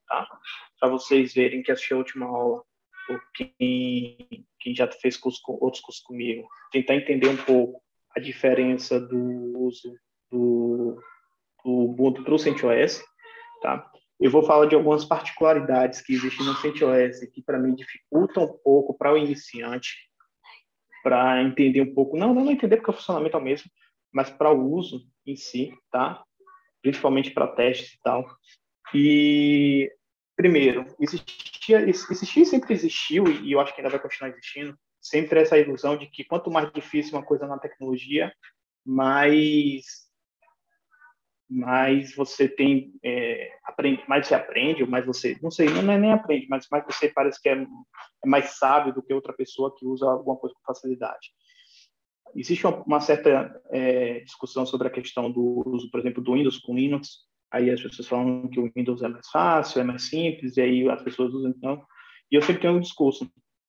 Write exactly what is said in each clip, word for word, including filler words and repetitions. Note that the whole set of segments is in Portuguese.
tá? Para vocês verem que assistiu a última aula, ou quem, quem já fez curso, outros cursos comigo, tentar entender um pouco a diferença do uso do, do Ubuntu para o CentOS, tá? Eu vou falar de algumas particularidades que existem no CentOS que, para mim, dificultam um pouco para o iniciante, para entender um pouco, não, não entender porque o funcionamento é o mesmo, mas para o uso em si, tá? Principalmente para testes e tal. E, primeiro, existia, existia sempre existiu, e eu acho que ainda vai continuar existindo, sempre essa ilusão de que quanto mais difícil uma coisa na tecnologia, mais mais você tem é, aprende, mais você aprende, ou mais você, não sei, não é nem aprende, mas mais você parece que é, é mais sábio do que outra pessoa que usa alguma coisa com facilidade. Existe uma, uma certa é, discussão sobre a questão do uso, por exemplo, do Windows com Linux. Aí as pessoas falam que o Windows é mais fácil, é mais simples, e aí as pessoas usam então. E eu sempre tenho um discurso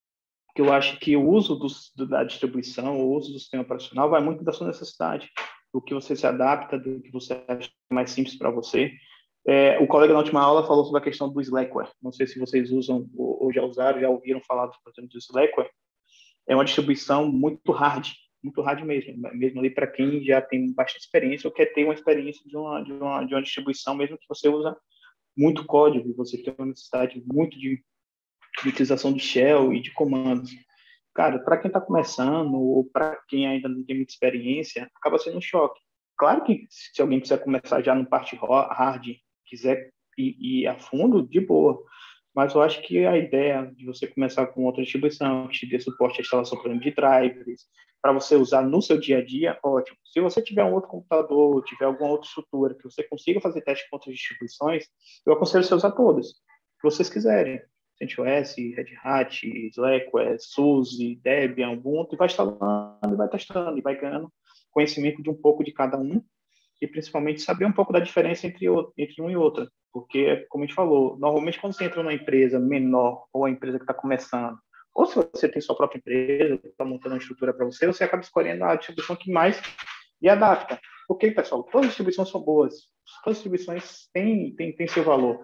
que eu acho que o uso do, da distribuição, o uso do sistema operacional vai muito da sua necessidade, do que você se adapta, do que você acha mais simples para você. É, o colega na última aula falou sobre a questão do Slackware. Não sei se vocês usam ou, ou já usaram, já ouviram falar, por exemplo, do Slackware. É uma distribuição muito hard, muito hard mesmo, mesmo ali para quem já tem bastante experiência ou quer ter uma experiência de uma, de uma, de uma distribuição, mesmo que você usa muito código, você tem uma necessidade muito de, de utilização de shell e de comandos. Cara, para quem está começando ou para quem ainda não tem muita experiência, acaba sendo um choque. Claro que se alguém quiser começar já no parte hard, quiser ir, ir a fundo, de boa. Mas eu acho que a ideia de você começar com outra distribuição, que te dê suporte à instalação, por exemplo, de drivers, para você usar no seu dia a dia, ótimo. Se você tiver um outro computador, tiver alguma outra estrutura que você consiga fazer teste com outras distribuições, eu aconselho você a usar todas, que vocês quiserem. CentOS, Red Hat, Slackware, SUSE, Debian, Ubuntu, e vai instalando, e vai testando, e vai ganhando conhecimento de um pouco de cada um, e principalmente saber um pouco da diferença entre, entre um e outro. Porque, como a gente falou, normalmente quando você entra numa empresa menor, ou a empresa que está começando, ou se você tem sua própria empresa, está montando uma estrutura para você, você acaba escolhendo a distribuição que mais lhe adapta. Porque, pessoal, todas as distribuições são boas, todas as distribuições têm, têm, têm seu valor.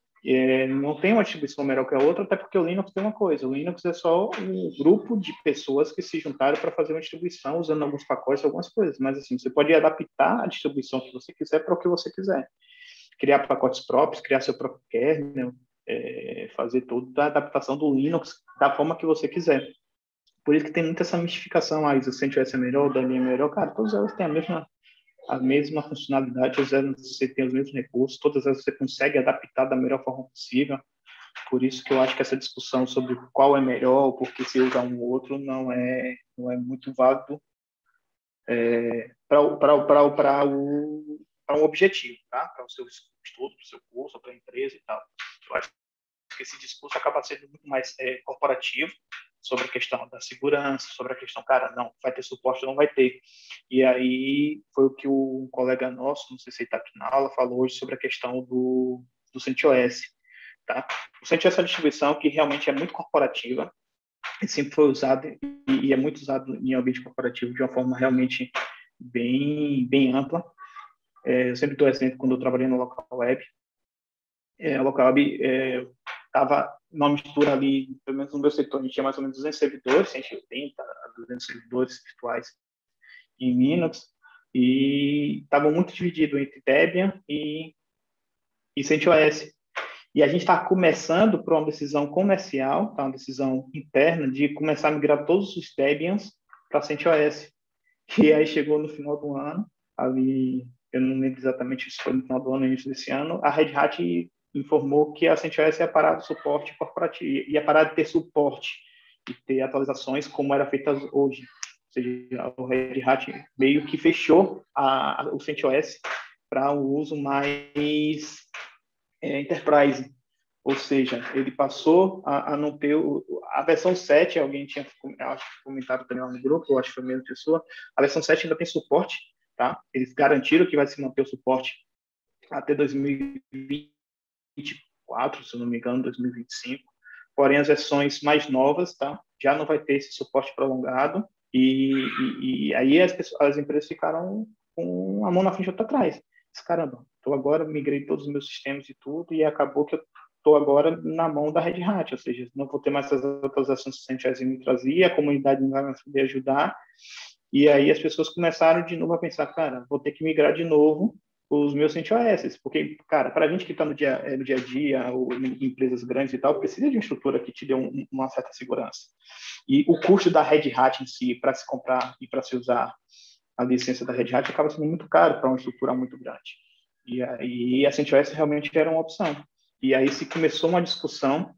É, não tem uma distribuição melhor que a outra, até porque o Linux tem uma coisa, o Linux é só um grupo de pessoas que se juntaram para fazer uma distribuição usando alguns pacotes, algumas coisas, mas assim, você pode adaptar a distribuição que você quiser para o que você quiser, criar pacotes próprios, criar seu próprio kernel, é, fazer toda a adaptação do Linux da forma que você quiser. Por isso que tem muita essa mistificação, ah, o CentOS é melhor, o Debian é melhor, cara, todos elas têm a mesma a mesma funcionalidade, você tem os mesmos recursos, todas elas você consegue adaptar da melhor forma possível. Por isso que eu acho que essa discussão sobre qual é melhor, por que se usa um ou outro, não é, não é muito válido é, para o um objetivo, tá? Para o seu estudo, para o seu curso, para a empresa e tal. Eu acho que esse discurso acaba sendo muito mais é, corporativo, sobre a questão da segurança, sobre a questão, cara, não, vai ter suporte ou não vai ter. E aí foi o que o colega nosso, não sei se ele está aqui na aula, falou hoje sobre a questão do, do CentOS. Tá? O CentOS é uma distribuição que realmente é muito corporativa, e sempre foi usado, e, e é muito usado em ambiente corporativo de uma forma realmente bem, bem ampla. É, eu sempre dou exemplo quando eu trabalhei no local web. É, a local web estava é, numa mistura ali, pelo menos no meu setor, a gente tinha mais ou menos duzentos servidores, cento e oitenta a duzentos servidores virtuais em Linux, e estava muito dividido entre Debian e, e CentOS. E a gente está começando por uma decisão comercial, tá, uma decisão interna, de começar a migrar todos os Debians para CentOS. E aí chegou no final do ano, ali, eu não lembro exatamente se foi no final do ano, no início desse ano, a Red Hat informou que a CentOS ia parar do suporte corporativo, ia parar de ter suporte e ter atualizações como era feita hoje. Ou seja, o Red Hat meio que fechou a, a, o CentOS para um uso mais é, enterprise. Ou seja, ele passou a, a não ter o, a versão sete, alguém tinha acho, comentado também lá no grupo, eu acho que foi a mesma pessoa, a versão sete ainda tem suporte, tá? Eles garantiram que vai se manter o suporte até dois mil e vinte e quatro, se não me engano, dois mil e vinte e cinco. Porém, as versões mais novas, tá? Já não vai ter esse suporte prolongado e, e, e aí as, pessoas, as empresas ficaram com a mão na frente e outra atrás. Caramba, então agora migrei todos os meus sistemas e tudo e acabou que eu estou agora na mão da Red Hat, ou seja, não vou ter mais essas atualizações que o CentOS me trazia, a comunidade não vai poder ajudar, e aí as pessoas começaram de novo a pensar, cara, vou ter que migrar de novo os meus CentOS, porque, cara, para a gente que está no dia, no dia a dia, ou em empresas grandes e tal, precisa de uma estrutura que te dê um, uma certa segurança. E o custo da Red Hat em si, para se comprar e para se usar a licença da Red Hat, acaba sendo muito caro para uma estrutura muito grande. E aí a CentOS realmente era uma opção. E aí se começou uma discussão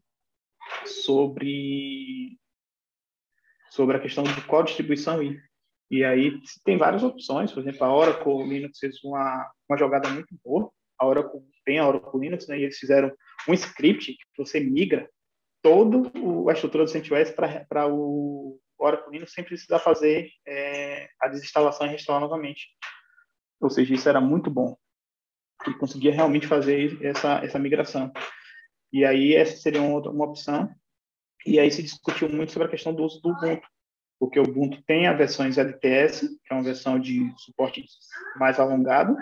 sobre, sobre a questão de qual distribuição ir. E aí tem várias opções, por exemplo, a Oracle Linux fez uma, uma jogada muito boa. A Oracle tem a Oracle Linux, né, e eles fizeram um script que você migra toda a estrutura do CentOS para o Oracle Linux sem precisar fazer é, a desinstalação e reinstalar novamente. Ou seja, isso era muito bom. E conseguia realmente fazer essa, essa migração. E aí essa seria uma, uma opção. E aí se discutiu muito sobre a questão do uso do Ubuntu, porque o Ubuntu tem a versões L T S, que é uma versão de suporte mais alongado,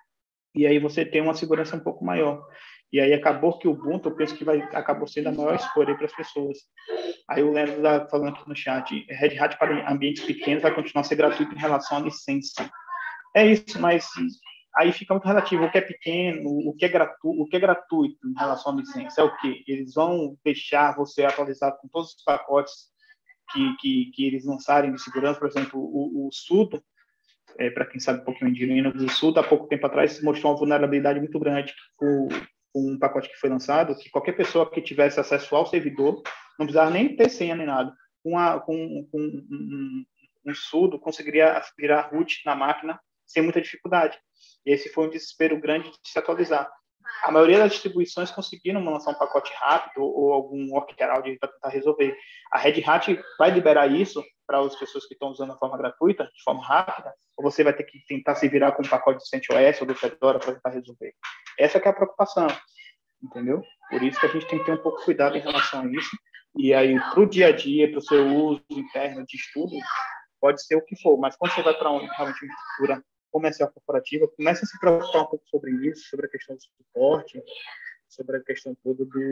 e aí você tem uma segurança um pouco maior. E aí acabou que o Ubuntu, eu penso que vai, acabou sendo a maior escolha para as pessoas. Aí o Leandro está falando aqui no chat, Red Hat para ambientes pequenos vai continuar a ser gratuito em relação à licença. É isso, mas aí fica muito relativo. O que é pequeno, o que é, gratu, o que é gratuito em relação à licença é o quê? Eles vão deixar você atualizar com todos os pacotes que, que, que eles lançarem de segurança, por exemplo, o, o sudo, é, para quem sabe um pouquinho de Linux, o sudo, há pouco tempo atrás, mostrou uma vulnerabilidade muito grande com, com um pacote que foi lançado, que qualquer pessoa que tivesse acesso ao servidor, não precisava nem ter senha nem nada, com, a, com, com um, um, um sudo, conseguiria virar root na máquina sem muita dificuldade. E esse foi um desespero grande de se atualizar. A maioria das distribuições conseguiram lançar um pacote rápido ou algum workaround para tentar resolver. A Red Hat vai liberar isso para as pessoas que estão usando a forma gratuita, de forma rápida, ou você vai ter que tentar se virar com um pacote de CentOS ou do Fedora para tentar resolver. Essa que é a preocupação, entendeu? Por isso que a gente tem que ter um pouco de cuidado em relação a isso. E aí, para o dia a dia, para o seu uso interno de estudo, pode ser o que for, mas quando você vai para realmente uma estrutura comercial corporativa, começa a se preocupar um pouco sobre isso, sobre a questão do suporte, sobre a questão toda do,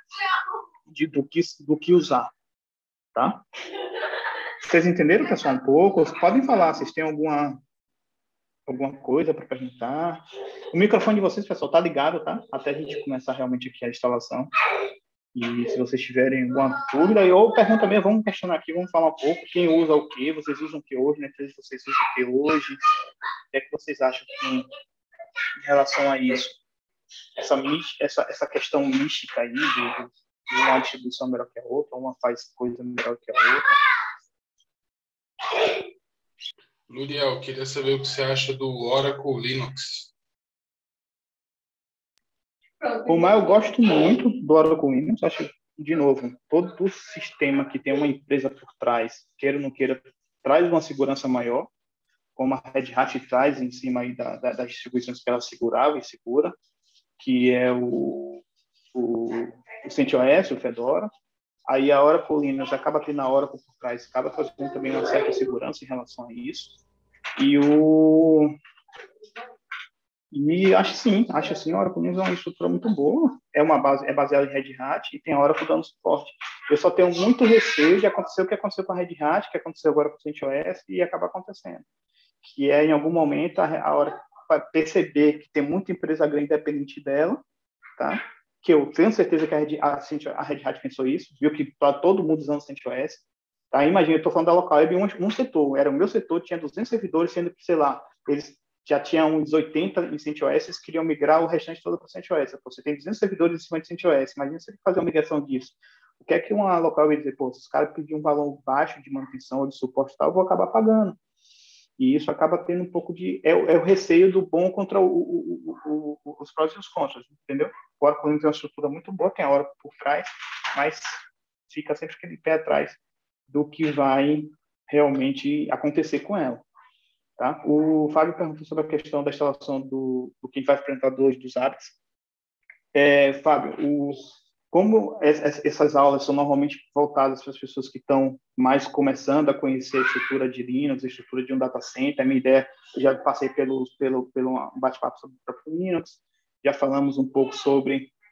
de, do, que, do que usar, tá? Vocês entenderam, pessoal, um pouco? Vocês podem falar, vocês têm alguma, alguma coisa para perguntar? O microfone de vocês, pessoal, tá ligado, tá? Até a gente começar realmente aqui a instalação. E se vocês tiverem alguma dúvida, ou pergunta mesmo, vamos questionar aqui, vamos falar um pouco, quem usa o quê, vocês usam o que hoje, né? Vocês usam o que hoje, o que é que vocês acham que, em relação a isso? Essa, essa, essa questão mística aí, de, de uma distribuição melhor que a outra, uma faz coisa melhor que a outra. Luriel, queria saber o que você acha do Oracle Linux. O mais eu gosto muito do Oracle Linux, acho, de novo, todo sistema que tem uma empresa por trás, queira ou não queira, traz uma segurança maior, como a Red Hat traz em cima aí da, da, das distribuições que ela segurava e segura, que é o, o, o CentOS, o Fedora. Aí a Oracle Linux acaba tendo a Oracle por trás, acaba fazendo também uma certa segurança em relação a isso. E o... E acho sim, acho sim, a Oracle Linux é uma estrutura muito boa, é, uma base, é baseada em Red Hat e tem a Oracle dando suporte. Eu só tenho muito receio de acontecer o que aconteceu com a Red Hat, que aconteceu agora com o CentOS e acaba acontecendo. Que é, em algum momento, a, a Oracle vai perceber que tem muita empresa grande dependente dela, tá? Que eu tenho certeza que a Red, a, a Red Hat pensou isso, viu que para todo mundo usando o CentOS. Tá? Imagina, eu estou falando da local web, um, um setor, era o meu setor, tinha duzentos servidores, sendo que, sei lá, eles já tinham uns oitenta em CentOS, eles queriam migrar o restante todo para o CentOS. Você tem duzentos servidores em cima de CentOS, imagina se ele fazer uma migração disso. O que é que uma local vai dizer? Pô, se os caras pedirem um valor baixo de manutenção ou de suporte tal, eu vou acabar pagando. E isso acaba tendo um pouco de... É, é o receio do bom contra o, o, o, o, os prós e os contras, entendeu? O Oracle tem uma estrutura muito boa, tem a Oracle por trás, mas fica sempre aquele pé atrás do que vai realmente acontecer com ela. Tá? O Fábio perguntou sobre a questão da instalação do, do que vai enfrentar dois dos hábitos. É, Fábio, os, como essas aulas são normalmente voltadas para as pessoas que estão mais começando a conhecer a estrutura de Linux, a estrutura de um data center, a minha ideia, eu já passei pelo, pelo, pelo bate-papo sobre o próprio Linux, já falamos um pouco sobre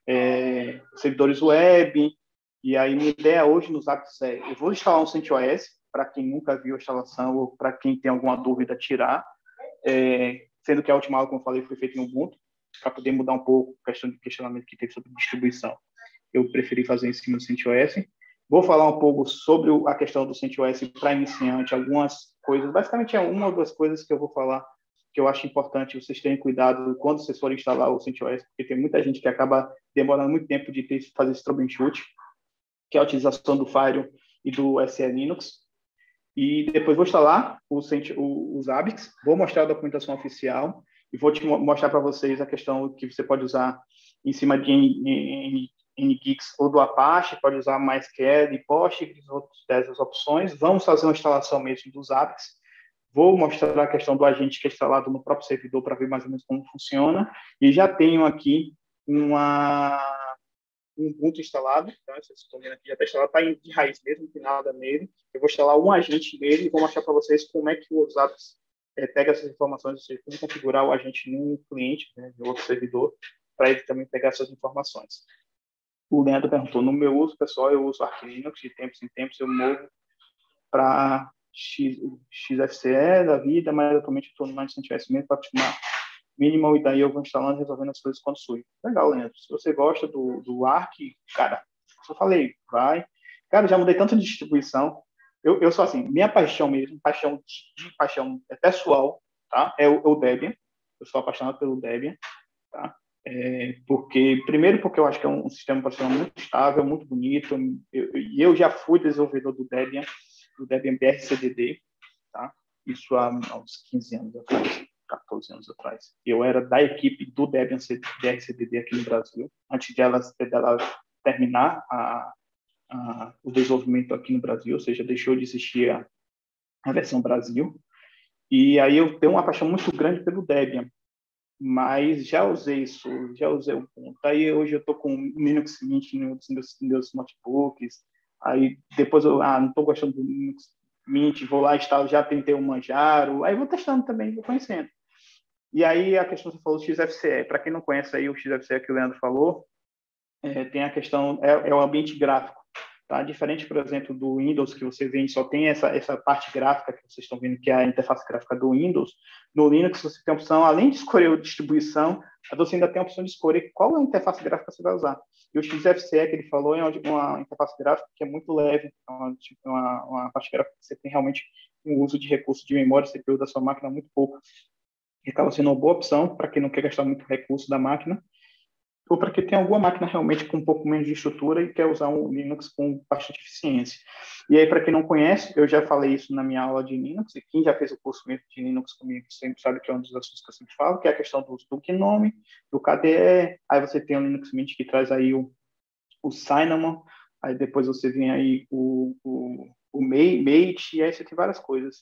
é, servidores web. E aí, minha ideia hoje nos Zabbix é, eu vou instalar um CentOS, para quem nunca viu a instalação ou para quem tem alguma dúvida, tirar. É, sendo que a última aula, como eu falei, foi feita em Ubuntu, para poder mudar um pouco a questão de questionamento que teve sobre distribuição. Eu preferi fazer em cima do CentOS. Vou falar um pouco sobre a questão do CentOS para iniciante, algumas coisas. Basicamente, é uma ou duas coisas que eu vou falar que eu acho importante vocês terem cuidado quando vocês forem instalar o CentOS, porque tem muita gente que acaba demorando muito tempo de ter, fazer esse troubleshoot, que é a utilização do Firewall e do S E Linux. E depois vou instalar o, o, os Zabbix, vou mostrar a documentação oficial e vou te mostrar para vocês a questão que você pode usar em cima de Nginx ou do Apache, pode usar MySQL, Postgres, outras dessas opções. Vamos fazer uma instalação mesmo dos Zabbix. Vou mostrar a questão do agente que é instalado no próprio servidor para ver mais ou menos como funciona. E já tenho aqui uma, um Ubuntu instalado, tá? Vocês estão vendo aqui, já está instalado, está de raiz mesmo, não tem nada nele. Eu vou instalar um agente nele e vou mostrar para vocês como é que o Zabbix é, pega essas informações, ou seja, como configurar o agente num cliente, né, em outro servidor, para ele também pegar essas informações. O Leandro perguntou, no meu uso pessoal, eu uso Arch Linux, de tempos em tempos eu movo para X, X F C E da vida, mas atualmente estou no mais CentOS mesmo para acostumar minimal, e daí eu vou instalando e resolvendo as coisas quando surge. Legal, Leandro. Se você gosta do, do Arch, cara, eu falei, vai. Cara, já mudei tanto de distribuição. Eu, eu sou assim, minha paixão mesmo, paixão de, de paixão é pessoal, tá? É o, é o Debian. Eu sou apaixonado pelo Debian, tá? É, porque, primeiro, porque eu acho que é um, um sistema operacional muito estável, muito bonito. E eu, eu já fui desenvolvedor do Debian, do Debian B R C D D, tá? Isso há uns quinze anos atrás, quatorze anos atrás. Eu era da equipe do Debian B R C D D aqui no Brasil, antes de ela, dela terminar a, a, o desenvolvimento aqui no Brasil, ou seja, deixou de existir a, a versão Brasil. E aí eu tenho uma paixão muito grande pelo Debian, mas já usei isso, já usei o Ubuntu. Aí hoje eu estou com Linux Mint nos meus, meus notebooks. Aí depois eu ah, não estou gostando do Linux Mint, vou lá instalo, já tentei o Manjaro. Aí vou testando também, vou conhecendo. E aí a questão que você falou do X F C E. Para quem não conhece aí o X F C E que o Leandro falou, é, tem a questão, é, é o ambiente gráfico. Tá? Diferente, por exemplo, do Windows, que você vê só tem essa, essa parte gráfica que vocês estão vendo, que é a interface gráfica do Windows. No Linux, você tem a opção, além de escolher a distribuição, você ainda tem a opção de escolher qual é a interface gráfica que você vai usar. E o X F C E que ele falou é uma interface gráfica que é muito leve, é uma, uma, uma parte gráfica que você tem realmente um uso de recurso de memória C P U da sua máquina muito pouco. E acaba sendo uma boa opção para quem não quer gastar muito recurso da máquina, ou para quem tem alguma máquina realmente com um pouco menos de estrutura e quer usar um Linux com bastante eficiência. E aí, para quem não conhece, eu já falei isso na minha aula de Linux, e quem já fez o curso mesmo de Linux comigo sempre sabe que é um dos assuntos que eu sempre falo, que é a questão do, do Gnome, do K D E, aí você tem o Linux Mint que traz aí o, o Cinnamon, aí depois você vem aí o, o, o Mate, e aí você tem várias coisas.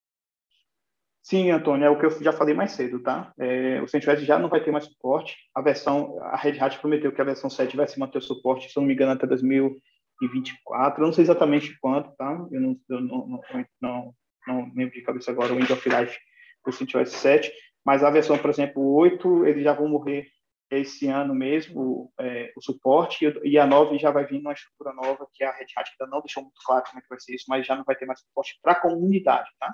Sim, Antônio, é o que eu já falei mais cedo, tá? É, o CentOS já não vai ter mais suporte. A versão, a Red Hat prometeu que a versão sete vai se manter o suporte, se eu não me engano, até dois mil e vinte e quatro. Eu não sei exatamente quanto, tá? Eu não, eu não, não, não, não lembro de cabeça agora o end of life do CentOS sete, mas a versão, por exemplo, o oito, eles já vão morrer esse ano mesmo, é, o suporte, e a nove já vai vir numa estrutura nova, que a Red Hat ainda não deixou muito claro como é que vai ser isso, mas já não vai ter mais suporte para a comunidade, tá?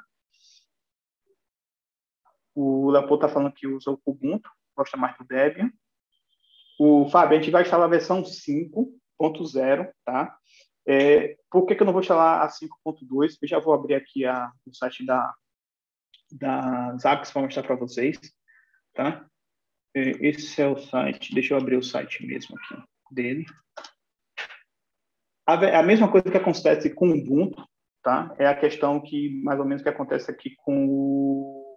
O Leopoldo está falando que usa o Ubuntu, gosta mais do Debian. O Fábio, a gente vai instalar a versão cinco ponto zero, tá? É, por que, que eu não vou instalar a cinco ponto dois? Eu já vou abrir aqui a, o site da, da Zabbix para mostrar para vocês, tá? É, esse é o site, deixa eu abrir o site mesmo aqui dele. A, a mesma coisa que acontece com o Ubuntu, tá? É a questão que, mais ou menos, que acontece aqui com o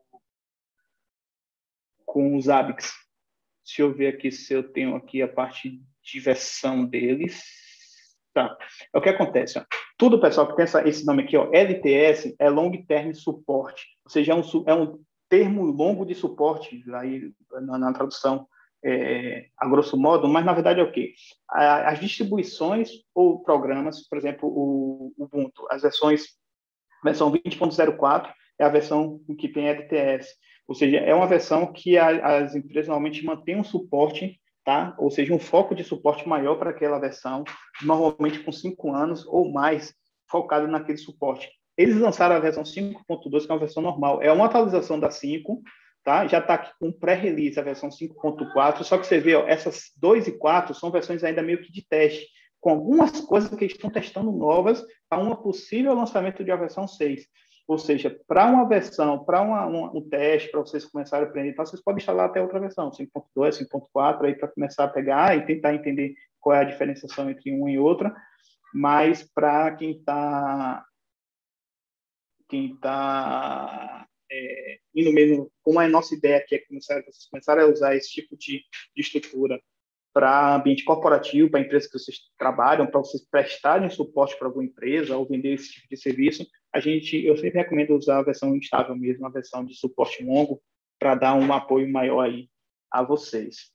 com os Zabbix. Deixa eu ver aqui se eu tenho aqui a parte de versão deles. Tá. É o que acontece. Ó. Tudo, pessoal, que tem essa, esse nome aqui, ó, L T S, é Long Term Support. Ou seja, é um, é um termo longo de suporte, aí, na, na tradução, é, a grosso modo, mas, na verdade, é o quê? As distribuições ou programas, por exemplo, o, o Ubuntu, as versões, versão vinte ponto zero quatro é a versão que tem L T S. Ou seja, é uma versão que a, as empresas normalmente mantêm um suporte tá? Ou seja, um foco de suporte maior para aquela versão, normalmente com cinco anos ou mais, focado naquele suporte. Eles lançaram a versão cinco ponto dois, que é uma versão normal. É uma atualização da cinco, tá? Já está aqui com pré-release a versão cinco ponto quatro, só que você vê, ó, essas dois e quatro são versões ainda meio que de teste, com algumas coisas que eles estão testando novas para um possível lançamento de uma versão seis. Ou seja, para uma versão, para um teste, para vocês começarem a aprender, então vocês podem instalar até outra versão, cinco ponto dois, cinco ponto quatro, aí para começar a pegar e tentar entender qual é a diferenciação entre uma e outra. Mas para quem está quem tá, é, indo mesmo, como é a nossa ideia aqui é começar, começar a usar esse tipo de, de estrutura para ambiente corporativo, para empresas que vocês trabalham, para vocês prestarem suporte para alguma empresa ou vender esse tipo de serviço, a gente, eu sempre recomendo usar a versão instável mesmo, a versão de suporte longo, para dar um apoio maior aí a vocês.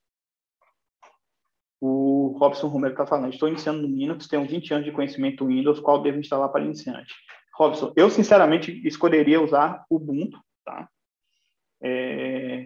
O Robson Romero está falando, estou iniciando no Linux, tenho vinte anos de conhecimento Windows, qual devo instalar para iniciante? Robson, eu sinceramente escolheria usar o Ubuntu, tá? É...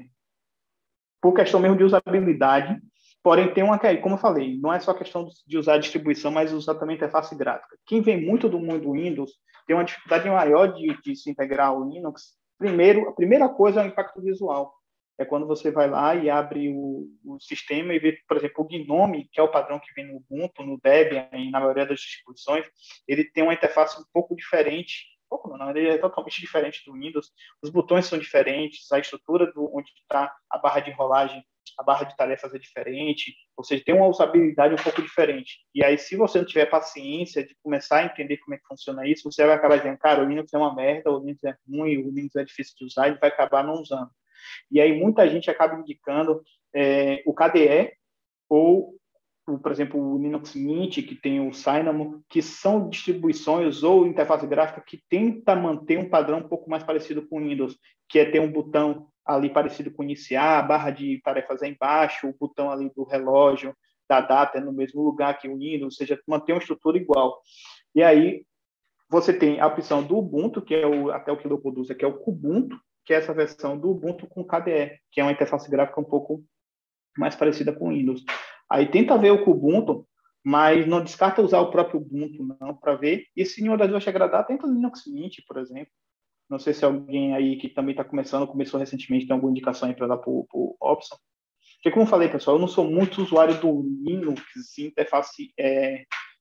Por questão mesmo de usabilidade, porém tem uma, como eu falei, não é só questão de usar a distribuição, mas usar também a interface gráfica. Quem vem muito do mundo Windows tem uma dificuldade maior de, de se integrar ao Linux. Primeiro, a primeira coisa é o impacto visual. É quando você vai lá e abre o, o sistema e vê, por exemplo, o Gnome, que é o padrão que vem no Ubuntu, no Debian e na maioria das distribuições, ele tem uma interface um pouco diferente, um pouco não, ele é totalmente diferente do Windows, os botões são diferentes, a estrutura do, onde está a barra de rolagem, a barra de tarefas é diferente, ou seja, tem uma usabilidade um pouco diferente. E aí, se você não tiver paciência de começar a entender como é que funciona isso, você vai acabar dizendo, cara, o Linux é uma merda, o Linux é ruim, o Linux é difícil de usar, e vai acabar não usando. E aí muita gente acaba indicando é, o K D E ou, por exemplo, o Linux Mint, que tem o Cinnamon, que são distribuições ou interface gráfica que tenta manter um padrão um pouco mais parecido com o Windows, que é ter um botão ali parecido com iniciar, a barra de tarefas é embaixo, o botão ali do relógio, da data é no mesmo lugar que o Windows, ou seja, manter uma estrutura igual. E aí você tem a opção do Ubuntu, que é o, até o que eu produzo, que é o Kubuntu, que é essa versão do Ubuntu com K D E, que é uma interface gráfica um pouco mais parecida com o Windows. Aí tenta ver o Kubuntu, mas não descarta usar o próprio Ubuntu, não, para ver. E se nenhuma das duas te agradar, tenta o Linux Mint, por exemplo. Não sei se alguém aí que também está começando, começou recentemente, tem alguma indicação aí para dar para o Robson. Porque, como eu falei, pessoal, eu não sou muito usuário do Linux, interface é,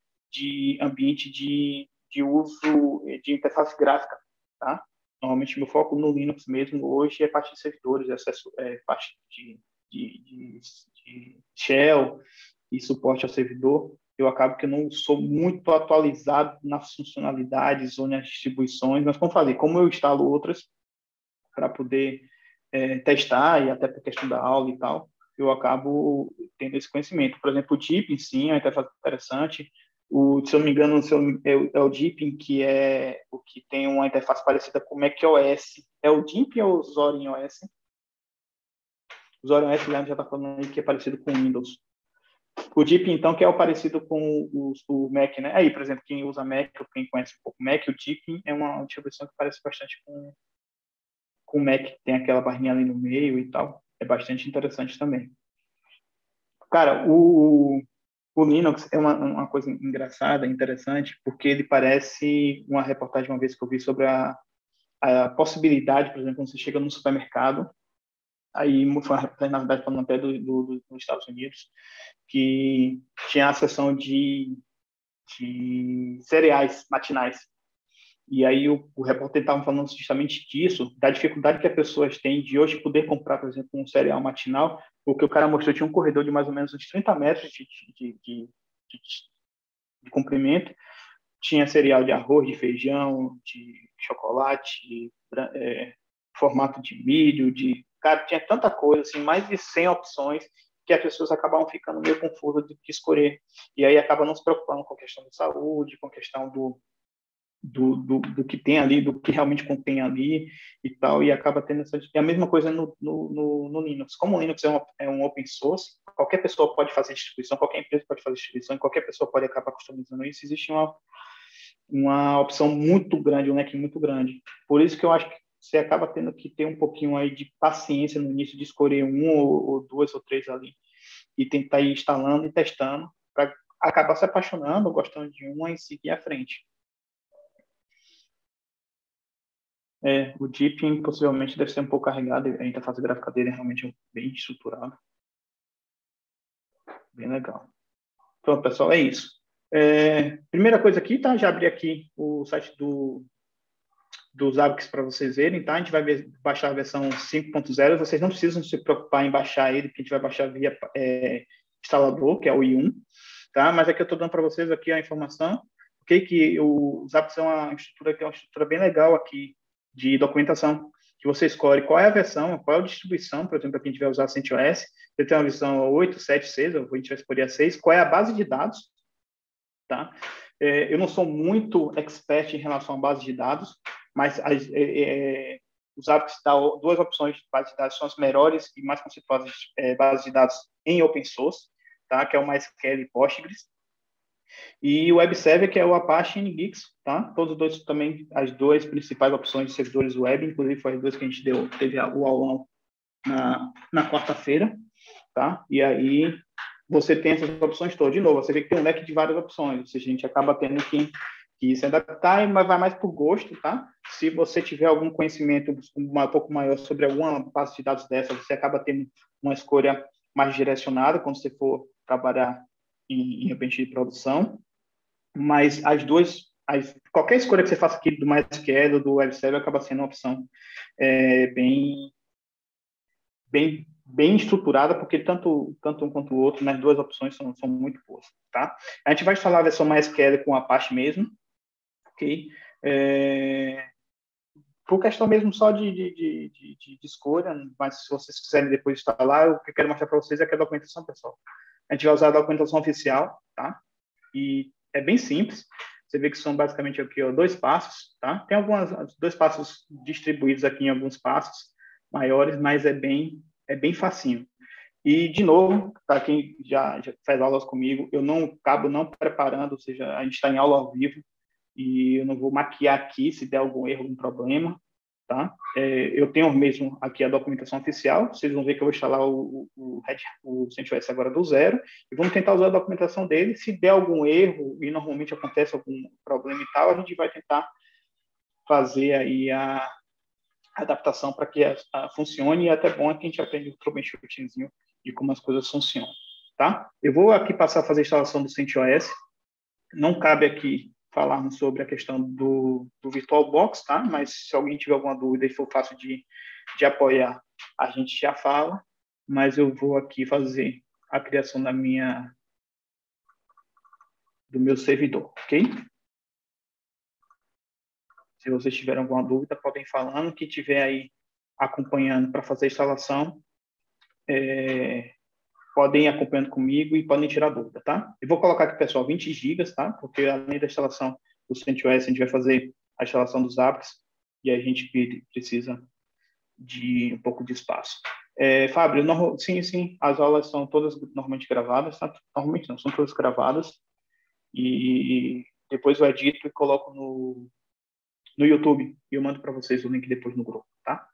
de ambiente de, de uso de interface gráfica, tá? Normalmente, meu foco no Linux mesmo hoje é parte de servidores, acesso, é, parte de, de, de, de shell e suporte ao servidor. Eu acabo que eu não sou muito atualizado nas funcionalidades ou nas distribuições, mas, como falei, como eu instalo outras para poder é, testar e até por questão da aula e tal, eu acabo tendo esse conhecimento. Por exemplo, o Deepin, sim, é uma interface interessante. O, se eu não me engano, é o Deepin, que é o que tem uma interface parecida com o macOS. É o Deepin ou o Zorin O S? O Zorin O S já está falando aí que é parecido com o Windows. O Deepin, então, que é o parecido com o, o Mac, né? Aí, por exemplo, quem usa Mac, ou quem conhece um pouco Mac, o Deepin é uma distribuição que parece bastante com, com o Mac, tem aquela barrinha ali no meio e tal. É bastante interessante também. Cara, o, o Linux é uma, uma coisa engraçada, interessante, porque ele parece uma reportagem uma vez que eu vi sobre a, a possibilidade, por exemplo, quando você chega no supermercado, aí foi uma reportagem, na verdade, falando até do, do, dos Estados Unidos, que tinha a seção de, de cereais matinais. E aí o, o repórter estava falando justamente disso, da dificuldade que as pessoas têm de hoje poder comprar, por exemplo, um cereal matinal, porque o cara mostrou que tinha um corredor de mais ou menos uns trinta metros de, de, de, de, de comprimento, tinha cereal de arroz, de feijão, de chocolate, de, é, formato de milho, de... Cara, tinha tanta coisa, assim, mais de cem opções, que as pessoas acabavam ficando meio confusas de que escolher. E aí acaba não se preocupando com a questão da saúde, com a questão do Do, do, do que tem ali, do que realmente contém ali e tal, e acaba tendo essa... E a mesma coisa no, no, no, no Linux. Como o Linux é um, é um open source, qualquer pessoa pode fazer distribuição, qualquer empresa pode fazer distribuição, qualquer pessoa pode acabar customizando isso. Existe uma, uma opção muito grande, um leque muito grande. Por isso que eu acho que você acaba tendo que ter um pouquinho aí de paciência no início de escolher um ou, ou duas ou três ali. e tentar ir instalando e testando para acabar se apaixonando, gostando de uma e seguir à frente. É, o Deepin possivelmente deve ser um pouco carregado, a interface gráfica dele é realmente bem estruturada. Bem legal. Pronto, pessoal, é isso. É, primeira coisa aqui, tá? Já abri aqui o site do, do Zabbix para vocês verem, tá? A gente vai ver, baixar a versão cinco ponto zero. Vocês não precisam se preocupar em baixar ele, porque a gente vai baixar via é, instalador, que é o i um, tá? Mas aqui eu estou dando para vocês aqui a informação, okay? Que o Zabbix é uma estrutura que é uma estrutura bem legal aqui de documentação, que você escolhe qual é a versão, qual é a distribuição, por exemplo, aqui a gente vai usar a CentOS, você tem uma versão oito, sete, seis, a gente vai escolher a seis, qual é a base de dados, tá? É, eu não sou muito expert em relação à base de dados, mas as, é, é, o Zabbix dá duas opções de base de dados, são as melhores e mais conceituadas é, bases de dados em open source, tá? Que é o MySQL e Postgres, e o WebServer, que é o Apache Nginx, tá? Todos os dois também, as duas principais opções de servidores web, inclusive foi as duas que a gente deu, teve o aulão na, na quarta-feira, tá? E aí você tem essas opções todas. De novo, você vê que tem um leque de várias opções, ou seja, a gente acaba tendo que, que se adaptar, mas vai mais por gosto, tá? Se você tiver algum conhecimento um pouco maior sobre alguma base de dados dessa, você acaba tendo uma escolha mais direcionada quando você for trabalhar em, em ambiente de produção. Mas as duas, as, qualquer escolha que você faça aqui do MySQL ou do WebServer acaba sendo uma opção é, bem, bem, bem estruturada, porque tanto, tanto um quanto o outro, nas duas opções são, são muito boas, tá? A gente vai instalar a versão MySQL com Apache mesmo, ok? É, por questão mesmo só de, de, de, de, de escolha, mas se vocês quiserem depois instalar, o que eu quero mostrar para vocês é que a documentação, pessoal. A gente vai usar a documentação oficial, tá? E é bem simples. Você vê que são basicamente aqui, ó, dois passos, tá? Tem alguns dois passos distribuídos aqui em alguns passos maiores, mas é bem, é bem facinho. E, de novo, para quem já, já faz aulas comigo, eu não acabo não preparando, ou seja, a gente está em aula ao vivo, e eu não vou maquiar aqui se der algum erro, algum problema, tá? É, eu tenho mesmo aqui a documentação oficial, vocês vão ver que eu vou instalar o, o, o CentOS agora do zero, e vamos tentar usar a documentação dele. Se der algum erro, e normalmente acontece algum problema e tal, a gente vai tentar fazer aí a adaptação para que a, a funcione, e é até bom que a gente aprende o troubleshootingzinho de como as coisas funcionam, tá? Eu vou aqui passar a fazer a instalação do CentOS, não cabe aqui falarmos sobre a questão do, do VirtualBox, tá? Mas se alguém tiver alguma dúvida e for fácil de, de apoiar, a gente já fala, mas eu vou aqui fazer a criação da minha, do meu servidor, ok? Se vocês tiverem alguma dúvida, podem ir falando. Quem estiver aí acompanhando para fazer a instalação, é, podem ir acompanhando comigo e podem tirar dúvida, tá? Eu vou colocar aqui, pessoal, vinte gigas, tá? Porque além da instalação do CentOS, a gente vai fazer a instalação dos apps e a gente precisa de um pouco de espaço. É, Fábio, no, sim, sim, as aulas são todas normalmente gravadas, tá? Normalmente não, são todas gravadas e depois eu edito e coloco no, no YouTube e eu mando para vocês o link depois no grupo, tá?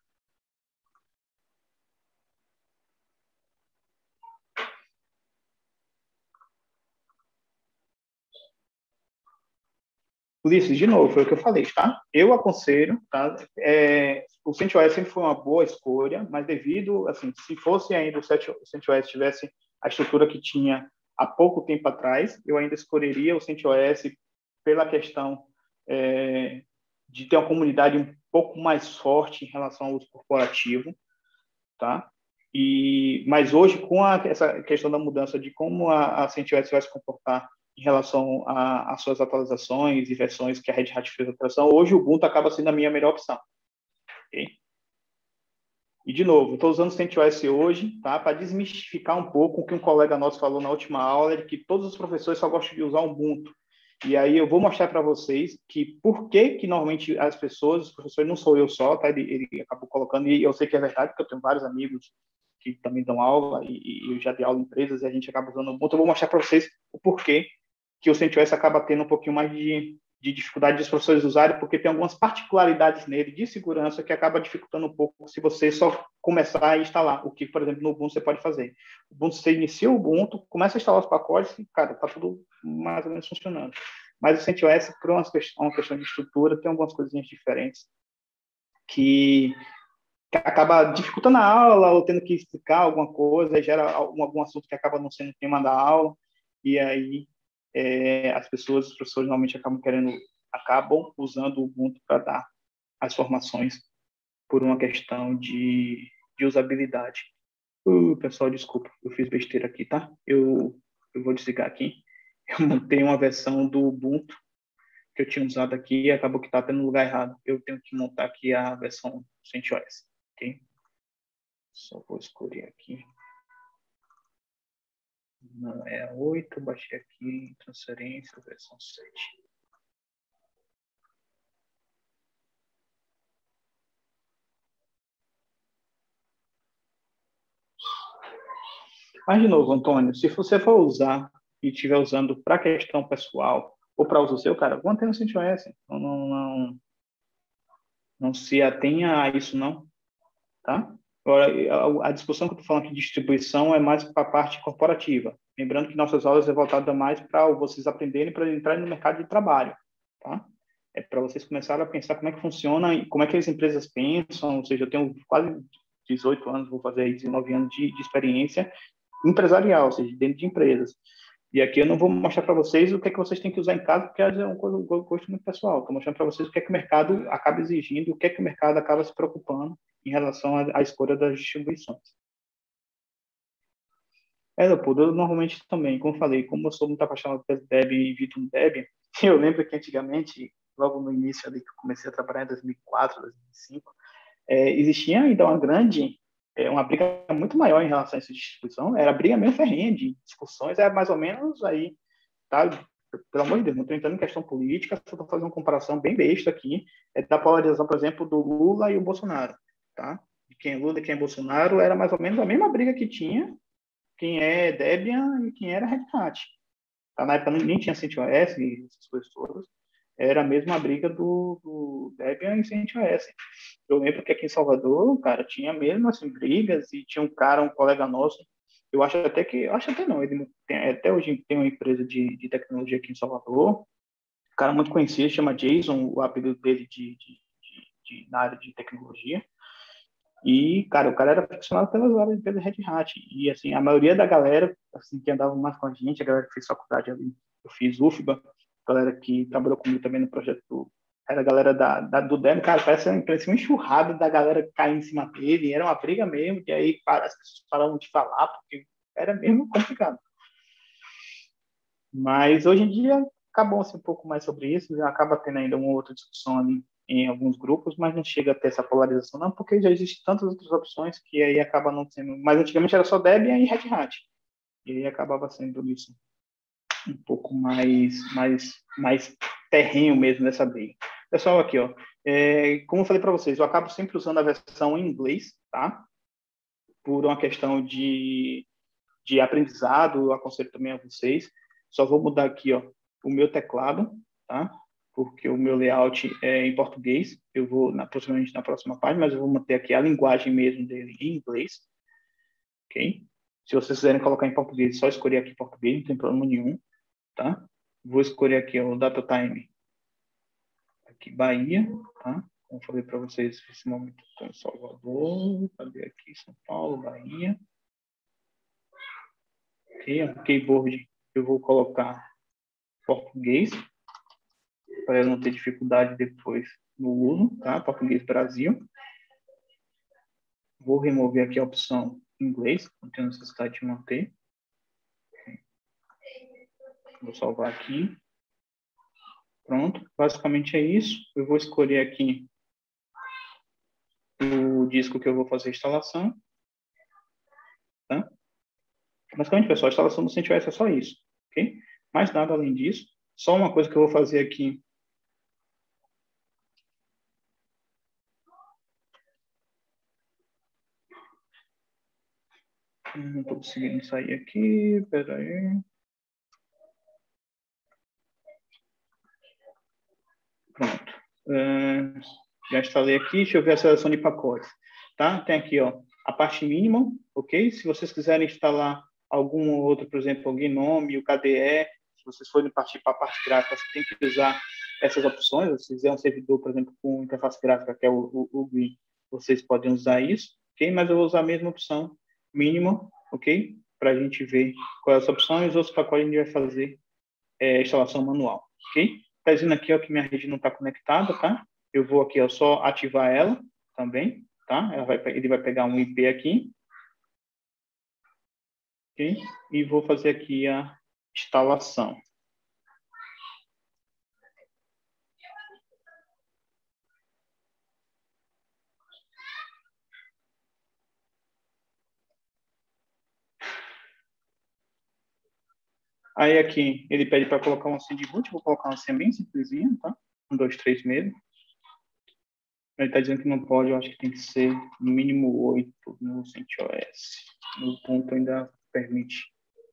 Ulisses, de novo, foi o que eu falei, tá? Eu aconselho, tá? É, o CentOS sempre foi uma boa escolha, mas devido, assim, se fosse ainda o CentOS tivesse a estrutura que tinha há pouco tempo atrás, eu ainda escolheria o CentOS pela questão é, de ter uma comunidade um pouco mais forte em relação ao uso corporativo, tá? E, mas hoje, com a, essa questão da mudança de como a, a CentOS vai se comportar em relação às suas atualizações e versões que a Red Hat fez a atualização, hoje o Ubuntu acaba sendo a minha melhor opção. Okay? E, de novo, estou usando o CentOS hoje, tá, para desmistificar um pouco o que um colega nosso falou na última aula, de que todos os professores só gostam de usar o Ubuntu. E aí eu vou mostrar para vocês que por que, que normalmente as pessoas, os professores, não sou eu só, tá? Ele, ele acabou colocando, e eu sei que é verdade, porque eu tenho vários amigos que também dão aula, e, e eu já dei aula em empresas, e a gente acaba usando o Ubuntu. Eu vou mostrar para vocês o porquê que o CentOS acaba tendo um pouquinho mais de, de dificuldade dos professores usarem, porque tem algumas particularidades nele de segurança que acaba dificultando um pouco se você só começar a instalar, o que, por exemplo, no Ubuntu você pode fazer. O Ubuntu, você inicia o Ubuntu, começa a instalar os pacotes e, cara, tá tudo mais ou menos funcionando. Mas o CentOS, por uma questão, uma questão de estrutura, tem algumas coisinhas diferentes que, que acaba dificultando a aula ou tendo que explicar alguma coisa, gera algum, algum assunto que acaba não sendo tema da aula, e aí é, as pessoas, os professores normalmente acabam querendo, acabam usando o Ubuntu para dar as formações por uma questão de, de usabilidade. Uh, pessoal, desculpa, eu fiz besteira aqui, tá? Eu, eu vou desligar aqui. Eu montei uma versão do Ubuntu que eu tinha usado aqui e acabou que está até no lugar errado. Eu tenho que montar aqui a versão CentOS, ok? Só vou escolher aqui. Não é a oito, baixei aqui, transferência, versão sete. Mas, de novo, Antônio, se você for usar e estiver usando para questão pessoal ou para uso seu, cara, mantenha o CentOS. Não, não, não, não se atenha a isso, não. Tá? Agora, a, a discussão que eu estou falando aqui de distribuição é mais para a parte corporativa. Lembrando que nossas aulas é voltada mais para vocês aprenderem para entrarem no mercado de trabalho. Tá? É para vocês começarem a pensar como é que funciona e como é que as empresas pensam. Ou seja, eu tenho quase dezoito anos, vou fazer aí dezenove anos de, de experiência empresarial, ou seja, dentro de empresas. E aqui eu não vou mostrar para vocês o que é que vocês têm que usar em casa, porque é um gosto muito pessoal. Estou mostrando para vocês o que é que o mercado acaba exigindo, o que é que o mercado acaba se preocupando em relação à, à escolha das distribuições. É, Leopoldo, eu normalmente também, como eu falei, como eu sou muito apaixonado pelo Debian e vivo no Debian, eu lembro que antigamente, logo no início ali que eu comecei a trabalhar em dois mil e quatro, dois mil e cinco, é, existia ainda uma grande, é, uma briga muito maior em relação a essa distribuição, era briga meio ferrenha de discussões, era mais ou menos aí, tá? Pelo amor de Deus, não estou entrando em questão política, só estou fazendo uma comparação bem besta aqui, é da polarização, por exemplo, do Lula e o Bolsonaro, tá? De quem é Lula e quem é Bolsonaro, era mais ou menos a mesma briga que tinha quem é Debian e quem era Red Hat. Tá? Na época nem tinha CentOS e essas coisas todas, era a mesma briga do, do Debian e CentOS. Eu lembro que aqui em Salvador, cara, tinha mesmo assim brigas e tinha um cara, um colega nosso, eu acho até que, eu acho até não, ele tem, até hoje tem uma empresa de, de tecnologia aqui em Salvador, um cara muito conhecido, chama Jason, o apelido dele de, de, de, de na área de tecnologia. E, cara, o cara era apaixonado pelas áreas pela Red Hat. E, assim, a maioria da galera, assim, que andava mais com a gente, a galera que fez faculdade ali, eu fiz U F B A, a galera que trabalhou comigo também no projeto do, era a galera da, da, do Demo, cara, parece, parece uma enxurrada da galera cair em cima dele, era uma briga mesmo, e aí cara, as pessoas paravam de falar, porque era mesmo complicado. Mas hoje em dia acabou-se um pouco mais sobre isso, já acaba tendo ainda uma outra discussão ali em alguns grupos, mas não chega a ter essa polarização não, porque já existem tantas outras opções que aí acaba não sendo, mas antigamente era só Debian e Red Hat, e aí acabava sendo isso um pouco mais, mais, mais terreno mesmo dessa briga. Pessoal, aqui, ó, é, como eu falei para vocês, eu acabo sempre usando a versão em inglês, tá? Por uma questão de, de aprendizado, eu aconselho também a vocês. Só vou mudar aqui, ó, o meu teclado, tá? Porque o meu layout é em português. Eu vou, na, possivelmente na próxima página, mas eu vou manter aqui a linguagem mesmo dele em inglês, ok? Se vocês quiserem colocar em português, só escolher aqui em português, não tem problema nenhum, tá? Vou escolher aqui o data time, aqui Bahia, tá? Como eu falei para vocês, nesse momento estou em Salvador, cadê aqui? São Paulo, Bahia. Ok, o keyboard eu vou colocar português, para eu não ter dificuldade depois no uso, tá? Português Brasil. Vou remover aqui a opção inglês, não tenho necessidade de manter. Vou salvar aqui. Pronto, basicamente é isso. Eu vou escolher aqui o disco que eu vou fazer a instalação. Tá? Basicamente, pessoal, a instalação do CentOS é só isso. Ok? Mais nada além disso. Só uma coisa que eu vou fazer aqui. Não estou conseguindo sair aqui. Espera aí. Uh, já instalei aqui, deixa eu ver a seleção de pacotes. Tá? Tem aqui, ó, a parte mínima, ok? Se vocês quiserem instalar algum outro, por exemplo, o Gnome, o K D E, se vocês forem partir para a parte gráfica, você tem que usar essas opções. Se fizer um servidor, por exemplo, com interface gráfica, que é o, o, o G U I, vocês podem usar isso, ok? Mas eu vou usar a mesma opção mínima, ok? Para a gente ver qual é essa opção e os outros pacotes a gente vai fazer é, instalação manual, ok? Está dizendo aqui ó, que minha rede não está conectada, tá? Eu vou aqui ó, só ativar ela também, tá? Ela vai, ele vai pegar um I P aqui, ok? E vou fazer aqui a instalação. Aí aqui ele pede para colocar uma senha de boot, vou colocar uma senha bem simplesinha, tá? Um, dois, três mesmo. Ele está dizendo que não pode, eu acho que tem que ser no mínimo oito no CentOS. No ponto ainda permite.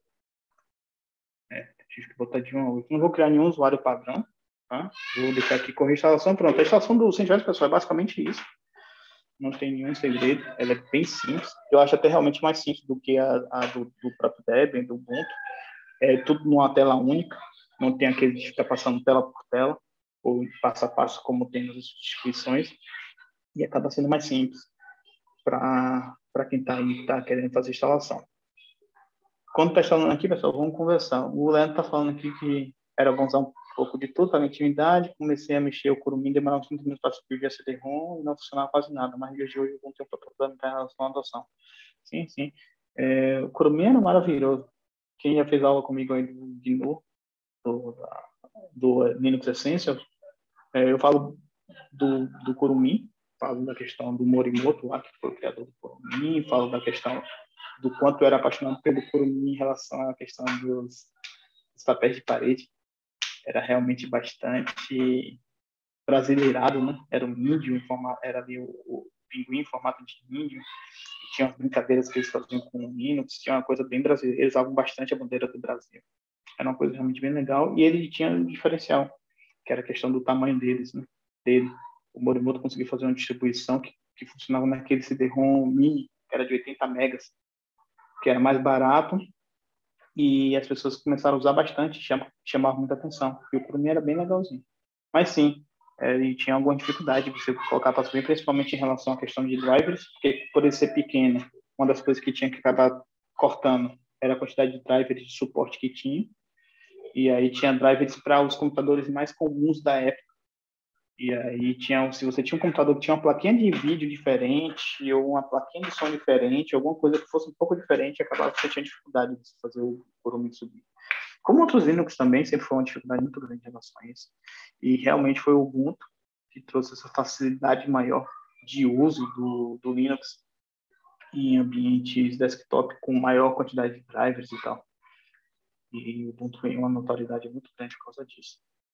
É, tive que botar de um a oito. Não vou criar nenhum usuário padrão, tá? Vou deixar aqui com a instalação. Pronto, a instalação do CentOS, pessoal, é basicamente isso. Não tem nenhum segredo, ela é bem simples. Eu acho até realmente mais simples do que a, a do, do próprio Debian, do Ubuntu. É tudo numa tela única, não tem aquele de ficar passando tela por tela, ou passo a passo como tem nas instituições, e acaba sendo mais simples para quem está aí, tá querendo fazer instalação. Quando está instalando aqui, pessoal, vamos conversar. O Leandro está falando aqui que era bom usar um pouco de tudo para intimidade. Comecei a mexer o Kurumin, demorava uns minutos para subir o C D ROM e não funcionava quase nada. Mas de hoje eu vou ter um problema em relação à adoção. Sim, sim. É, o Kurumin era maravilhoso. Quem já fez aula comigo aí do G N U, do, do Linux Essential, é, eu falo do, do Kurumin, falo da questão do Morimoto, lá, que foi o criador do Kurumin, falo da questão do quanto eu era apaixonado pelo Kurumin em relação à questão dos, dos papéis de parede. Era realmente bastante brasileirado, né? Era um índio, em formato, era ali o, o pinguim em formato de índio. Tinha umas brincadeiras que eles faziam com o Linux, tinha uma coisa bem brasileira, eles usavam bastante a bandeira do Brasil. Era uma coisa realmente bem legal, e ele tinha um diferencial, que era a questão do tamanho deles, né? Dele. O Morimoto conseguiu fazer uma distribuição que, que funcionava naquele C D ROM mini, que era de oitenta megas, que era mais barato, e as pessoas começaram a usar bastante, cham, chamava muita atenção. E o Kurumin era bem legalzinho. Mas sim, ele tinha alguma dificuldade de você colocar para subir, principalmente em relação à questão de drivers, porque por ele ser pequeno, uma das coisas que tinha que acabar cortando era a quantidade de drivers de suporte que tinha, e aí tinha drivers para os computadores mais comuns da época. E aí tinha, se você tinha um computador que tinha uma plaquinha de vídeo diferente ou uma plaquinha de som diferente, alguma coisa que fosse um pouco diferente, acabava que você tinha dificuldade de fazer o Kurumin subir. Como outros Linux também, sempre foi uma dificuldade muito grande em relação a isso. E realmente foi o Ubuntu que trouxe essa facilidade maior de uso do, do Linux em ambientes desktop com maior quantidade de drivers e tal. E o Ubuntu tem uma notoriedade muito grande por causa disso.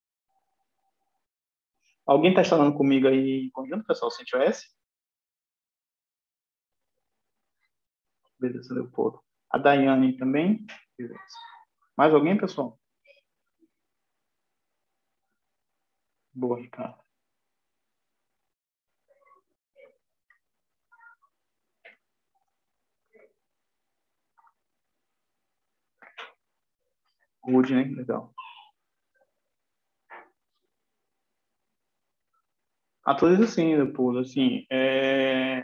Alguém está instalando comigo aí em conjunto, pessoal, o CentOS? Beleza, Leopoldo. A Daiane também? Beleza. Mais alguém, pessoal? Boa, Ricardo. Good, né? Legal. Atualiza sim, Leopoldo. Assim, é...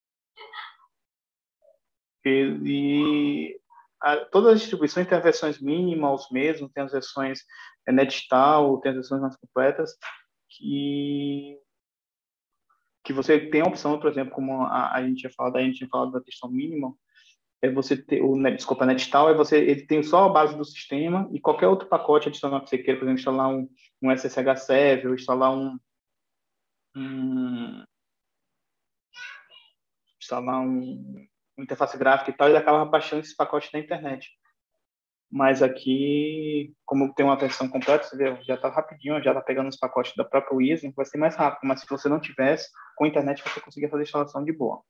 ele... A, todas as distribuições têm as versões mínimas mesmo, tem as versões é, NetStyle, tem as versões mais completas, que, que você tem a opção, por exemplo, como a, a gente tinha falado, a gente tinha falado da questão mínima, é você ter o Net, desculpa, NetStyle, é você, ele tem só a base do sistema e qualquer outro pacote adicional que você queira, por exemplo, instalar um, um S S H Server, ou instalar um, um instalar um, uma interface gráfica e tal, ele acaba baixando esse pacote da internet. Mas aqui, como tem uma versão completa, você vê, já está rapidinho, já está pegando os pacotes da própria Wizard, vai ser mais rápido. Mas se você não tivesse, com a internet você conseguia fazer a instalação de boa.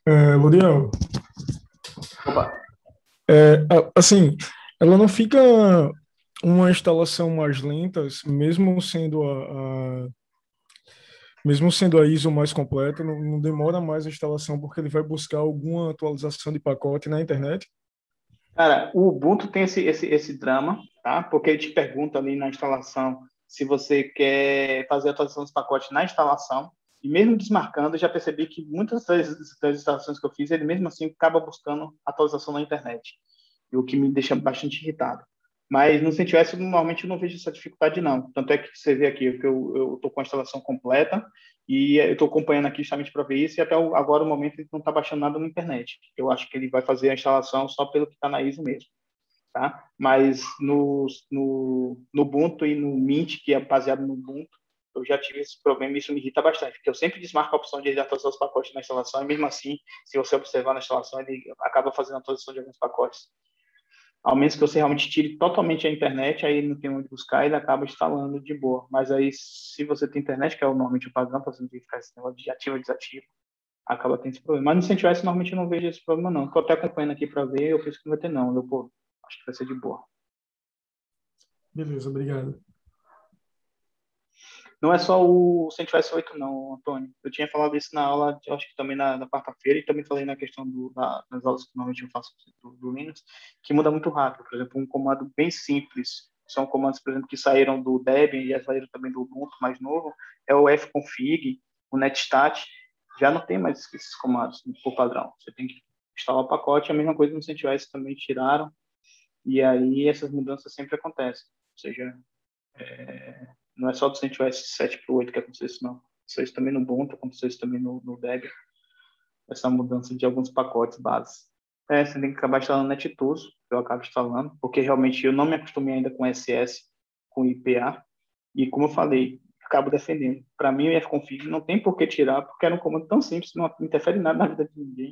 É, Luriel, Opa. é, a- assim, ela não fica uma instalação mais lenta, mesmo sendo a, a- mesmo sendo a I S O mais completa, não, não demora mais a instalação porque ele vai buscar alguma atualização de pacote na internet? Cara, o Ubuntu tem esse, esse, esse drama, tá? Porque ele te pergunta ali na instalação se você quer fazer a atualização dos pacotes na instalação. E mesmo desmarcando, eu já percebi que muitas das, das instalações que eu fiz, ele mesmo assim acaba buscando atualização na internet. E o que me deixa bastante irritado. Mas no CentOS, normalmente eu não vejo essa dificuldade, não. Tanto é que você vê aqui que eu estou com a instalação completa e eu estou acompanhando aqui justamente para ver isso, e até o, agora, no momento, ele não está baixando nada na internet. Eu acho que ele vai fazer a instalação só pelo que está na I S O mesmo. Tá? Mas no, no, no Ubuntu e no Mint, que é baseado no Ubuntu, eu já tive esse problema e isso me irrita bastante, porque eu sempre desmarco a opção de ele atualizar os pacotes na instalação, e mesmo assim, se você observar na instalação, ele acaba fazendo a atualização de alguns pacotes. Ao menos que você realmente tire totalmente a internet, aí não tem onde buscar, ele acaba instalando de boa. Mas aí, se você tem internet, que é normalmente o padrão, para você não ficar esse negócio de ativo ou desativo, acaba tendo esse problema. Mas no CentOS, normalmente eu não vejo esse problema, não. Estou até acompanhando aqui para ver, eu penso que não vai ter, não. Eu, pô, acho que vai ser de boa. Beleza, obrigado. Não é só o CentOS oito, não, Antônio. Eu tinha falado isso na aula, eu acho que também na, na quarta-feira, e também falei na questão do, da, das aulas que normalmente eu faço do, do Linux, que muda muito rápido. Por exemplo, um comando bem simples, são comandos, por exemplo, que saíram do Debian e já saíram também do Ubuntu mais novo, é o fconfig, o netstat, já não tem mais esses comandos por padrão. Você tem que instalar o pacote, a mesma coisa no CentOS também tiraram, e aí essas mudanças sempre acontecem. Ou seja, é, não é só do CentOS sete para o oito que aconteceu isso, não. Aconteceu isso também no Ubuntu, aconteceu isso também no, no Debian, essa mudança de alguns pacotes bases. É, você tem que acabar instalando NetTools, que eu acabo instalando, porque realmente eu não me acostumei ainda com S S, com I P A, e como eu falei, acabo defendendo. Para mim, o fconfig não tem por que tirar, porque era um comando tão simples, não interfere em nada na vida de ninguém,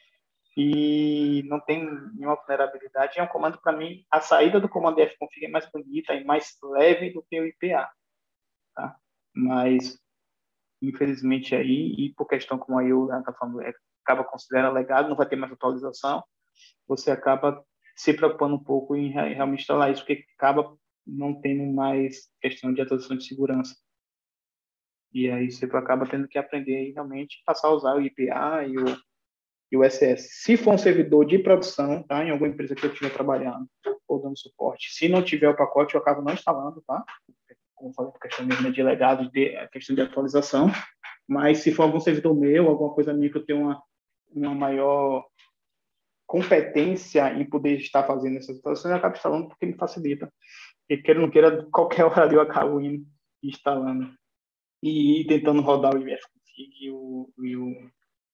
e não tem nenhuma vulnerabilidade. É um comando, para mim, a saída do comando fconfig é mais bonita e mais leve do que o I P A. Tá? Mas, infelizmente, aí, e por questão como a eu está falando, é, acaba considerando legado, não vai ter mais atualização, você acaba se preocupando um pouco em realmente instalar isso, porque acaba não tendo mais questão de atualização de segurança. E aí você acaba tendo que aprender e realmente passar a usar o I P A e o, e o S S. Se for um servidor de produção, tá? Em alguma empresa que eu estiver trabalhando ou dando suporte, se não tiver o pacote, eu acabo não instalando, tá? Como falei, a questão mesmo de legado, de, a questão de atualização, mas se for algum servidor meu, alguma coisa minha que eu tenho uma, uma maior competência em poder estar fazendo essas atualizações, eu acabo instalando porque me facilita. E queira ou não queira, qualquer hora eu acabo indo e instalando e tentando rodar o fconfig e o, e o,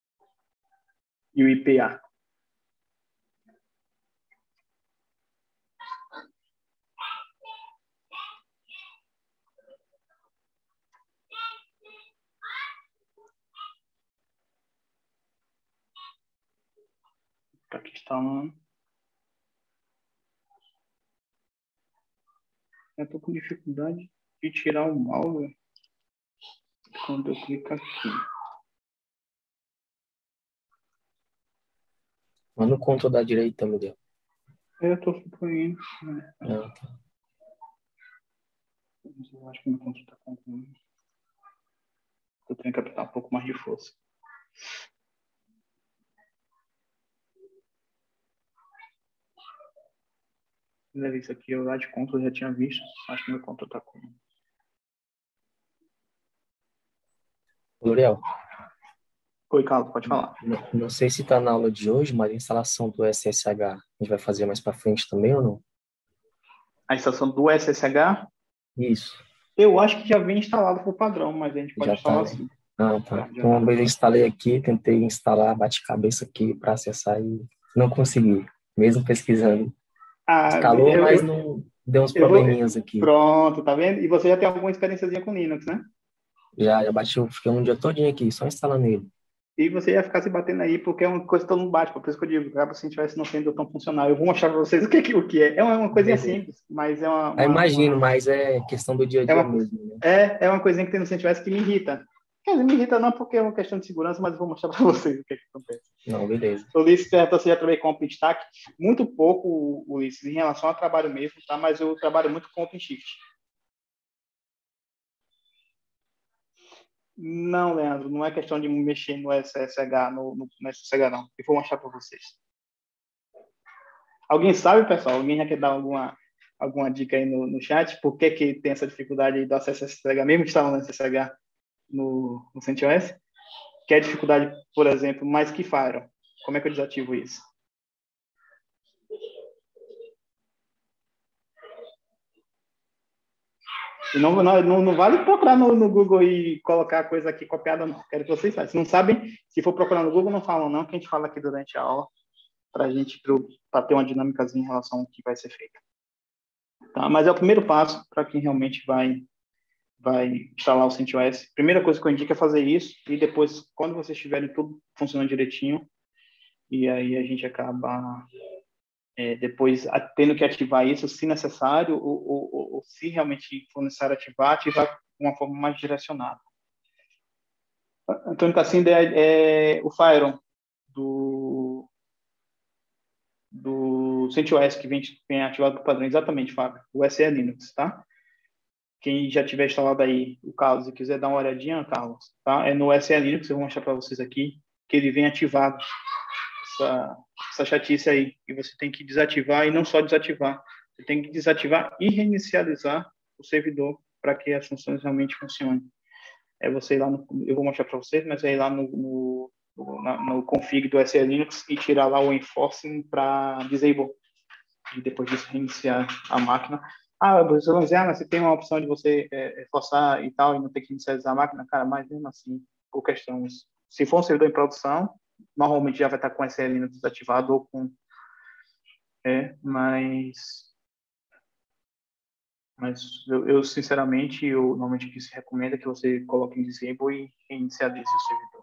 e o I P A. Está aqui instalando. Eu estou com dificuldade de tirar o mouse quando eu clico aqui. Manda o controle da direita, meu Deus. Eu estou supondo. Né? Ah, tá. Eu acho que meu controle está com. Eu tenho que apertar um pouco mais de força. Isso aqui eu lá de controle eu já tinha visto. Acho que meu controle está com. L'Oreal, Oi, Carlos, pode falar. não, não sei se está na aula de hoje, mas a instalação do S S H a gente vai fazer mais para frente também ou não? A instalação do S S H, Isso, eu acho que já vem instalado por padrão, mas a gente pode já instalar está, né? sim. Ah, tá. Já, já Então, uma tá. vez eu instalei aqui, tentei instalar, bate cabeça aqui para acessar e não consegui, mesmo pesquisando. Ah, Instalou, eu, mas eu, não deu uns eu vou. probleminhas aqui. Pronto, tá vendo? E você já tem alguma experiênciazinha com Linux, né? Já, já bati, eu fiquei um dia todinho aqui, só instalando ele. E você ia ficar se batendo aí, porque é uma coisa que todo mundo bate, por isso que eu digo, acaba se a gente tivesse não sendo tão funcional. Eu vou mostrar para vocês o que, o que é. É uma, uma coisinha Beleza. simples, mas é uma, Eu uma, imagino, uma, mas é questão do dia a é dia uma, mesmo, né? é, é uma coisinha que tem no CentOS que me irrita. Quer dizer, me irrita não porque é uma questão de segurança, mas eu vou mostrar para vocês o que, é que acontece. Não, beleza. O Ulisses perguntou se já trabalhei com OpenStack. Muito pouco, Ulisses, em relação ao trabalho mesmo, tá? Mas eu trabalho muito com OpenShift. Não, Leandro, não é questão de mexer no S S H, no, no, no S S H, não. Eu vou mostrar para vocês. Alguém sabe, pessoal? Alguém já quer dar alguma, alguma dica aí no, no chat? Por que, que tem essa dificuldade do acesso ao S S H, mesmo instalando o S S H no, no CentOS? Que é dificuldade, por exemplo, mais que Firewall. Como é que eu desativo isso? E não, não, não vale procurar no, no Google e colocar a coisa aqui copiada, não. Quero que vocês façam. Se não sabem, se for procurar no Google, não falam não, que a gente fala aqui durante a aula, para a gente para ter uma dinâmicazinha em relação ao que vai ser feito. Tá? Mas é o primeiro passo para quem realmente vai, vai instalar o CentOS. Primeira coisa que eu indico é fazer isso, e depois, quando vocês tiverem tudo funcionando direitinho, e aí a gente acaba... É, depois tendo que ativar isso, se necessário, ou, ou, ou se realmente for necessário ativar, ativar de uma forma mais direcionada. Antônio Cassinda é, é o Firewall do, do CentOS, que vem, vem ativado por padrão. Exatamente, Fábio. O S E Linux, tá? Quem já tiver instalado aí o Carlos e quiser dar uma olhadinha, Carlos, tá? É no S E Linux, eu vou mostrar para vocês aqui, que ele vem ativado. Essa, essa chatice aí, e você tem que desativar, e não só desativar, você tem que desativar e reinicializar o servidor para que as funções realmente funcionem. É você ir lá no, eu vou mostrar para vocês, mas é ir lá no, no, no, na, no config do S E Linux e tirar lá o enforcing para disable, e depois disso reiniciar a máquina. Ah, você vai dizer, ah, mas você tem uma opção de você é, forçar e tal, e não ter que inicializar a máquina, cara, mas mesmo assim, por questões, se for um servidor em produção, normalmente já vai estar com S E Linux desativado ou com... É, mas... Mas eu, eu sinceramente, eu, normalmente o que se recomenda é que você coloque em disable e reinicialize o servidor.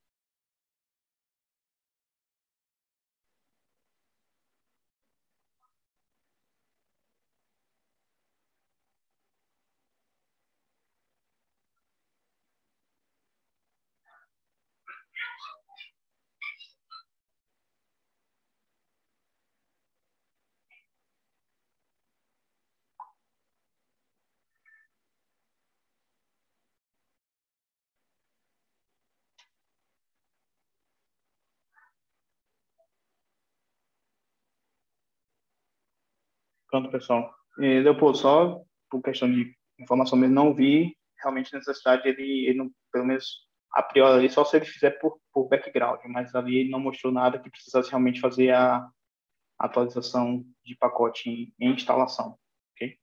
Pronto, pessoal. E, Leopoldo, só por questão de informação mesmo, não vi realmente necessidade, ele, ele não, pelo menos a priori, só se ele fizer por, por background, mas ali ele não mostrou nada que precisasse realmente fazer a atualização de pacote em, em instalação, ok?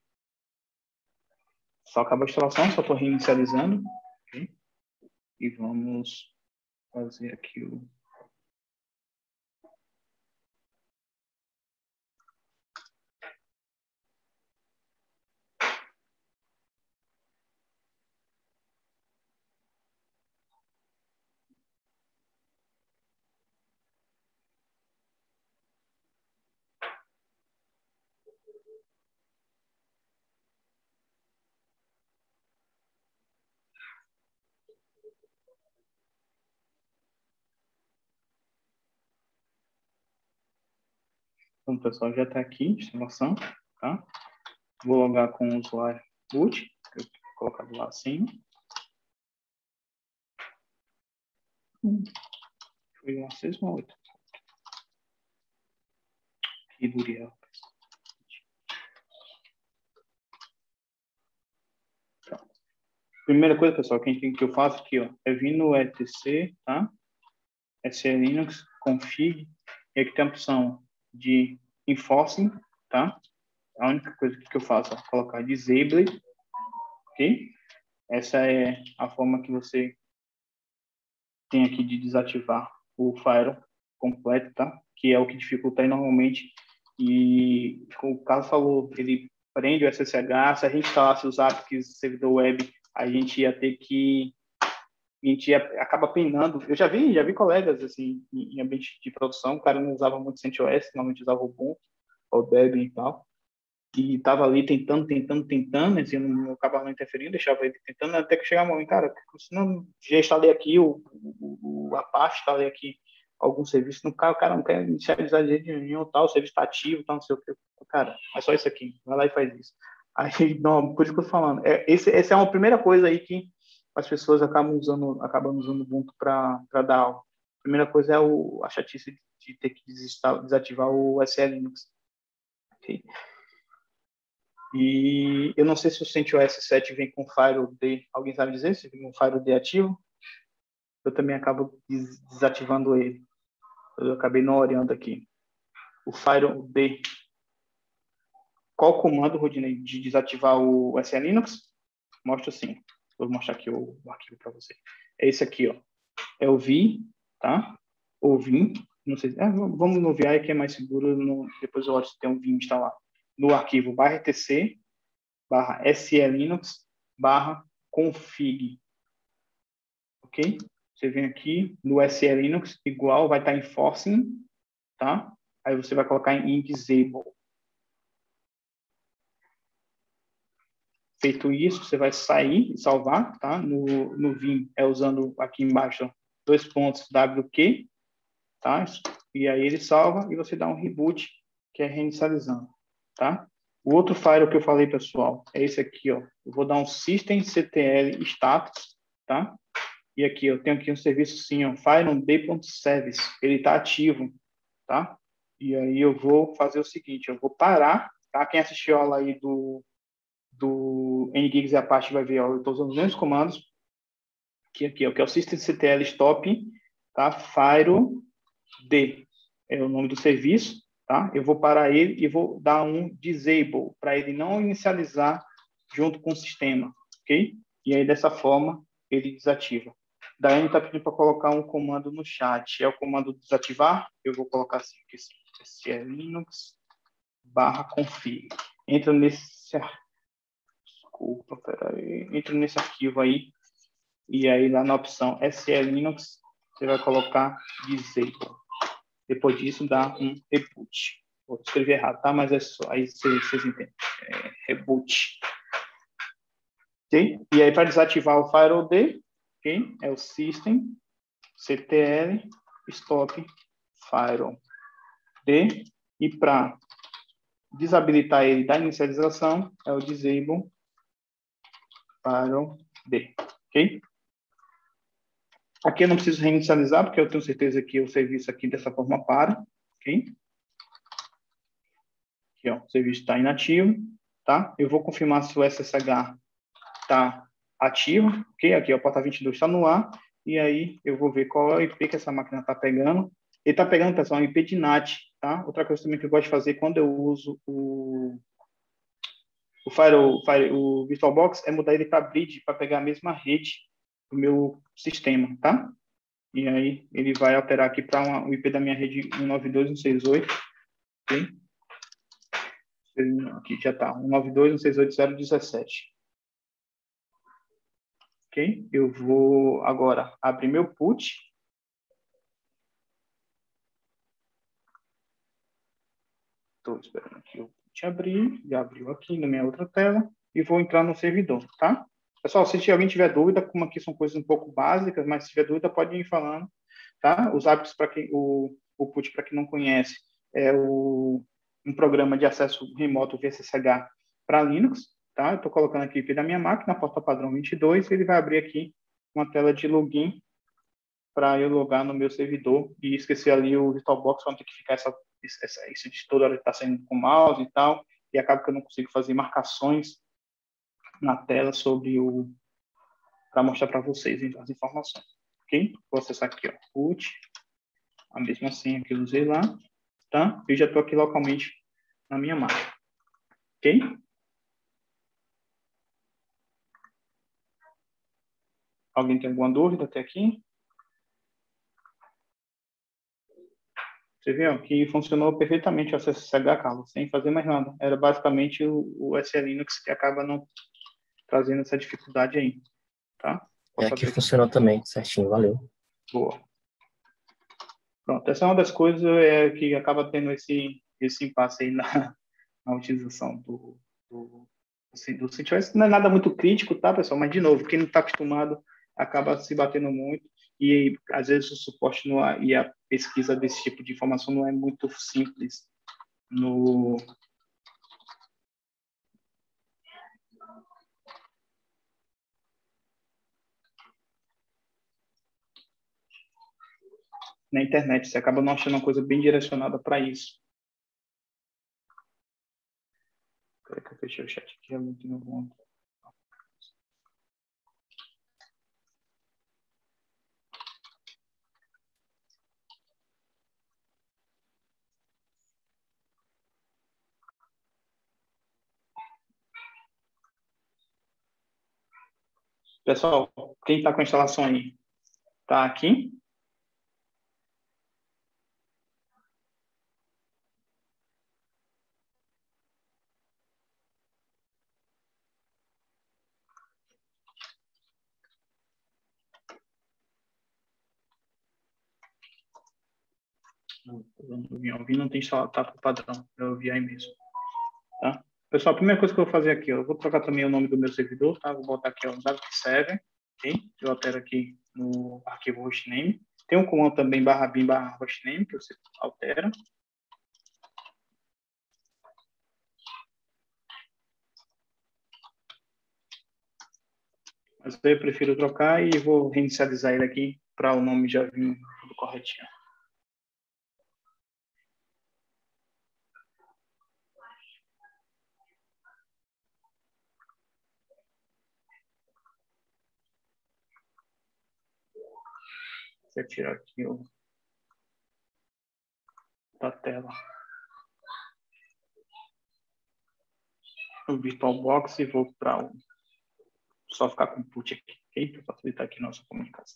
Só acabou a instalação, só estou reinicializando, ok? E vamos fazer aqui o... Então, pessoal, já está aqui, instalação, tá? Vou logar com o usuário boot, eu vou colocar do lado assim. Foi uma seis uma oito. Que Duriel. Primeira coisa, pessoal, que, a gente, que eu faço aqui, ó, é vir no etc, tá? S E Linux, config, e aqui tem a opção de enforcing, tá? A única coisa que eu faço é colocar disable, ok? Essa é a forma que você tem aqui de desativar o firewall completo, tá? Que é o que dificulta aí normalmente. E como o Carlos falou, ele prende o S S H, se a gente instalasse os apps servidor web, a gente ia ter que a gente ia, acaba penando. Eu já vi, já vi colegas assim em, em ambiente de produção, o cara não usava muito CentOS, normalmente usava o Ubuntu, o Debian e tal. e estava ali tentando, tentando, tentando, assim, eu não eu acabava não interferindo, deixava ele tentando, até que chegava um momento, cara, se não, já instalei aqui, o, o, o Apache, instalei aqui algum serviço, no cara, o cara não quer inicializar de jeito nenhum, tal, o serviço está ativo, tal, não sei o que, cara, é só isso aqui, vai lá e faz isso. Aí, não, por isso que eu tô falando, é, esse, essa é uma primeira coisa aí que as pessoas acabam usando, acabam usando o Ubuntu para dar aula. A primeira coisa é o, a chatice de ter que desativar o S E Linux. Okay? E eu não sei se o CentOS sete vem com FireD. Alguém sabe dizer se vem com FireD ativo? Eu também acabo des desativando ele. Eu acabei não olhando aqui. O FireD. Qual o comando, Rodinei, de desativar o S E Linux? Mostra assim. Vou mostrar aqui o, o arquivo para você. É esse aqui, ó. É o vi, tá? Ou vim. Não sei. É, vamos no V I, que é mais seguro. No, depois eu olho se tem um vim instalado. No arquivo barra etc barra selinux barra config. Ok? Você vem aqui no selinux, igual, vai estar em forcing, tá? Aí você vai colocar em disable. Feito isso, você vai sair e salvar, tá? No, no Vim, é usando aqui embaixo, dois pontos wq, tá? E aí ele salva e você dá um reboot, que é reinicializando, tá? O outro file que eu falei, pessoal, é esse aqui, ó. Eu vou dar um systemctl status, tá? E aqui, eu tenho aqui um serviço sim, ó, fileD.service. Ele está ativo, tá? E aí eu vou fazer o seguinte, eu vou parar, tá? Quem assistiu a aula aí do, do Nginx e Apache vai ver, ó, eu estou usando os mesmos comandos, que aqui, ó, que é o systemctl stop, tá? FileD é o nome do serviço. Tá? Eu vou parar ele e vou dar um disable para ele não inicializar junto com o sistema, ok? E aí dessa forma ele desativa. Daiane está pedindo para colocar um comando no chat. É o comando desativar? Eu vou colocar assim, linux barra config. Entra nesse, desculpa, peraí. Entra nesse arquivo aí e aí lá na opção linux você vai colocar disable. Depois disso, dá um reboot. Vou escrever errado, tá? Mas é só, aí vocês, vocês entendem. É, reboot. Ok? E aí, para desativar o FireD, ok? É o system, ctl, stop, FireD. E para desabilitar ele da inicialização, é o disable, FireD. Ok? Aqui eu não preciso reinicializar, porque eu tenho certeza que o serviço aqui dessa forma para, ok? Aqui, ó, o serviço está inativo, tá? Eu vou confirmar se o S S H está ativo, ok? Aqui, ó, o porta vinte e dois está no ar, e aí eu vou ver qual é o I P que essa máquina está pegando. Ele está pegando, pessoal, um I P de N A T, tá? Outra coisa também que eu gosto de fazer quando eu uso o, o, Fire, o, Fire, o VirtualBox é mudar ele para Bridge, para pegar a mesma rede do meu sistema, tá? E aí ele vai alterar aqui para o I P da minha rede um nove dois ponto cento e sessenta e oito, ok? Aqui já está, um nove dois ponto cento e sessenta e oito ponto zero ponto dezessete. Ok? Eu vou agora abrir meu put. Estou esperando aqui o put abrir. Já abriu aqui na minha outra tela. E vou entrar no servidor, tá? Pessoal, se alguém tiver dúvida, como aqui são coisas um pouco básicas, mas se tiver dúvida, pode ir falando, tá? Os hábitos para quem, o, o put, para quem não conhece, é o, um programa de acesso remoto V S S H para Linux, tá? Eu estou colocando aqui o I P da minha máquina, porta padrão vinte e dois, ele vai abrir aqui uma tela de login para eu logar no meu servidor e esquecer ali o VirtualBox, vamos ter que ficar essa, essa, isso de toda hora está saindo com o mouse e tal, e acaba que eu não consigo fazer marcações na tela sobre o para mostrar para vocês as informações, ok? Vou acessar aqui, ó, put, a mesma senha que eu usei lá, tá? Eu já estou aqui localmente na minha máquina, ok? Alguém tem alguma dúvida até aqui? Você viu que funcionou perfeitamente o S S H, Carlos, sem fazer mais nada. Era basicamente o, o S E Linux que acaba não trazendo essa dificuldade aí, tá? É, aqui funcionou também, certinho, valeu. Boa. Pronto, essa é uma das coisas é, que acaba tendo esse, esse impasse aí na, na utilização do, do, do CentOS. Não é nada muito crítico, tá, pessoal? Mas, de novo, quem não está acostumado acaba se batendo muito e, às vezes, o suporte no, e a pesquisa desse tipo de informação não é muito simples no... na internet. Você acaba não achando uma coisa bem direcionada para isso. Espera que eu fechei o chat aqui. Eu não vou... Pessoal, quem está com a instalação aí? Está aqui? O Vim não tem instalado, tá por padrão. Eu vi aí mesmo. Tá? Pessoal, a primeira coisa que eu vou fazer aqui, ó, eu vou trocar também o nome do meu servidor, tá? Vou botar aqui, ó, Zapic Server, ok? Eu altero aqui no arquivo hostname. Tem um comando também, barra bin, barra hostname, que você altera. Mas eu prefiro trocar e vou reinicializar ele aqui para o nome já vir tudo corretinho. Vou tirar aqui o da tela o VirtualBox e vou para o só ficar com o put aqui, ok? Para facilitar aqui nossa comunicação.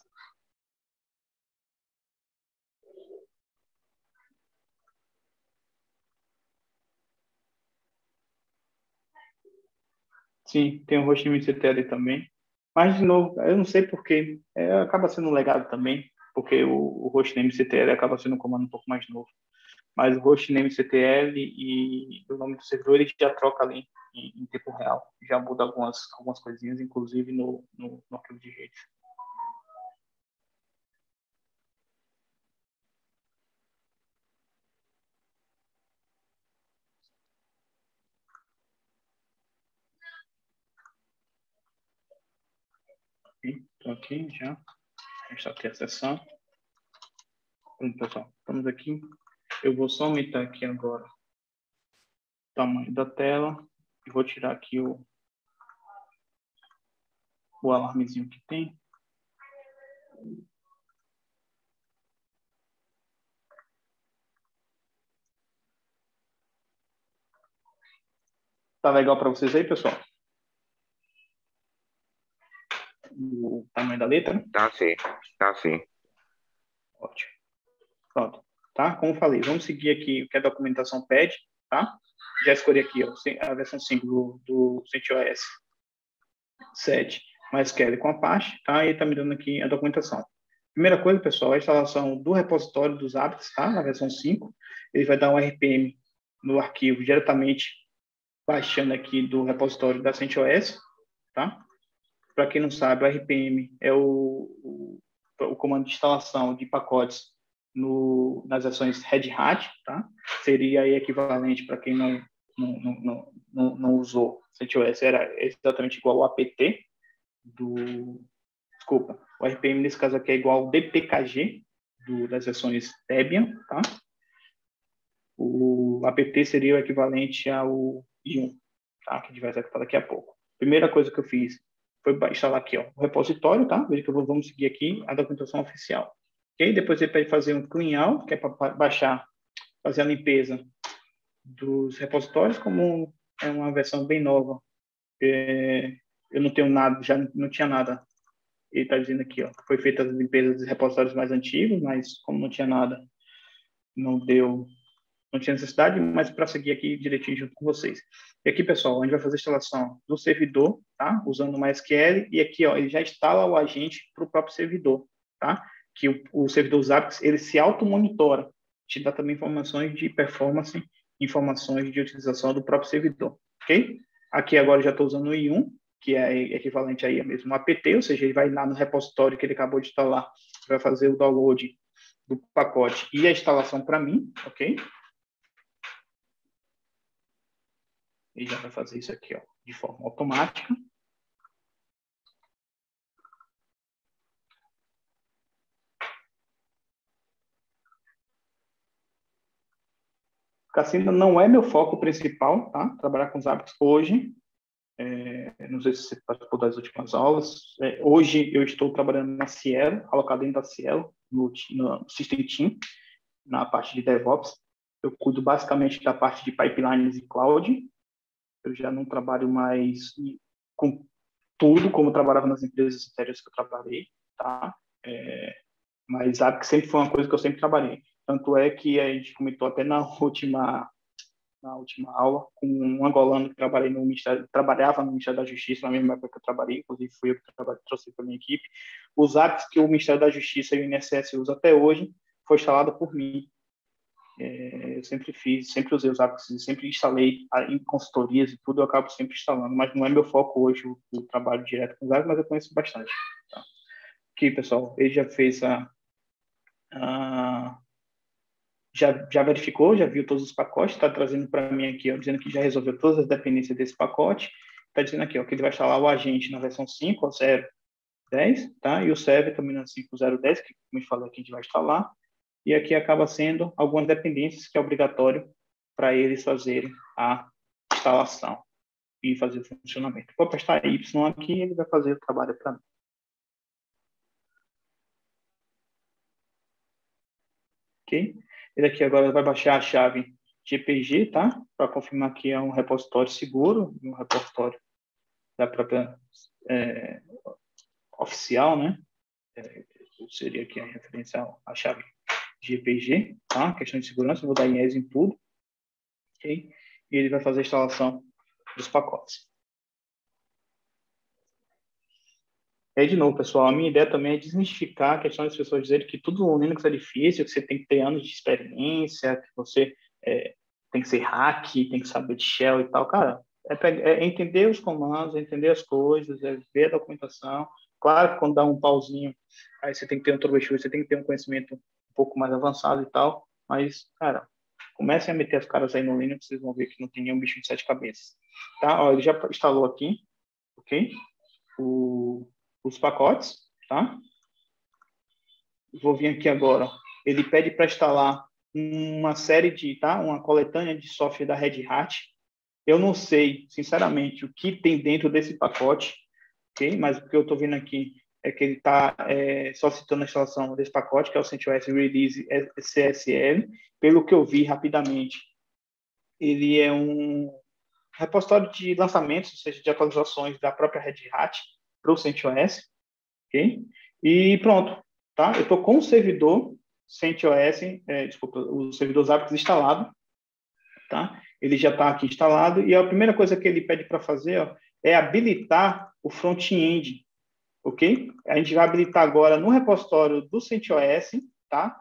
Sim, tem o hostname C T L também. Mas, de novo, eu não sei porquê. É, acaba sendo um legado também, porque o, o hostname C T L acaba sendo um comando um pouco mais novo. Mas o hostname C T L e o nome do servidor, ele já troca ali em, em tempo real. Já muda algumas, algumas coisinhas, inclusive no, no, no arquivo de rede. Estou aqui já. Está aqui a sessão. Pronto, pessoal. Estamos aqui. Eu vou só aumentar aqui agora o tamanho da tela e vou tirar aqui o, o alarmezinho que tem. Tá legal para vocês aí, pessoal? O tamanho da letra? Tá sim, tá sim. Ótimo. Pronto. Tá? Como eu falei, vamos seguir aqui o que a documentação pede, tá? Já escolhi aqui, ó, a versão cinco do, do CentOS sete, MySQL com Apache, tá? E tá me dando aqui a documentação. Primeira coisa, pessoal, a instalação do repositório dos Zapics, tá? Na versão cinco, ele vai dar um R P M no arquivo diretamente baixando aqui do repositório da CentOS, tá? Para quem não sabe, o R P M é o, o, o comando de instalação de pacotes no, nas versões Red Hat, tá? Seria aí equivalente para quem não, não, não, não, não usou CentOS, era exatamente igual ao apt do... Desculpa, o R P M nesse caso aqui é igual ao D P K G do, das versões Debian, tá? O apt seria o equivalente ao I um, tá? Que a gente vai executar daqui a pouco. Primeira coisa que eu fiz foi instalar aqui, ó, o repositório, tá? Veja que vamos seguir aqui a documentação oficial. Ok? Depois ele pede fazer um clean out, que é para baixar, fazer a limpeza dos repositórios, como é uma versão bem nova. É, eu não tenho nada, já não tinha nada. Ele está dizendo aqui, ó, foi feita a limpeza dos repositórios mais antigos, mas como não tinha nada, não deu, não tinha necessidade, mas para seguir aqui direitinho junto com vocês. E aqui, pessoal, a gente vai fazer a instalação do servidor, tá? Usando o MySQL, e aqui, ó, ele já instala o agente para o próprio servidor, tá? Que o, o servidor Zapic, ele se auto-monitora, te dá também informações de performance informações de utilização do próprio servidor, ok? Aqui agora eu já estou usando o I um, que é equivalente aí a mesmo apt, ou seja, ele vai lá no repositório que ele acabou de instalar, vai fazer o download do pacote e a instalação para mim, ok? Ele já vai fazer isso aqui, ó, de forma automática. Cassandra não é meu foco principal, tá? Trabalhar com os hábitos hoje. É, não sei se você participou das últimas aulas. É, hoje eu estou trabalhando na Cielo, alocado dentro da Cielo, no, no System Team, na parte de DevOps. Eu cuido basicamente da parte de pipelines e cloud. Eu já não trabalho mais com tudo como eu trabalhava nas empresas anteriores que eu trabalhei, tá? É, mas sabe que sempre foi uma coisa que eu sempre trabalhei. Tanto é que a gente comentou até na última na última aula com um angolano que trabalhei no Ministério, trabalhava no Ministério da Justiça na mesma época que eu trabalhei, inclusive fui eu que trabalhei, trouxe para minha equipe. Os apps que o Ministério da Justiça e o I N S S usa até hoje foi instalado por mim. É, eu sempre fiz, sempre usei os apps, sempre instalei em consultorias e tudo, eu acabo sempre instalando, mas não é meu foco hoje o, o trabalho direto com os apps, mas eu conheço bastante. Tá? Aqui, pessoal, ele já fez a, a já, já verificou, já viu todos os pacotes, está trazendo para mim aqui, ó, dizendo que já resolveu todas as dependências desse pacote, está dizendo aqui ó, que ele vai instalar o agente na versão cinco, zero dez, tá? E o server também na cinco ponto zero dez, que como eu falei aqui, a gente vai instalar, e aqui acaba sendo algumas dependências que é obrigatório para eles fazerem a instalação e fazer o funcionamento. Vou apertar Y aqui e ele vai fazer o trabalho para mim. Ok? Ele aqui agora vai baixar a chave G P G, tá? Para confirmar que é um repositório seguro, um repositório da própria é, oficial, né? É, seria aqui a referência à chave G P G, tá? Questão de segurança, vou dar yes em tudo, ok? E ele vai fazer a instalação dos pacotes. E aí, de novo, pessoal, a minha ideia também é desmistificar a questão das pessoas dizerem que tudo no Linux é difícil, que você tem que ter anos de experiência, que você é, tem que ser hack, tem que saber de shell e tal. Cara, é, é entender os comandos, é entender as coisas, é ver a documentação. Claro que quando dá um pauzinho, aí você tem que ter um troubleshoot, você tem que ter um conhecimento um pouco mais avançado e tal, mas, cara, comecem a meter as caras aí no Linux, vocês vão ver que não tem nenhum bicho de sete cabeças. Tá? Ó, ele já instalou aqui, ok? O os pacotes, tá? Vou vir aqui agora. Ele pede para instalar uma série de, tá? Uma coletânea de software da Red Hat. Eu não sei, sinceramente, o que tem dentro desse pacote, ok? Mas o que eu estou vendo aqui é que ele está é, só citando a instalação desse pacote, que é o CentOS Release C S L. Pelo que eu vi rapidamente, ele é um repositório de lançamentos, ou seja, de atualizações da própria Red Hat para o CentOS. Ok? E pronto, tá? Eu estou com o servidor CentOS, é, desculpa, o servidor Zabbix instalado, tá? Ele já está aqui instalado e a primeira coisa que ele pede para fazer ó, é habilitar o front-end, ok? A gente vai habilitar agora no repositório do CentOS, tá?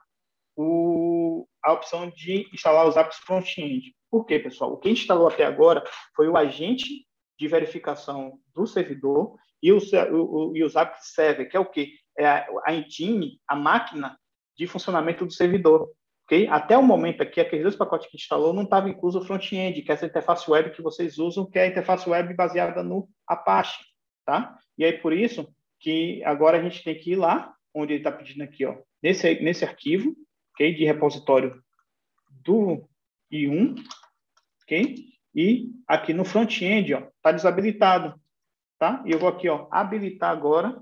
O, a opção de instalar os apps front-end. Por quê, pessoal? O que instalou até agora foi o agente de verificação do servidor e o, o, e os apps server, que é o quê? É a, a engine, a máquina de funcionamento do servidor. Okay? Até o momento aqui, aqueles dois pacotes que instalou não estava incluso o front-end, que é essa interface web que vocês usam, que é a interface web baseada no Apache. Tá? E aí, por isso, que agora a gente tem que ir lá, onde ele está pedindo aqui, ó, nesse, nesse arquivo, okay? De repositório do I um, ok? E aqui no front-end, ó, está desabilitado, tá? E eu vou aqui, ó, habilitar agora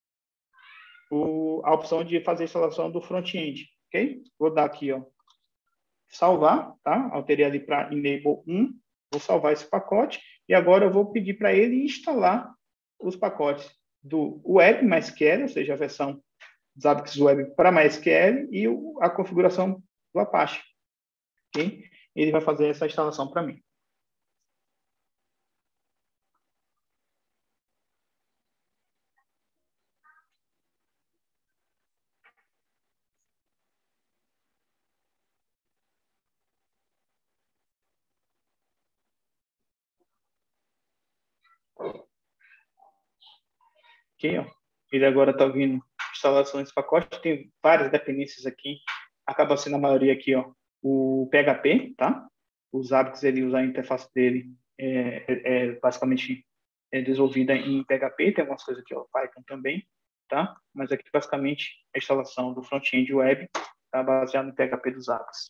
o, a opção de fazer a instalação do front-end, ok? Vou dar aqui, ó, salvar, tá? Alterei ali para enable um, vou salvar esse pacote e agora eu vou pedir para ele instalar os pacotes do Web MySQL, ou seja, a versão Zabbix Web para MySQL e o, a configuração do Apache, ok? Ele vai fazer essa instalação para mim. aqui, ó. Ele agora está vindo instalação desse pacote, tem várias dependências aqui, acaba sendo a maioria aqui, ó, o P H P, tá? Os hábitos ele usar a interface dele é, é, é basicamente é desenvolvida em P H P, tem algumas coisas aqui, ó, Python também, tá? Mas aqui basicamente a instalação do front-end web tá baseado no P H P dos hábitos.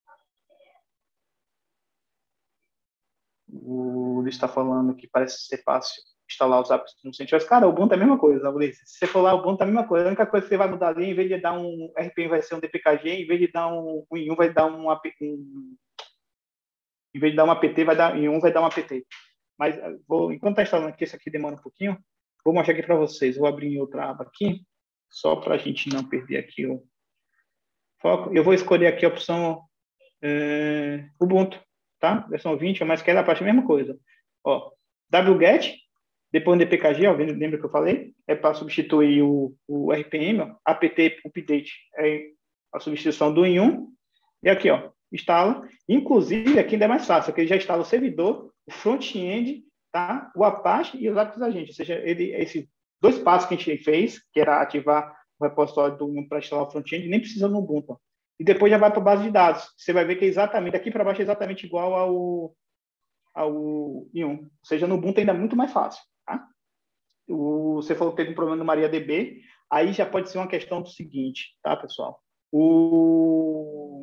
O Luiz está falando que parece ser fácil instalar os apps no CentOS. Cara, o Ubuntu é a mesma coisa, Luiz. Se você for lá, o Ubuntu é a mesma coisa. A única coisa que você vai mudar ali, em vez de dar um R P M, vai ser um D P K G, em vez de dar um, um em um, vai dar um, um em vez de dar um apt, vai dar, em um vai dar um apt. Mas vou, enquanto está instalando aqui, isso aqui demora um pouquinho, vou mostrar aqui para vocês. Vou abrir em outra aba aqui, só para a gente não perder aqui o foco. Eu vou escolher aqui a opção é, Ubuntu, tá? Versão vinte, mas que é a parte a mesma coisa. Ó, wget, depois do D P K G, ó, lembra que eu falei? É para substituir o, o R P M, ó, apt update é a substituição do em um. E aqui, ó, instala. Inclusive, aqui ainda é mais fácil, porque ele já instala o servidor, o front-end, tá? O Apache e os hábitos da gente. Ou seja, ele, esses dois passos que a gente fez, que era ativar o repositório do para instalar o front-end, nem precisa no Ubuntu. E depois já vai para a base de dados. Você vai ver que é exatamente, daqui para baixo é exatamente igual ao, ao i um. Ou seja, no Ubuntu ainda é muito mais fácil. Tá? O, você falou que teve um problema no MariaDB, aí já pode ser uma questão do seguinte, tá, pessoal? O,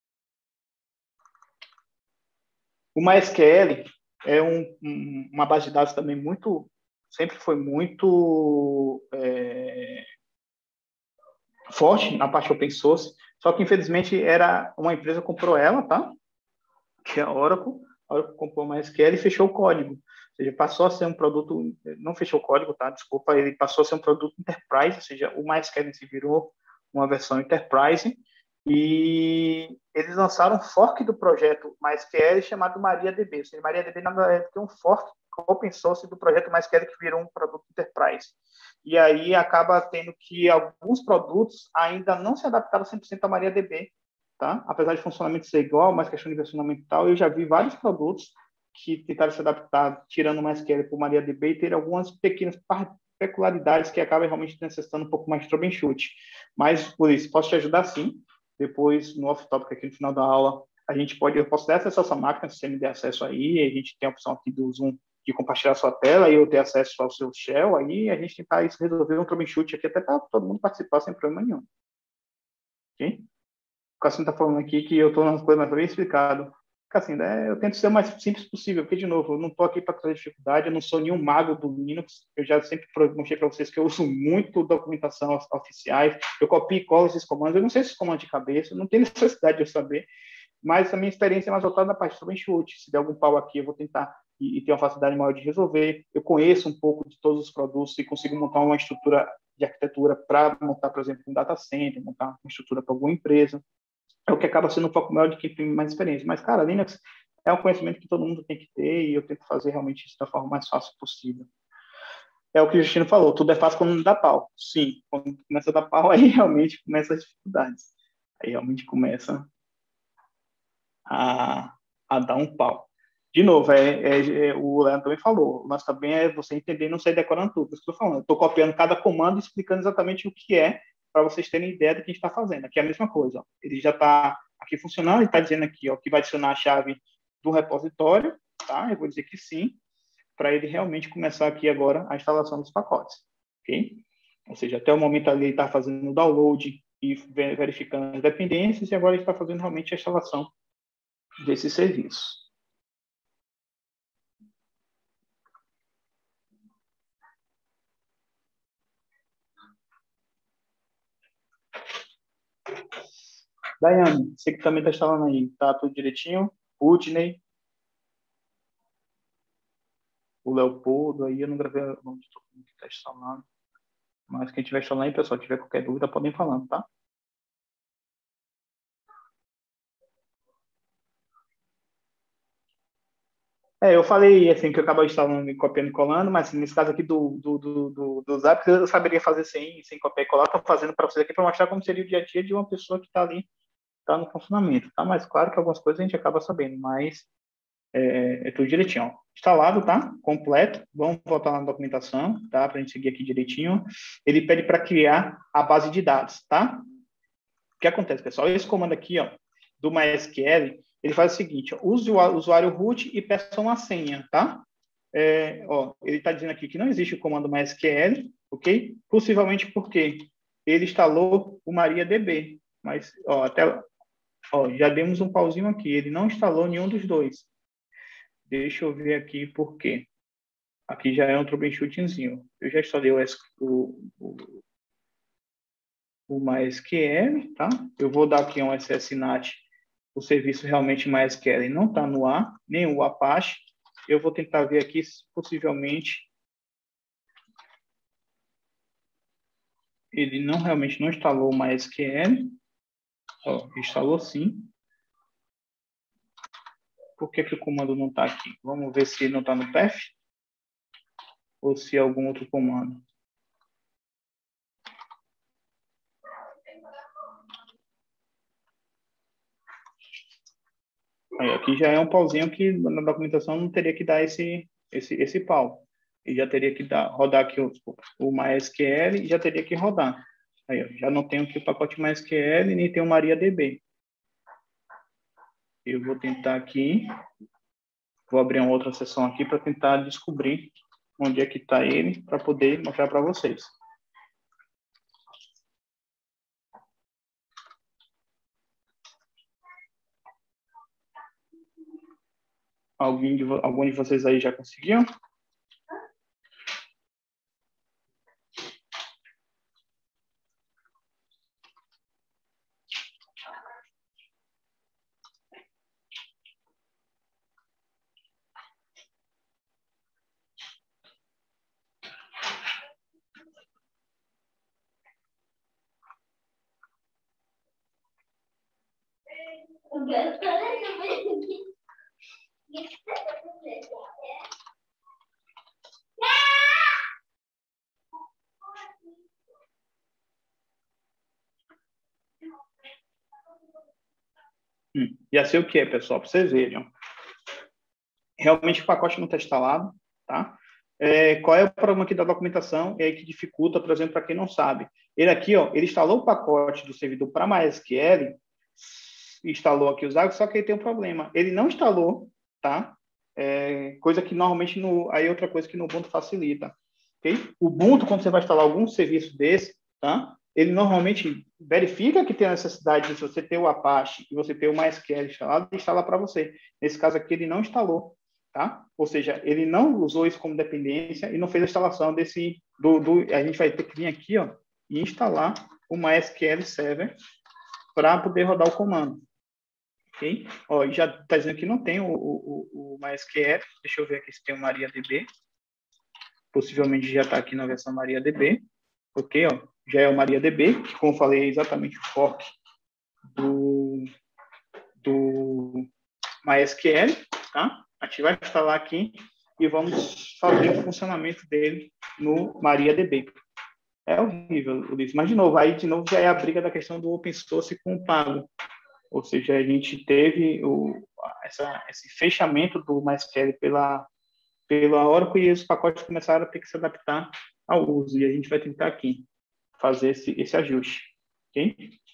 o MySQL é um, um, uma base de dados também muito, sempre foi muito é, forte na parte open source, só que infelizmente era uma empresa que comprou ela, tá? Que é a Oracle. A Oracle comprou o MySQL e fechou o código. Ou seja, passou a ser um produto, não fechou o código, tá? Desculpa, ele passou a ser um produto enterprise, ou seja, o MySQL se virou uma versão enterprise e eles lançaram um fork do projeto MySQL chamado MariaDB. Ou seja, MariaDB na verdade é um fork open source do projeto MySQL que virou um produto enterprise. E aí acaba tendo que alguns produtos ainda não se adaptaram cem por cento a MariaDB, tá? Apesar de funcionamento ser igual, mas questão de versionamento e tal, eu já vi vários produtos que tentaram se adaptar, tirando o MySQL para o MariaDB e ter algumas pequenas peculiaridades que acabam realmente necessitando um pouco mais de troubleshoot. Mas, por isso, posso te ajudar sim. Depois, no off-topic aqui no final da aula, a gente pode, eu posso dar acesso a essa máquina, se você me der acesso aí, a gente tem a opção aqui do Zoom de compartilhar a sua tela e eu ter acesso ao seu shell, aí a gente tentar resolver um troubleshoot aqui até para todo mundo participar sem problema nenhum. Ok? O Cassino está falando aqui que eu estou nas coisas mais bem explicado. Cassino, né, eu tento ser o mais simples possível, porque, de novo, eu não estou aqui para trazer dificuldade, eu não sou nenhum mago do Linux, eu já sempre mostrei para vocês que eu uso muito documentação oficiais, eu copio e colo esses comandos, eu não sei esses comandos de cabeça, não tem necessidade de eu saber, mas a minha experiência é mais voltada na parte do troubleshoot. Se der algum pau aqui, eu vou tentar e, e ter uma facilidade maior de resolver. Eu conheço um pouco de todos os produtos e consigo montar uma estrutura de arquitetura para montar, por exemplo, um data center, montar uma estrutura para alguma empresa. É o que acaba sendo um pouco maior de quem tem mais experiência. Mas, cara, Linux é um conhecimento que todo mundo tem que ter e eu tento fazer realmente isso da forma mais fácil possível. É o que o Justino falou, tudo é fácil quando não dá pau. Sim, quando começa a dar pau, aí realmente começa as dificuldades. Aí realmente começa a, a dar um pau. De novo, é, é, é, o Leandro também falou, mas também é você entender e não sair decorando tudo. Isso que eu estou falando. Estou copiando cada comando e explicando exatamente o que é, para vocês terem ideia do que a gente está fazendo. Aqui é a mesma coisa. Ó. Ele já está aqui funcionando, ele está dizendo aqui ó, que vai adicionar a chave do repositório, tá? Eu vou dizer que sim, para ele realmente começar aqui agora a instalação dos pacotes, ok? Ou seja, até o momento ali ele está fazendo o download e verificando as dependências e agora ele está fazendo realmente a instalação desse serviço. Daiane, você que também está instalando aí, tá tudo direitinho? Udney, o Leopoldo, aí eu não gravei o nome de todo mundo que está instalando. Mas quem estiver instalando aí, pessoal, tiver qualquer dúvida, podem ir falando, tá? É, eu falei assim que eu acabo instalando, copiando e colando, mas assim, nesse caso aqui do, do, do, do, do Zap, eu saberia fazer sem, sem copiar e colar, estou fazendo para vocês aqui para mostrar como seria o dia a dia de uma pessoa que está ali, está no funcionamento, tá? Mas claro que algumas coisas a gente acaba sabendo, mas é, é tudo direitinho, ó. instalado, tá? Completo. Vamos voltar na documentação, tá? Para a gente seguir aqui direitinho. Ele pede para criar a base de dados, tá? O que acontece, pessoal? Esse comando aqui, ó, do MySQL, ele faz o seguinte, ó, use o usuário root e peça uma senha, tá? É, ó, ele está dizendo aqui que não existe o comando MySQL, ok? Possivelmente porque ele instalou o MariaDB, mas, ó, até, ó, já demos um pauzinho aqui, ele não instalou nenhum dos dois. Deixa eu ver aqui por quê. Aqui já é um troubleshootingzinho. Eu já instalei o, o, o, o MySQL, tá? Eu vou dar aqui um S S N A T. O serviço realmente MySQL não está no ar, nem o Apache. Eu vou tentar ver aqui se possivelmente ele não realmente não instalou o MySQL. Ó, instalou sim. Por que que o comando não está aqui? Vamos ver se não está no path ou se é algum outro comando. Aí, aqui já é um pauzinho que na documentação não teria que dar esse, esse, esse pau. E já teria que dar, rodar aqui o, o MySQL e já teria que rodar. Aí, ó, já não tenho aqui o pacote MySQL nem tem o MariaDB. Eu vou tentar aqui, vou abrir uma outra seção aqui para tentar descobrir onde é que está ele, para poder mostrar para vocês. Alguém de, algum de vocês aí já conseguiu? Hum, já sei o que é, pessoal, para vocês verem. Ó. Realmente o pacote não está instalado, tá? É, qual é o problema aqui da documentação? É aí que dificulta, por exemplo, para quem não sabe. Ele aqui, ó, ele instalou o pacote do servidor para MySQL, instalou aqui os dados, só que ele tem um problema. Ele não instalou, tá? É, coisa que normalmente no, aí outra coisa que no Ubuntu facilita, ok? O Ubuntu, quando você vai instalar algum serviço desse, tá? Ele normalmente verifica que tem a necessidade de você ter o Apache e você ter o MySQL instalado e instala para você. Nesse caso aqui, ele não instalou, tá? Ou seja, ele não usou isso como dependência e não fez a instalação desse... Do, do, a gente vai ter que vir aqui, ó, e instalar o MySQL Server para poder rodar o comando. Ok? Ó, já está dizendo que não tem o, o, o MySQL. Deixa eu ver aqui se tem o MariaDB. Possivelmente já está aqui na versão MariaDB. Ok? Ó, já é o MariaDB, que, como eu falei, é exatamente o fork do, do MySQL. Tá? A gente vai instalar aqui e vamos fazer o funcionamento dele no MariaDB. É horrível, Ulisses. Mas, de novo, aí de novo já é a briga da questão do open source com o pago. Ou seja, a gente teve o, essa, esse fechamento do MySQL pela, pela Oracle e os pacotes começaram a ter que se adaptar ao uso. E a gente vai tentar aqui fazer esse, esse ajuste. Ok?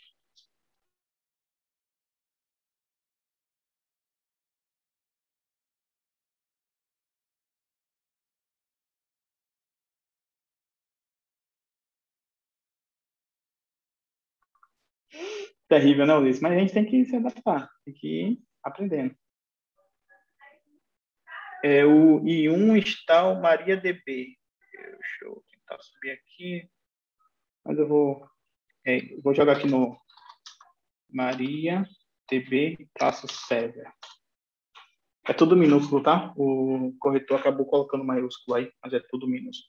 Terrível, não, Ulisses? Mas a gente tem que se adaptar, tem que ir aprendendo. É, o I um está o MariaDB. Deixa eu tentar subir aqui. Mas eu vou, é, vou jogar aqui no MariaDB-server. É tudo minúsculo, tá? O corretor acabou colocando maiúsculo aí, mas é tudo minúsculo.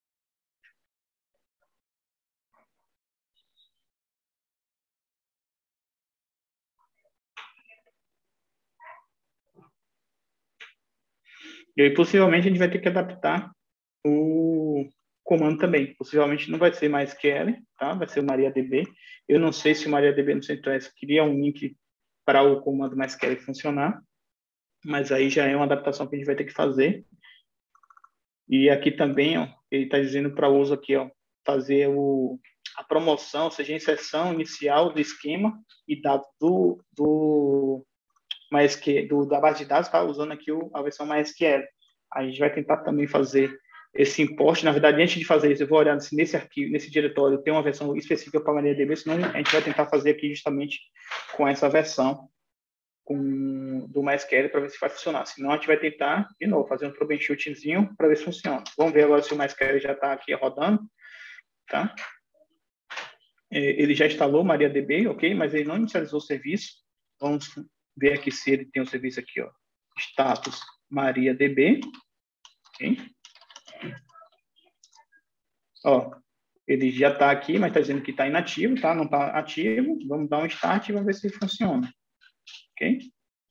E aí, possivelmente, a gente vai ter que adaptar o comando também. Possivelmente não vai ser mais MySQL, tá? Vai ser o MariaDB. Eu não sei se o MariaDB no CentOS cria um link para o comando MySQL funcionar. mas aí já é uma adaptação que a gente vai ter que fazer. E aqui também, ó, ele está dizendo para uso aqui, ó, fazer o, a promoção, ou seja, a inserção inicial do esquema e dados do, do, MySQL, do da base de dados, tá? Usando aqui o, a versão MySQL. A gente vai tentar também fazer esse import. Na verdade, antes de fazer isso, eu vou olhar se nesse arquivo, nesse diretório, tem uma versão específica para MariaDB, senão a gente vai tentar fazer aqui justamente com essa versão com, do MySQL para ver se vai funcionar. Senão, a gente vai tentar, de novo, fazer um troubleshootingzinho para ver se funciona. Vamos ver agora se o MySQL já está aqui rodando. Tá? Ele já instalou MariaDB, ok? Mas ele não inicializou o serviço. Vamos ver aqui se ele tem o serviço aqui, ó. Status MariaDB. Ok? Ó, ele já está aqui, mas está dizendo que está inativo, tá? Não está ativo. Vamos dar um start e vamos ver se funciona. Ok?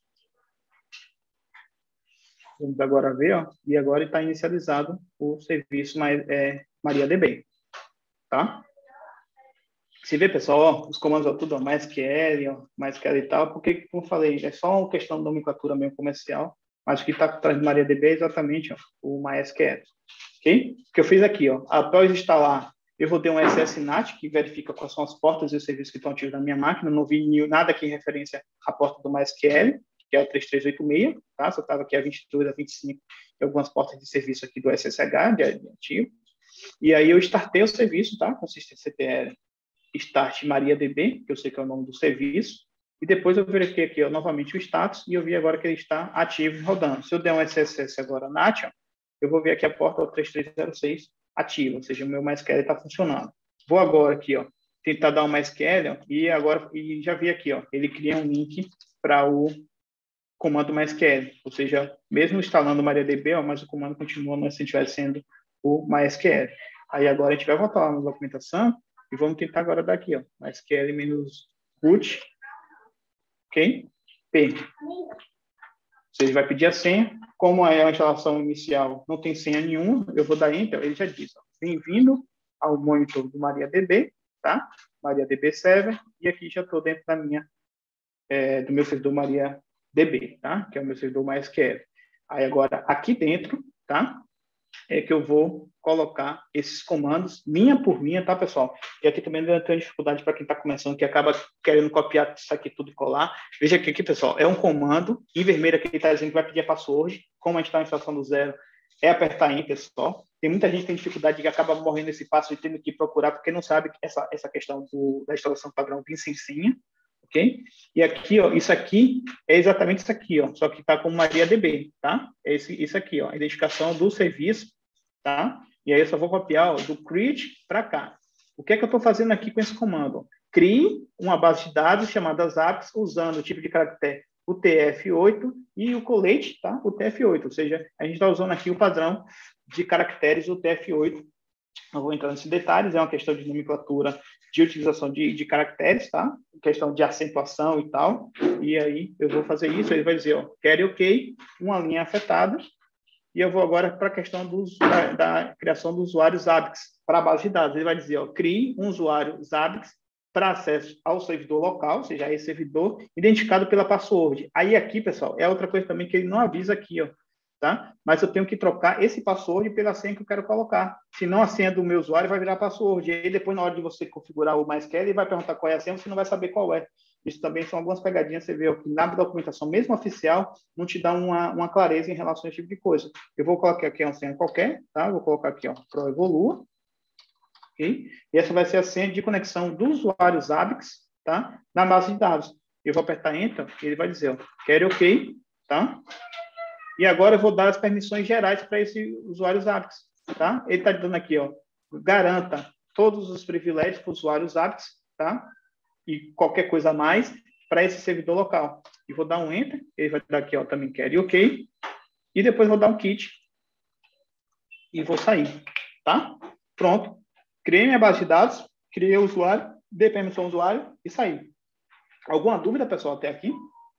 Vamos agora ver, ó. E agora está inicializado o serviço é, MariaDB. Tá? Você vê, pessoal, ó, os comandos, ó, tudo, ó, MySQL, ó, MySQL e tal, porque, como eu falei, é só uma questão de nomenclatura mesmo comercial, mas o que está por trás de MariaDB é exatamente ó, o MySQL. Ok? O que eu fiz aqui, ó, após instalar, eu vou ter um S S N A T, que verifica quais são as portas e os serviços que estão ativos na minha máquina, não vi nada aqui em referência à porta do MySQL, que é o três três oito seis, tá? Só estava aqui a vinte e dois, a vinte e cinco, e algumas portas de serviço aqui do S S H, de, de ativo. E aí eu startei o serviço, tá? Consiste C T L start MariaDB, que eu sei que é o nome do serviço, e depois eu verifiquei aqui ó, novamente o status, e eu vi agora que ele está ativo e rodando. Se eu der um S S S agora na N A T, ó, eu vou ver aqui a porta três três zero seis ativa, ou seja, o meu MySQL está funcionando. Vou agora aqui, ó, tentar dar um MySQL, ó, e agora, e já vi aqui, ó, ele cria um link para o comando MySQL, ou seja, mesmo instalando o MariaDB, ó, mas o comando continua não se estiver sendo o MySQL. Aí agora a gente vai voltar lá na documentação e vamos tentar agora daqui, ó, MySQL-root, ok? P. Você vai pedir a senha. Como é a instalação inicial, não tem senha nenhuma, eu vou dar Enter, ele já diz, bem-vindo ao monitor do MariaDB, tá? MariaDB Server, e aqui já estou dentro da minha, é, do meu servidor MariaDB, tá? Que é o meu servidor MySQL. Aí agora, aqui dentro, tá? É que eu vou colocar esses comandos linha por linha, tá, pessoal? E aqui também eu tenho dificuldade para quem está começando, que acaba querendo copiar isso aqui tudo e colar. Veja que aqui, pessoal, é um comando, em vermelho aqui está dizendo que vai pedir a password, como a gente está na instalação do zero, é apertar Enter só. Tem muita gente que tem dificuldade que acaba morrendo nesse passo e tendo que procurar, porque não sabe essa, essa questão do, da instalação padrão vir sem senha, ok? E aqui, ó, isso aqui é exatamente isso aqui, ó, só que está com MariaDB, tá? É esse, isso aqui, ó, a identificação do serviço, tá? E aí eu só vou copiar, ó, do create para cá. O que é que eu estou fazendo aqui com esse comando? Crie uma base de dados chamada Zabbix, usando o tipo de caractere o T F oito e o colete, tá? O T F oito, ou seja, a gente está usando aqui o padrão de caracteres do T F oito. Não vou entrar nesses detalhes, é uma questão de nomenclatura de utilização de, de caracteres, tá? Questão de acentuação e tal. E aí eu vou fazer isso, ele vai dizer, ó, quero ok, uma linha afetada, e eu vou agora para a questão dos, da, da criação do usuário Zabbix para a base de dados. Ele vai dizer, ó, crie um usuário Zabbix para acesso ao servidor local, ou seja, esse servidor identificado pela password. Aí aqui, pessoal, é outra coisa também que ele não avisa aqui, ó, tá? Mas eu tenho que trocar esse password pela senha que eu quero colocar. Senão a senha do meu usuário vai virar password. E aí depois, na hora de você configurar o MySQL, ele vai perguntar qual é a senha, você não vai saber qual é. Isso também são algumas pegadinhas, você vê que na documentação, mesmo oficial, não te dá uma, uma clareza em relação a esse tipo de coisa. Eu vou colocar aqui uma senha qualquer, tá? Vou colocar aqui, ó, ProEvolua. Okay? E essa vai ser a senha de conexão do usuário Zabbix, tá? Na base de dados. Eu vou apertar Enter, e ele vai dizer, ó, quero ok, tá? E agora eu vou dar as permissões gerais para esse usuário Zabbix, tá? Ele está dando aqui, ó, garanta todos os privilégios para o usuário Zabbix, tá? E qualquer coisa a mais para esse servidor local. E vou dar um Enter, ele vai dar aqui, ó, também quero ok, e depois vou dar um Quit e vou sair, tá? Pronto. Criei minha base de dados, criei o usuário, dei permissão ao usuário e saí. Alguma dúvida, pessoal, até aqui?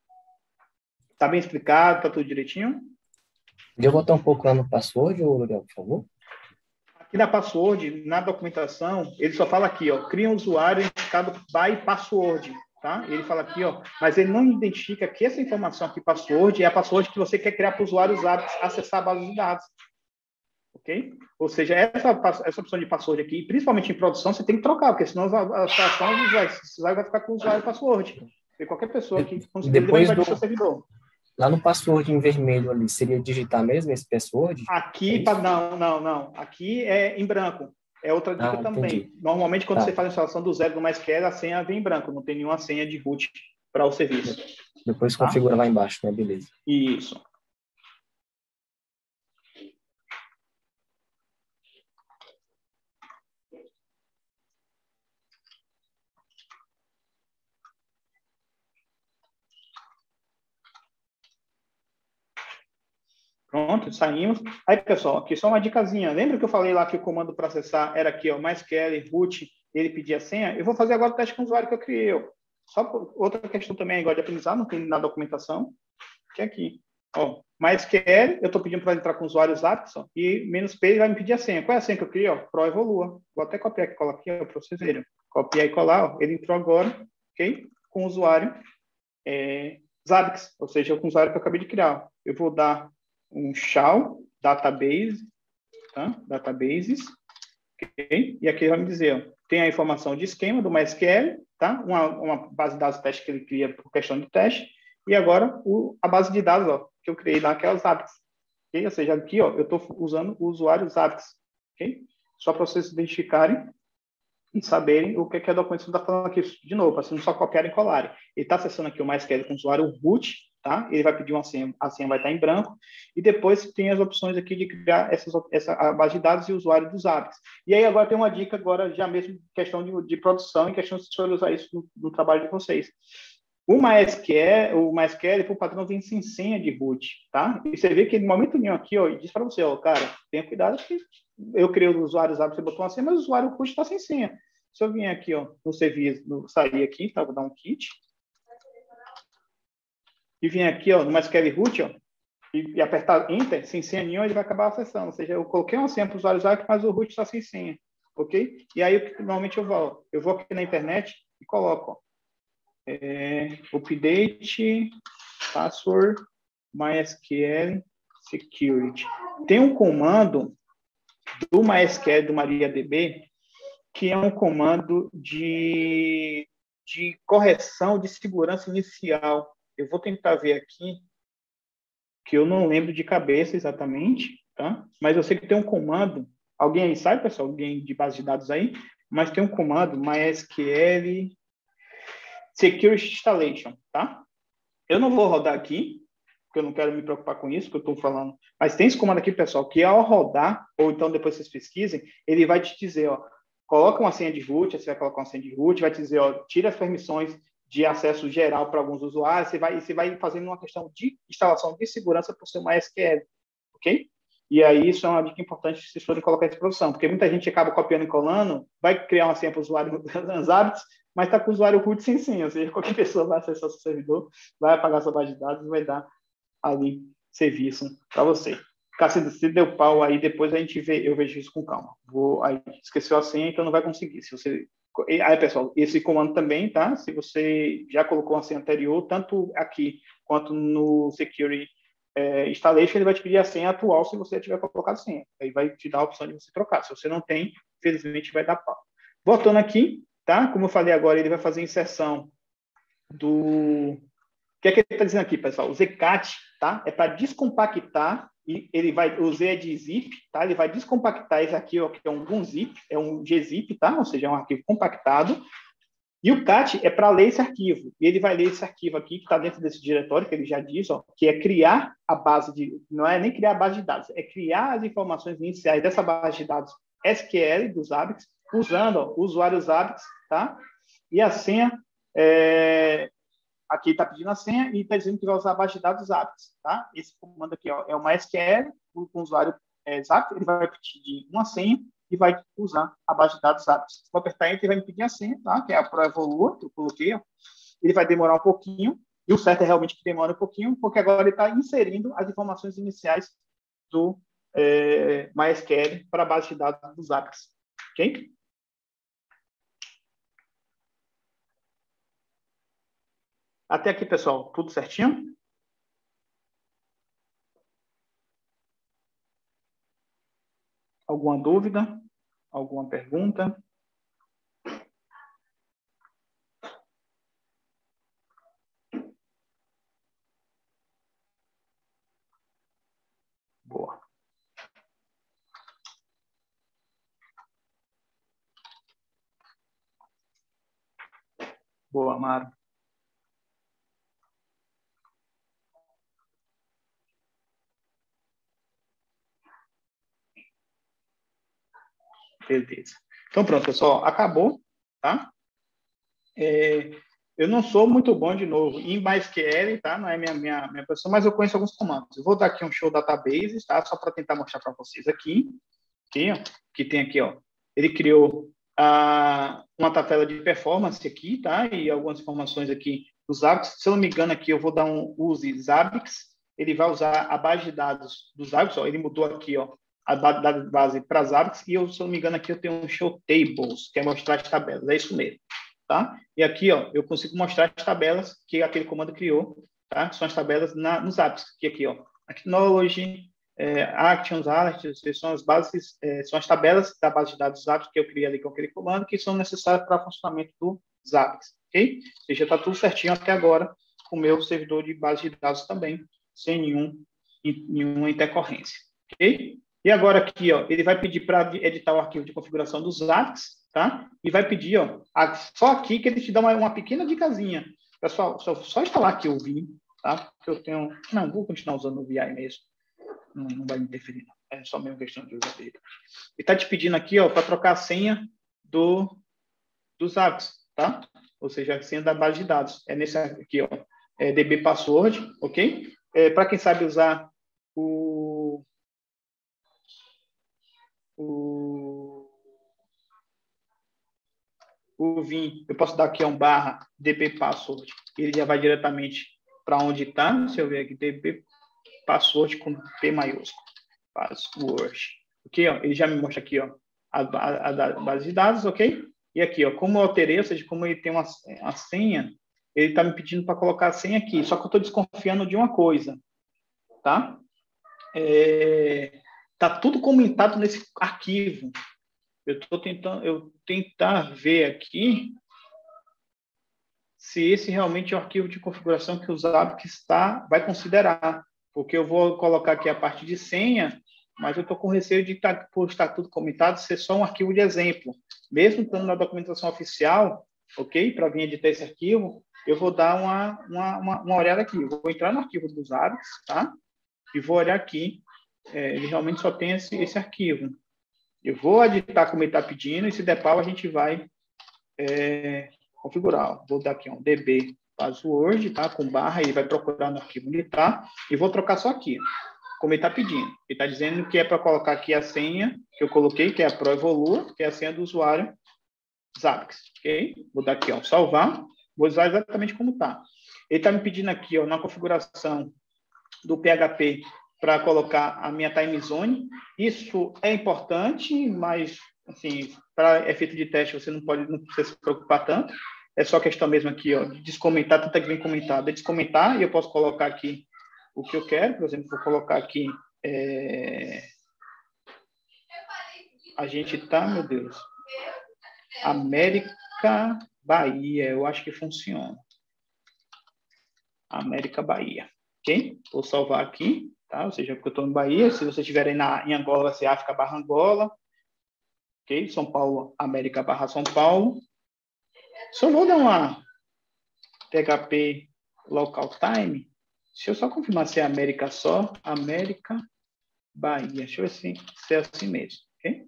Tá bem explicado? Tá tudo direitinho? Podia voltar um pouco lá no password, Gabriel, por favor? Aqui na password, na documentação, ele só fala aqui, ó, cria um usuário identificado by password. tá? Ele fala aqui, ó, mas ele não identifica que essa informação aqui, password, é a password que você quer criar para o usuário usar, acessar a base de dados. Ok? Ou seja, essa, essa opção de password aqui, principalmente em produção, você tem que trocar, porque senão a situação vai, vai ficar com o usuário password. Porque qualquer pessoa que conseguir, ele vai invadir seu servidor. Lá no password em vermelho ali, seria digitar mesmo esse password? Aqui, é não, não, não. Aqui é em branco. É outra dica ah, também. Entendi. Normalmente, quando tá. você faz a instalação do zero do MySQL, a senha vem em branco, não tem nenhuma senha de root para o serviço. Depois tá? configura lá embaixo, né? Beleza. Isso. Pronto, saímos. Aí, pessoal, aqui só uma dicasinha. Lembra que eu falei lá que o comando para acessar era aqui, ó, MySQL, root, ele pedia a senha? Eu vou fazer agora o teste com o usuário que eu criei. Só outra questão também, igual de aprendizado, não tem na documentação, que é aqui. Ó, MySQL, eu estou pedindo para entrar com o usuário Zaps, ó, e menos P ele vai me pedir a senha. Qual é a senha que eu criei? Ó, Pro Evolua. Vou até copiar e colar aqui, para vocês verem. Copiar e colar, ó, ele entrou agora, ok? Com o usuário é, Zabbix, ou seja, com o usuário que eu acabei de criar. Eu vou dar um shell database, tá? Databases, ok? E aqui ele vai me dizer, ó, tem a informação de esquema do MySQL, tá? Uma, uma base de dados de teste que ele cria por questão de teste, e agora o, a base de dados, ó, que eu criei lá, que é o Zabbix, ok? Ou seja, aqui, ó, eu estou usando o usuário Zabbix, ok? Só para vocês identificarem e saberem o que, é que a documentação está falando aqui. De novo, para vocês não só copiarem e colarem. Ele está acessando aqui o MySQL com o usuário root, tá? Ele vai pedir uma senha, a senha vai estar em branco, e depois tem as opções aqui de criar essas, essa a base de dados e o usuário dos Zabbix. E aí agora tem uma dica, agora já mesmo questão de, de produção e questão de se for usar isso no, no trabalho de vocês. O MySQL, o MySQL, por padrão, vem sem senha de root, tá? E você vê que no momento nenhum aqui, ó, diz para você, ó, cara, tenha cuidado que eu criei o usuário Zabbix, você botou uma senha, mas o usuário root está sem senha. Se eu vier aqui, ó, no serviço, no, sair aqui, tá? Vou dar um kit. E vir aqui, ó, no MySQL root, ó, e, e apertar Enter, sem senha nenhuma, ele vai acabar acessando. Ou seja, eu coloquei uma senha para o usuário Zabbix, mas o root está sem senha, ok? E aí, normalmente eu vou, eu vou aqui na internet e coloco, ó, é, update password MySQL security. Tem um comando do MySQL do MariaDB que é um comando de, de correção de segurança inicial. Eu vou tentar ver aqui, que eu não lembro de cabeça exatamente, tá? Mas eu sei que tem um comando, alguém aí sabe, pessoal? Alguém de base de dados aí? Mas tem um comando MySQL Security Installation, tá? Eu não vou rodar aqui, porque eu não quero me preocupar com isso que eu estou falando. Mas tem esse comando aqui, pessoal, que ao rodar, ou então depois vocês pesquisem, ele vai te dizer, ó, coloca uma senha de root, você vai colocar uma senha de root, vai te dizer, ó, tira as permissões de acesso geral para alguns usuários, você vai, você vai fazendo uma questão de instalação de segurança para o seu MySQL, ok? E aí isso é uma dica importante se vocês forem colocar isso em produção, porque muita gente acaba copiando e colando, vai criar uma senha para o usuário nos hábitos, mas está com o usuário root sem senha, ou seja, qualquer pessoa vai acessar o seu servidor, vai apagar sua base de dados e vai dar ali serviço para você. Caso se deu pau aí, depois a gente vê, eu vejo isso com calma. Vou, aí, esqueceu a senha, então não vai conseguir. Se você, aí, pessoal, esse comando também, tá? Se você já colocou uma senha anterior, tanto aqui quanto no Security é, Installation, ele vai te pedir a senha atual se você tiver colocado senha. Aí vai te dar a opção de você trocar. Se você não tem, infelizmente vai dar pau. Voltando aqui, tá? Como eu falei agora, ele vai fazer inserção do... O que é que ele está dizendo aqui, pessoal? O Zcat, tá? É para descompactar, e ele vai, o Z é de zip, tá? Ele vai descompactar esse aqui, ó, que é um, um zip, é um gzip, tá? Ou seja, é um arquivo compactado. E o cat é para ler esse arquivo. E ele vai ler esse arquivo aqui, que está dentro desse diretório, que ele já diz, ó, que é criar a base de... Não é nem criar a base de dados, é criar as informações iniciais dessa base de dados S Q L dos Zabbix, usando ó, o usuário Zabbix, tá? E a senha... É... Aqui está pedindo a senha e está dizendo que vai usar a base de dados Zabbix, tá? Esse comando aqui ó, é o MySQL, com o usuário é, Zabbix, ele vai pedir uma senha e vai usar a base de dados Zabbix. Vou apertar Enter, ele vai me pedir a senha, tá? Que é a Pro Evolua, que eu coloquei, ó. Ele vai demorar um pouquinho, e o certo é realmente que demora um pouquinho, porque agora ele está inserindo as informações iniciais do é, MySQL para a base de dados do Zabbix, ok? Até aqui, pessoal, tudo certinho? Alguma dúvida? Alguma pergunta? Boa. Boa, Amaro. Beleza. Então, pronto, pessoal. Acabou, tá? É, eu não sou muito bom, de novo, em MySQL, tá? Não é minha, minha, minha pessoa, mas eu conheço alguns comandos. Eu vou dar aqui um show databases, tá? Só para tentar mostrar para vocês aqui. Aqui, ó, que tem aqui, ó. Ele criou ah, uma tabela de performance aqui, tá? E algumas informações aqui dos Zabbix. Se eu não me engano, aqui eu vou dar um use Zabbix. Ele vai usar a base de dados dos Zabbix, ó. Ele mudou aqui, ó, a base para Zabbix. E eu, se eu não me engano, aqui eu tenho um show tables, que é mostrar as tabelas. É isso mesmo, tá? E aqui, ó, eu consigo mostrar as tabelas que aquele comando criou, tá? Que são as tabelas na, nos Zabbix. Que aqui, ó, Acknowledge, É, actions, alerts, são as bases, é, são as tabelas da base de dados Zabbix que eu criei ali com aquele comando, que são necessárias para o funcionamento do Zabbix, ok? Ou seja, está tudo certinho até agora com o meu servidor de base de dados também, sem nenhum, nenhuma intercorrência, ok? E agora aqui, ó, ele vai pedir para editar o arquivo de configuração dos Zabbix, tá? E vai pedir, ó, a, só aqui que ele te dá uma, uma pequena dicasinha. Pessoal, só, só instalar aqui o Vim, tá? Que eu tenho... Não, vou continuar usando o V I mesmo. Não, não vai me interferir, não. É só mesmo questão de usabilidade. Ele está te pedindo aqui, ó, para trocar a senha do, dos Zabbix, tá? Ou seja, a senha da base de dados. É nesse aqui, ó, é D B password, ok? É, para quem sabe usar o, o, o Vim, eu posso dar aqui um barra D B password. Ele já vai diretamente para onde está. Deixa eu ver aqui, D B password com P maiúsculo, password, ok? Ó, ele já me mostra aqui, ó, a, a, a base de dados, ok? E aqui, ó, como eu alterei, ou seja, como ele tem uma, uma senha, ele está me pedindo para colocar a senha aqui, só que eu estou desconfiando de uma coisa, tá? É, tá tudo comentado nesse arquivo. Eu estou tentando, eu tentar ver aqui se esse realmente é o arquivo de configuração que o Zabbix está, vai considerar. Porque eu vou colocar aqui a parte de senha, mas eu estou com receio de, tá, por estar tudo comentado, ser só um arquivo de exemplo. Mesmo estando na documentação oficial, ok? Para vir editar esse arquivo, eu vou dar uma, uma, uma, uma olhada aqui. Eu vou entrar no arquivo dos Zabbix, tá? E vou olhar aqui. É, ele realmente só tem esse, esse arquivo. Eu vou editar como ele está pedindo, e se der pau, a gente vai é, configurar. Vou dar aqui um D B password, tá? Com barra, ele vai procurar no arquivo onde está, e vou trocar só aqui, como ele está pedindo. Ele está dizendo que é para colocar aqui a senha que eu coloquei, que é a ProEvolua, que é a senha do usuário Zabbix, ok? Vou dar aqui, ó, salvar, vou usar exatamente como está. Ele está me pedindo aqui, ó, na configuração do P H P, para colocar a minha time zone. Isso é importante, mas, assim, para efeito de teste, você não pode, não precisa se preocupar tanto. É só questão mesmo aqui, ó, de descomentar, tanto é que vem comentado, é descomentar, e eu posso colocar aqui o que eu quero. Por exemplo, vou colocar aqui, é... a gente tá, meu Deus, América, Bahia, eu acho que funciona. América, Bahia, ok? Vou salvar aqui, tá? Ou seja, porque eu estou em Bahia, se vocês estiverem na, em Angola, vai ser África barra Angola, ok? São Paulo, América barra São Paulo. Só vou dar uma P H P local time. Deixa eu só confirmar se é América só. América, Bahia. Deixa eu ver se, se é assim mesmo, ok?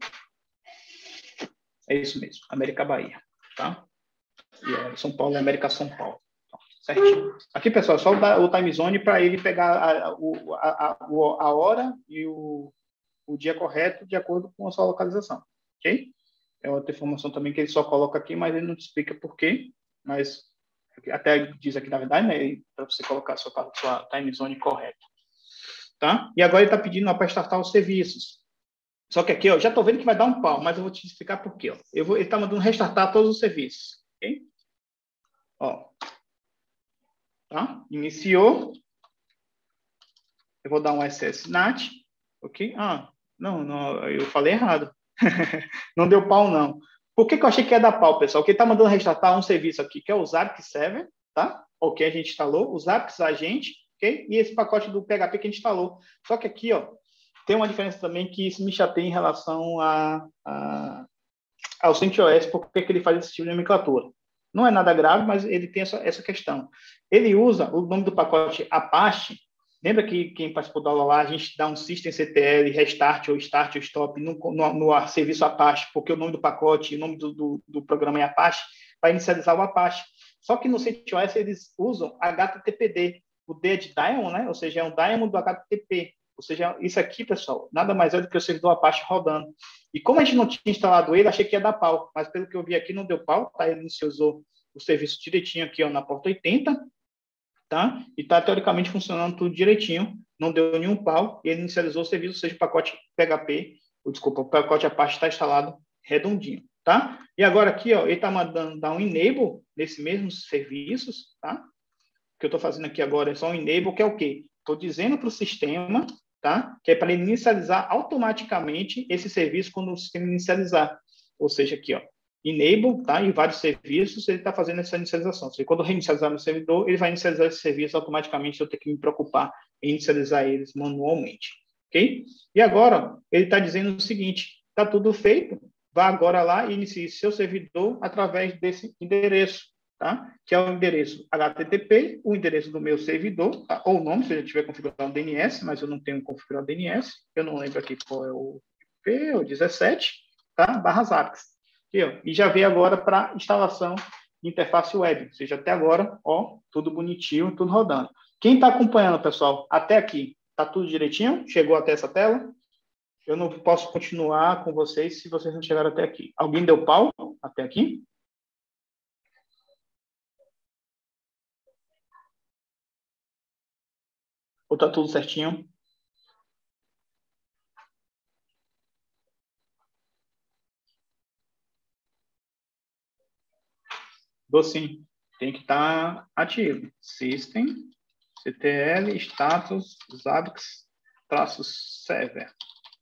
É isso mesmo, América, Bahia, tá? E é São Paulo, América, São Paulo. Então, certinho. Aqui, pessoal, só o time zone para ele pegar a, a, a, a hora e o, o dia correto de acordo com a sua localização, ok? É outra informação também que ele só coloca aqui, mas ele não te explica por quê, mas até diz aqui, na verdade, né, para você colocar a sua, a sua time zone correta. Tá? E agora ele está pedindo para startar os serviços. Só que aqui, ó, já estou vendo que vai dar um pau, mas eu vou te explicar por quê. Ó. Eu vou, ele está mandando restartar todos os serviços. Ok? Ó. iniciou. Eu vou dar um S S N A T, ok? Ah, não, não, eu falei errado. Não deu pau, não. Por que, que eu achei que ia dar pau, pessoal? Porque está mandando restartar um serviço aqui, que é o Zabbix Server, tá? Ok, a gente instalou. O Zabbix Agente, ok? E esse pacote do P H P que a gente instalou. Só que aqui, ó, tem uma diferença também que isso me chateia em relação a, a, ao CentOS, porque que ele faz esse tipo de nomenclatura. Não é nada grave, mas ele tem essa, essa questão. Ele usa o nome do pacote Apache. Lembra que quem participou da aula lá, a gente dá um systemctl, restart ou start ou stop no, no, no serviço Apache, porque o nome do pacote, o nome do, do, do programa é Apache, para inicializar o Apache. Só que no CentOS eles usam H T T P D. O D é de Diamond, né? Ou seja, é um Diamond do H T T P. Ou seja, isso aqui, pessoal, nada mais é do que o servidor Apache rodando. E como a gente não tinha instalado ele, achei que ia dar pau. Mas pelo que eu vi aqui, não deu pau. Tá? Ele inicializou o serviço direitinho aqui, ó, na porta oitenta. Tá? E está teoricamente funcionando tudo direitinho, não deu nenhum pau, e ele inicializou o serviço, ou seja, o pacote P H P, ou, desculpa, o pacote Apache está instalado redondinho, tá? E agora aqui, ó, ele está mandando dar um enable nesses mesmos serviços, tá? O que eu estou fazendo aqui agora é só um enable, que é o quê? Estou dizendo para o sistema, tá? Que é para ele inicializar automaticamente esse serviço quando o sistema inicializar. Ou seja, aqui, ó, enable, tá? Em vários serviços, ele está fazendo essa inicialização. Ou seja, quando eu reinicializar meu servidor, ele vai inicializar esse serviço automaticamente, eu tenho que me preocupar em inicializar eles manualmente, ok? E agora, ele está dizendo o seguinte, está tudo feito, vá agora lá e inicie seu servidor através desse endereço, tá? Que é o endereço H T T P, o endereço do meu servidor, tá? Ou o nome, se eu tiver configurado o D N S, mas eu não tenho configurado o D N S, eu não lembro aqui qual é o I P, o dezessete, tá? Barra Zabbix. Aqui, ó, e já veio agora para instalação de interface web. Ou seja, até agora, ó, tudo bonitinho, tudo rodando. Quem está acompanhando, pessoal, até aqui, está tudo direitinho? Chegou até essa tela? Eu não posso continuar com vocês se vocês não chegaram até aqui. Alguém deu pau até aqui? Ou está tudo certinho? Dou sim. Tem que estar ativo. System, ctl, status, zabbix, traço server.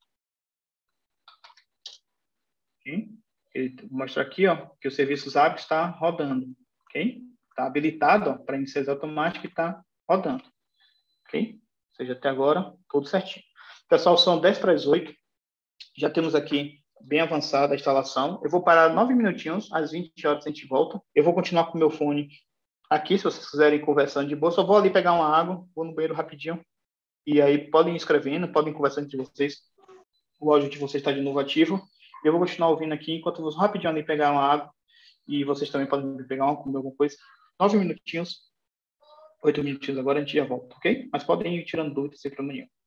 Ok? Ele mostra aqui, ó, que o serviço Zabbix está rodando. Ok? Está habilitado para inicialização automática e está rodando. Ok? Ou seja, até agora, tudo certinho. Pessoal, são dez para as oito. Já temos aqui bem avançada a instalação. Eu vou parar nove minutinhos, às vinte horas a gente volta. Eu vou continuar com o meu fone aqui, se vocês quiserem ir conversando de boa. Só vou ali pegar uma água, vou no banheiro rapidinho. E aí podem ir escrevendo, podem conversar entre vocês. O áudio de vocês está de novo ativo. Eu vou continuar ouvindo aqui, enquanto eu vou rapidinho ali pegar uma água. E vocês também podem pegar uma, comer alguma coisa. Nove minutinhos, oito minutinhos agora, a gente já volta, ok? Mas podem ir tirando dúvidas sem problema nenhum.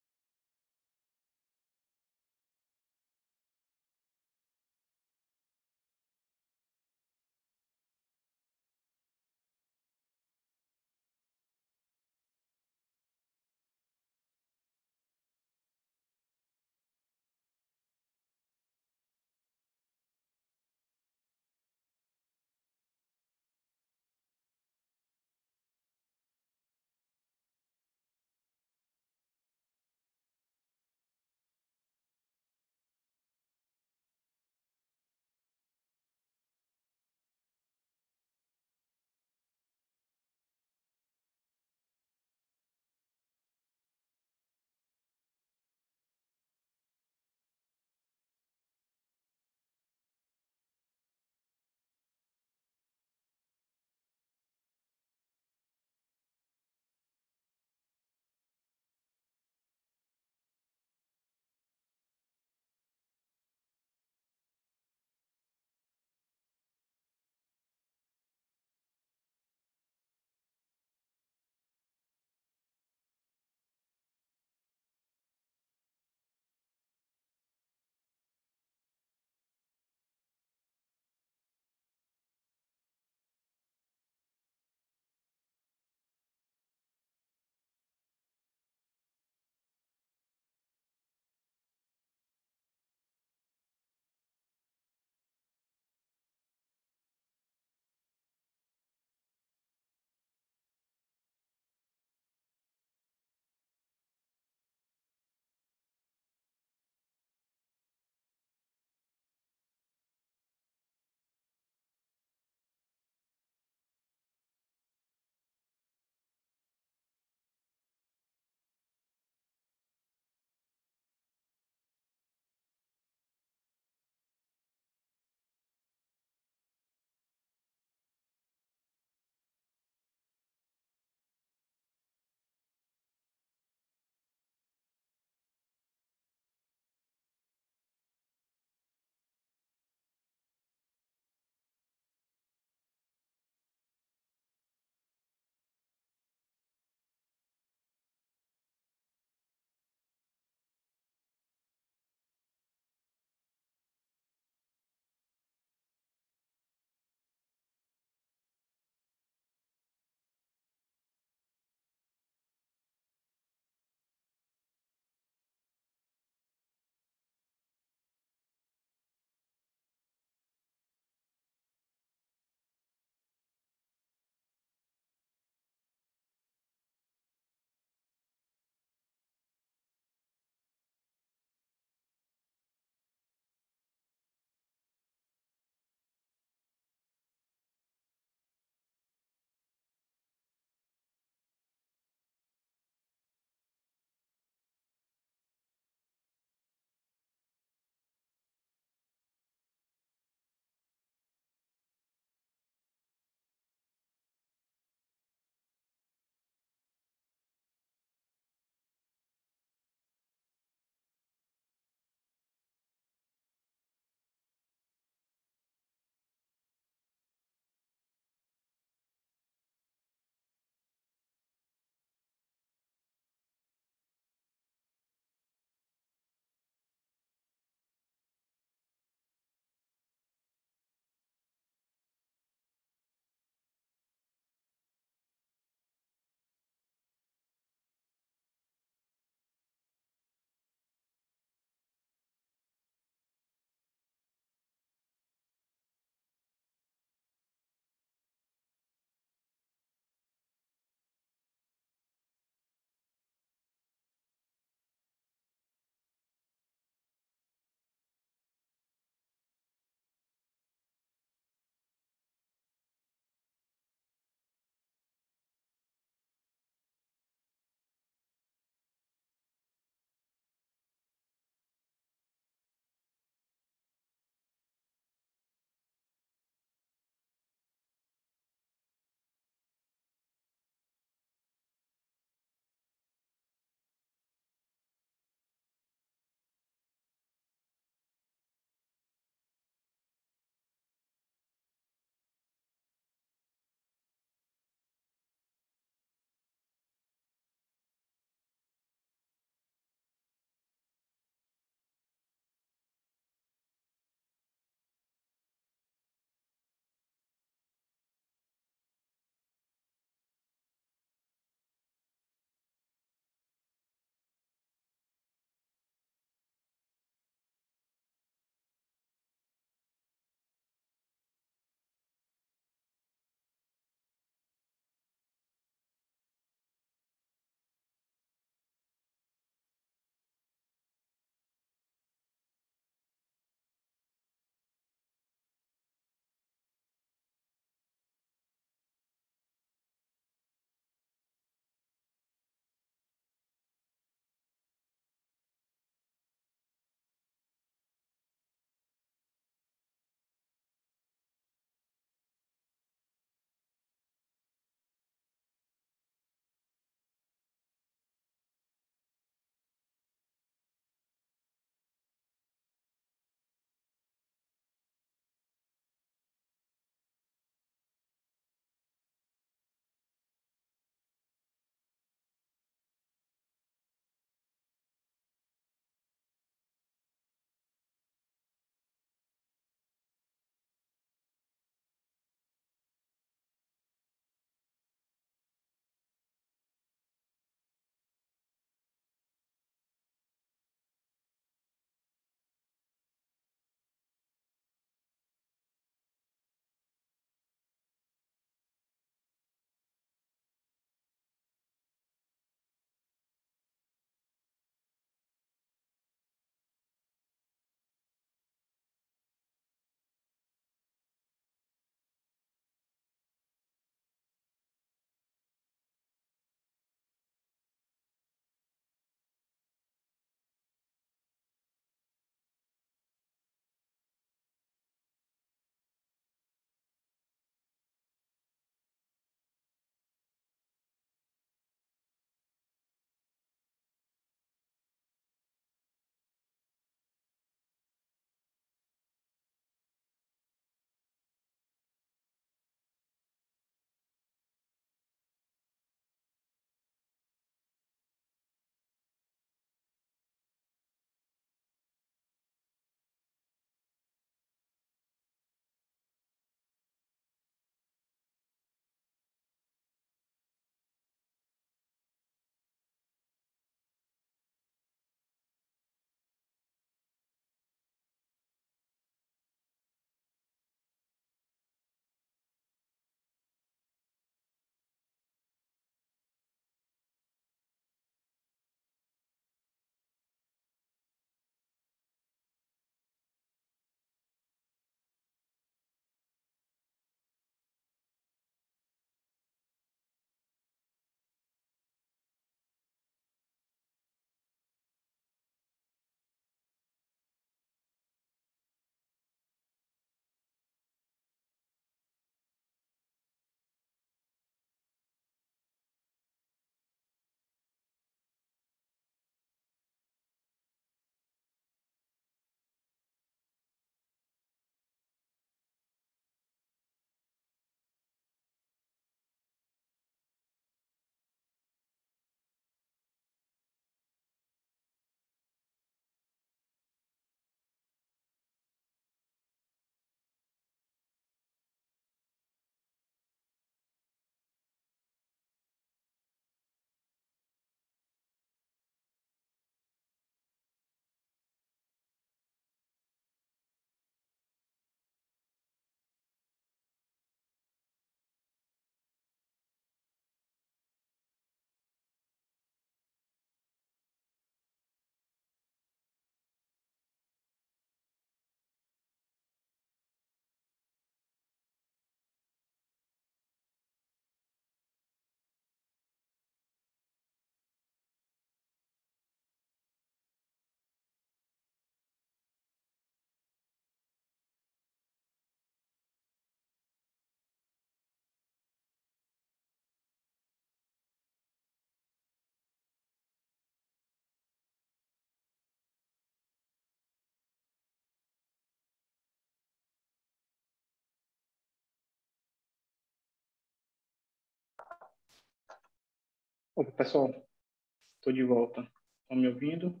Opa, pessoal, estou de volta. Estão me ouvindo?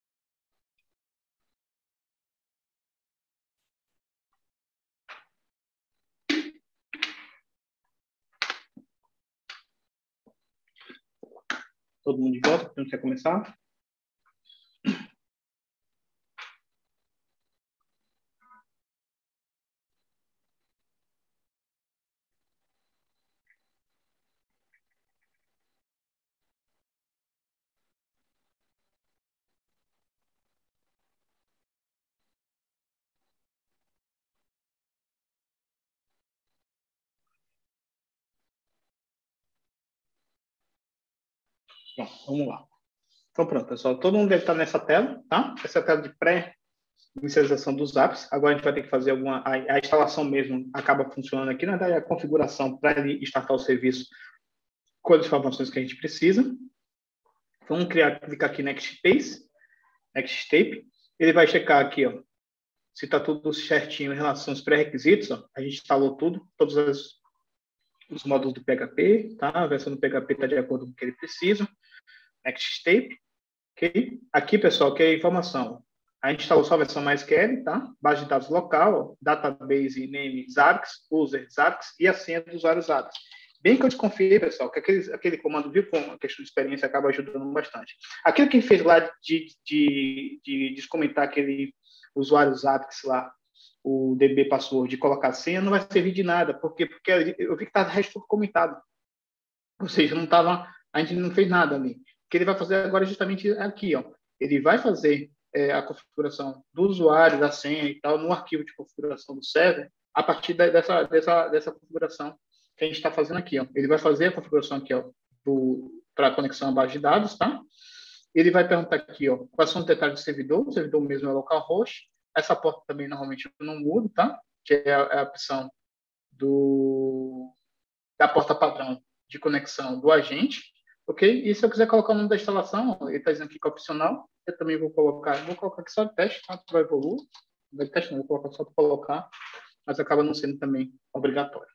Todo mundo de volta? Não quer começar? Bom, vamos lá. Então, pronto, pessoal. Todo mundo deve estar nessa tela, tá? Essa é a tela de pré-inicialização dos apps. Agora a gente vai ter que fazer alguma... A, a instalação mesmo acaba funcionando aqui, na verdade, a configuração para ele startar o serviço com as informações que a gente precisa. Vamos criar, clicar aqui Next Phase, Next Step. Ele vai checar aqui, ó, se está tudo certinho em relação aos pré-requisitos. Ó. A gente instalou tudo, todos as, os módulos do P H P, tá? A versão do P H P está de acordo com o que ele precisa. Next Step. Okay? Aqui, pessoal, que é a informação. A gente instalou só a versão MySQL, tá? Base de dados local, database name Zabbix, user Zabbix e a senha do usuário Zabbix. Bem que eu desconfiei, pessoal, que aquele, aquele comando, viu, com a questão de experiência, acaba ajudando bastante. Aquilo que fez lá de, de, de descomentar aquele usuário Zabbix lá, o D B password, de colocar a senha, não vai servir de nada. Por quê? Porque eu vi que estava o resto tudo comentado. Ou seja, não tava, a gente não fez nada ali. O que ele vai fazer agora é justamente aqui, ó. Ele vai fazer é, a configuração do usuário, da senha e tal, no arquivo de configuração do server, a partir da, dessa, dessa, dessa configuração que a gente está fazendo aqui, ó. Ele vai fazer a configuração aqui, ó, para a conexão à base de dados, tá? Ele vai perguntar aqui, ó, quais são os detalhes do servidor. O servidor mesmo é localhost. Essa porta também, normalmente, eu não mudo, tá? Que é a, é a opção do, da porta padrão de conexão do agente. Ok? E se eu quiser colocar o nome da instalação, ele está dizendo aqui que é opcional. Eu também vou colocar, vou colocar aqui só de teste, tá? Para evoluir. Não vai teste, não, vou colocar só para colocar, mas acaba não sendo também obrigatório.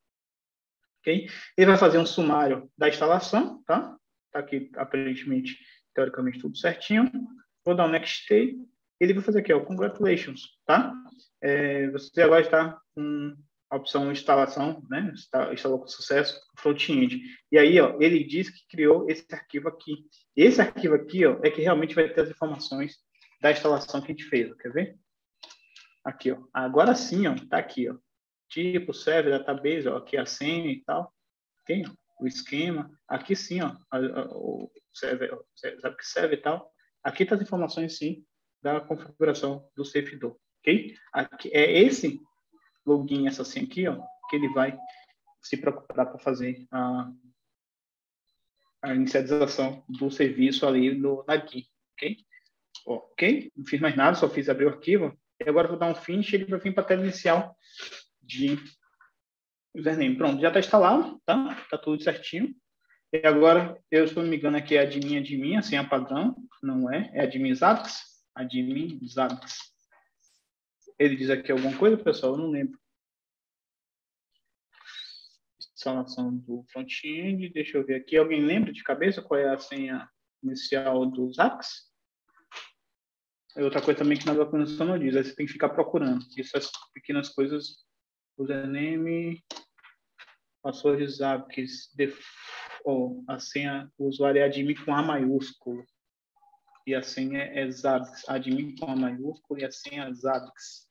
Ok? Ele vai fazer um sumário da instalação, tá? Tá aqui, aparentemente, teoricamente, tudo certinho. Vou dar um next stay. Ele vai fazer aqui, ó, congratulations, tá? É, você agora está com a opção instalação, né? Está, instalou com sucesso o front-end. E aí, ó, ele diz que criou esse arquivo aqui. Esse arquivo aqui, ó, é que realmente vai ter as informações da instalação que a gente fez. Quer ver? Aqui, ó. Agora sim, ó, tá aqui, ó. Tipo, server, database, ó, aqui a senha e tal. Tem, ó, o esquema. Aqui sim, ó, a, a, o server, sabe que serve e tal. Aqui tá as informações, sim, da configuração do servidor, ok? Aqui, é esse login, essa senha aqui, ó, que ele vai se preocupar para fazer a, a inicialização do serviço ali no, na G I, ok? Ok? Não fiz mais nada, só fiz abrir o arquivo. E agora vou dar um finish e ele vai vir para a tela inicial de username. Pronto, já está instalado, tá? Tá tudo certinho. E agora, eu, se não me engano, aqui é admin, admin, a senha padrão, não é? É admin Zabbix, admin Zabbix. Ele diz aqui alguma coisa, pessoal? Eu não lembro. Instalação do front-end. Deixa eu ver aqui. Alguém lembra de cabeça qual é a senha inicial do Zabbix? É outra coisa também que na documentação não diz. Aí você tem que ficar procurando. Essas pequenas coisas. Username, password Zabbix, ou a senha, o usuário é admin com A maiúsculo. E a senha é Zabbix. Admin com A maiúsculo e a senha é Zabbix.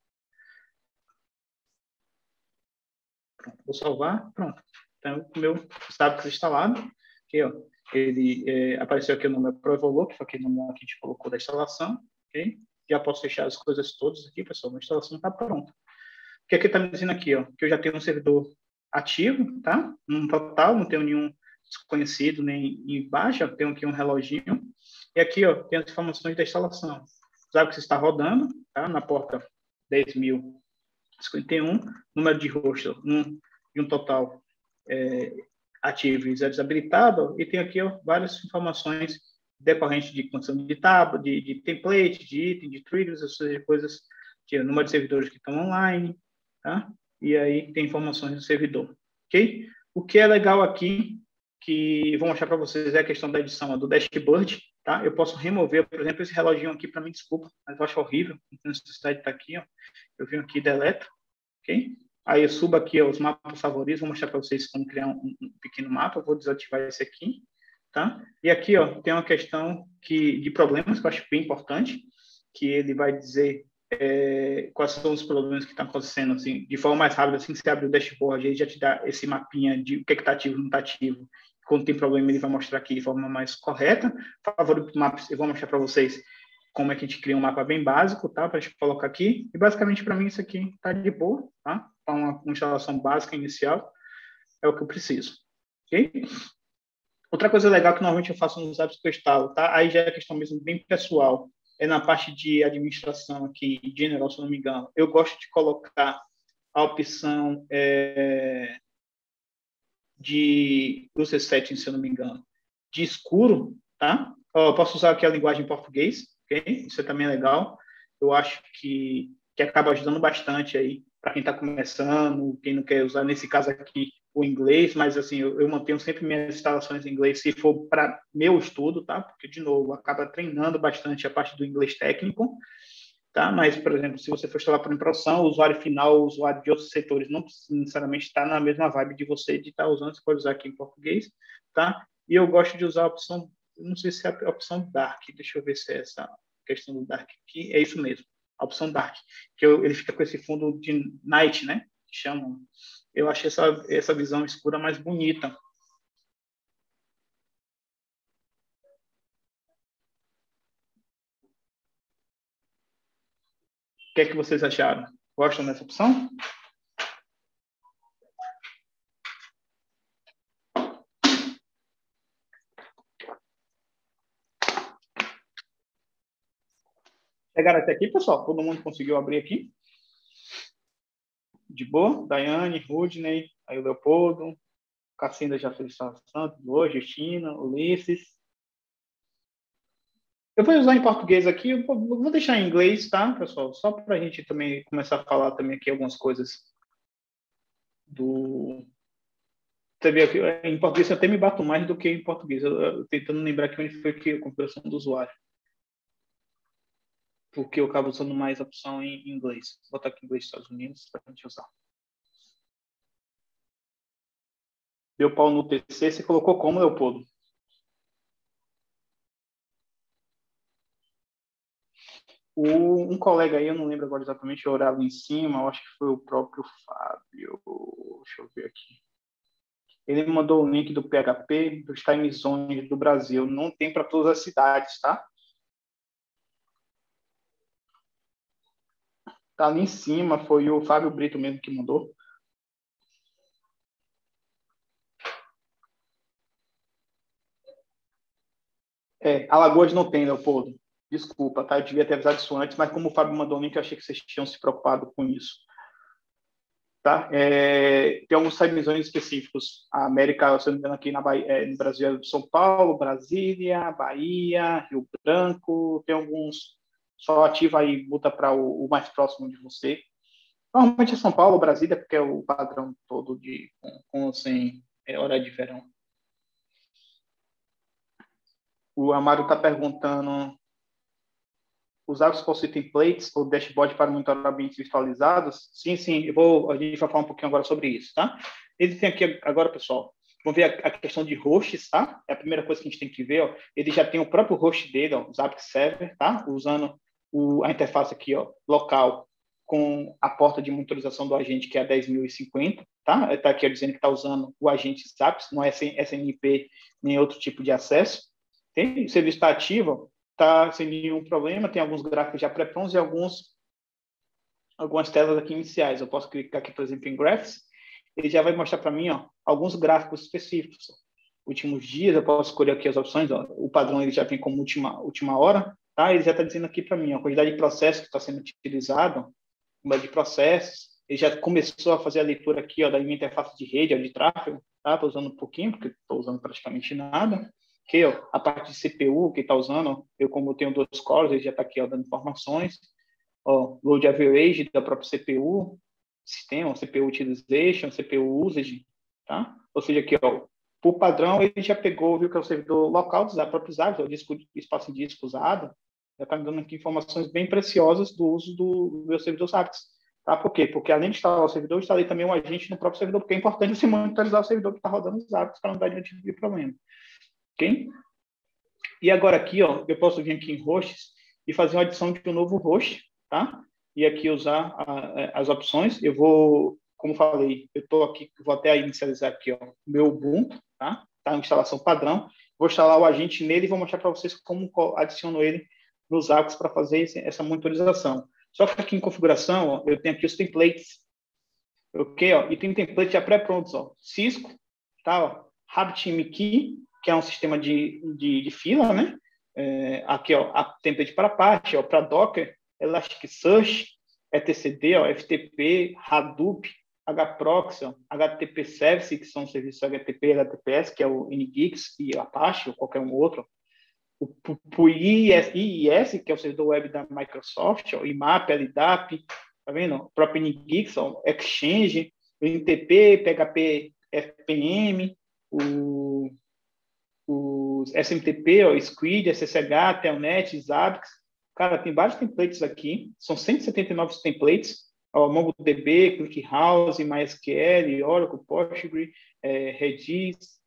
Pronto, vou salvar. Pronto. Então, o meu Zabbix instalado. Aqui, ó, ele é, apareceu aqui o nome Provolou, que foi aquele nome que a gente colocou da instalação. Okay? Já posso fechar as coisas todas aqui, pessoal. A instalação está pronta. O que aqui está me dizendo aqui, ó, que eu já tenho um servidor ativo, tá? Um total, não tenho nenhum desconhecido nem em baixa, tenho aqui um reloginho. E aqui, ó, tem as informações da instalação. Sabe que você está rodando, tá? Na porta dez mil e cinquenta e um, número de host um, e um total é, ativo e zero desabilitado. E tem aqui, ó, várias informações decorrentes de condição de tab, de, de template, de item, de triggers, essas coisas, que é o número de servidores que estão online, tá? E aí tem informações do servidor, ok? O que é legal aqui, que vou mostrar para vocês é a questão da edição ó, do dashboard, tá? Eu posso remover, por exemplo, esse reloginho aqui, para mim, desculpa, mas eu acho horrível, não tem necessidade de estar aqui, ó. Eu venho aqui e deleto, ok? Aí eu subo aqui ó, os mapas favoritos, vou mostrar para vocês como criar um, um pequeno mapa, vou desativar esse aqui, tá? E aqui, ó, tem uma questão que, de problemas, que eu acho bem importante, que ele vai dizer é, quais são os problemas que estão acontecendo, assim, de forma mais rápida, assim que você abre o dashboard, ele já te dá esse mapinha de o que está ativo e não está ativo. Quando tem problema, ele vai mostrar aqui de forma mais correta. Favorito mapas, eu vou mostrar para vocês como é que a gente cria um mapa bem básico, tá? Para a gente colocar aqui. E basicamente, para mim, isso aqui está de boa, tá? Para uma, uma instalação básica inicial, é o que eu preciso, ok? Outra coisa legal que normalmente eu faço nos apps que eu instalo, tá? Aí já é questão mesmo bem pessoal. É na parte de administração aqui, general, se não me engano. Eu gosto de colocar a opção é, de user settings, se eu não me engano, de escuro, tá? Eu posso usar aqui a linguagem em português, ok? Isso também é legal. Eu acho que, que acaba ajudando bastante aí para quem está começando, quem não quer usar, nesse caso aqui, o inglês, mas assim, eu, eu mantenho sempre minhas instalações em inglês se for para meu estudo, tá? Porque, de novo, acaba treinando bastante a parte do inglês técnico, tá? Mas, por exemplo, se você for instalar para produção, o usuário final, o usuário de outros setores não precisa necessariamente estar na mesma vibe de você de estar usando, você pode usar aqui em português, tá? E eu gosto de usar a opção, não sei se é a opção Dark, deixa eu ver se é essa questão do Dark aqui, é isso mesmo, a opção Dark, que eu, ele fica com esse fundo de night, né? Que chamam. Eu achei essa, essa visão escura mais bonita. O que é que vocês acharam? Gostam dessa opção? Chegaram até aqui, pessoal? Todo mundo conseguiu abrir aqui? De boa? Daiane, Rudney, aí o Leopoldo, Cassinda já fez instalação, hoje, Justina, Ulisses. Eu vou usar em português aqui, eu vou deixar em inglês, tá, pessoal? Só para a gente também começar a falar também aqui algumas coisas do... Você vê aqui, em português eu até me bato mais do que em português. Eu, eu tentando lembrar aqui onde foi que a configuração do usuário. Porque eu acabo usando mais a opção em inglês. Vou botar aqui em inglês dos Estados Unidos para a gente usar. Deu pau no T C, você colocou como, Leopoldo? O, um colega aí, eu não lembro agora exatamente o horário em cima, eu acho que foi o próprio Fábio. Deixa eu ver aqui. Ele me mandou o link do P H P, dos time zones do Brasil. Não tem para todas as cidades, tá? Tá ali em cima, foi o Fábio Brito mesmo que mandou. É, Alagoas não tem, Leopoldo. Desculpa, tá? Eu devia ter avisado isso antes, mas como o Fábio mandou o link, eu achei que vocês tinham se preocupado com isso. Tá? É, tem alguns time zones específicos. A América, se não me engano, aqui na Bahia, é, no Brasil é São Paulo, Brasília, Bahia, Rio Branco. Tem alguns. Só ativa aí, muda para o, o mais próximo de você. Normalmente é São Paulo, Brasília, porque é o padrão todo de com, com assim, é hora de verão. O Amaro está perguntando: usar os post templates ou dashboard para monitorar ambientes virtualizados? Sim, sim, eu vou, a gente vai falar um pouquinho agora sobre isso, tá? Ele tem aqui agora, pessoal, vamos ver a, a questão de hosts, tá? É a primeira coisa que a gente tem que ver, ó. Ele já tem o próprio host dele, ó, o Zapier Server, tá? Usando o, a interface aqui, ó, local, com a porta de monitorização do agente, que é a dez mil e cinquenta, tá? Está aqui ó, dizendo que está usando o agente Zapier, não é sem S N I P nem outro tipo de acesso. Tem, o serviço está ativo, está sem nenhum problema, tem alguns gráficos já pré-prontos e alguns, algumas telas aqui iniciais. Eu posso clicar aqui, por exemplo, em Graphs, ele já vai mostrar para mim ó, alguns gráficos específicos. Últimos dias, eu posso escolher aqui as opções, ó, o padrão ele já vem como última, última hora, tá? Ele já está dizendo aqui para mim ó, a quantidade de processos que está sendo utilizado, número de processos, ele já começou a fazer a leitura aqui ó, da minha interface de rede, ó, de tráfego, tá? Estou usando um pouquinho, porque estou usando praticamente nada. Aqui, ó, a parte de C P U que está usando, ó, eu como eu tenho dois cores, ele já está aqui ó, dando informações. Ó, load average da própria C P U, sistema, C P U utilization, C P U usage, tá? Ou seja, aqui, ó, por padrão, ele já pegou, viu que é o servidor local dos próprios hábitos, o disco, espaço de disco usado, já está me dando aqui informações bem preciosas do uso do, do meu servidor hábitos. Tá? Por quê? Porque além de instalar o servidor, eu instalei também um agente no próprio servidor, porque é importante você monitorizar o servidor que está rodando os hábitos para não dar nenhum tipo de problema. Ok? E agora aqui, ó, eu posso vir aqui em hosts e fazer uma adição de um novo host, tá? E aqui usar a, as opções. Eu vou, como falei, eu estou aqui, vou até inicializar aqui, ó, o meu Ubuntu, tá? Tá em instalação padrão. Vou instalar o agente nele e vou mostrar para vocês como adiciono ele nos arcos para fazer esse, essa monitorização. Só que aqui em configuração, ó, eu tenho aqui os templates, ok? Ó, e tem templates já pré-prontos, ó. Cisco, tá? Ó, RabbitMQ, que é um sistema de, de, de fila, né? É, aqui, ó, a template para parte, ó, para Docker, Elasticsearch, E T C D, ó, F T P, Hadoop, Hproxy, ó, H T T P Service, que são serviços H T T P e H T T P S, que é o Nginx e Apache, ou qualquer um outro. O I I S, que é o servidor web da Microsoft, ó, I M A P, L D A P, tá vendo? O próprio Nginx, ó, Exchange, o N T P, P H P F P M, o, os S M T P, ó, Squid, S S H, Telnet, Zabbix. Cara, tem vários templates aqui, são cento e setenta e nove templates, ó, MongoDB, ClickHouse, MySQL, Oracle, Postgre, é, Redis,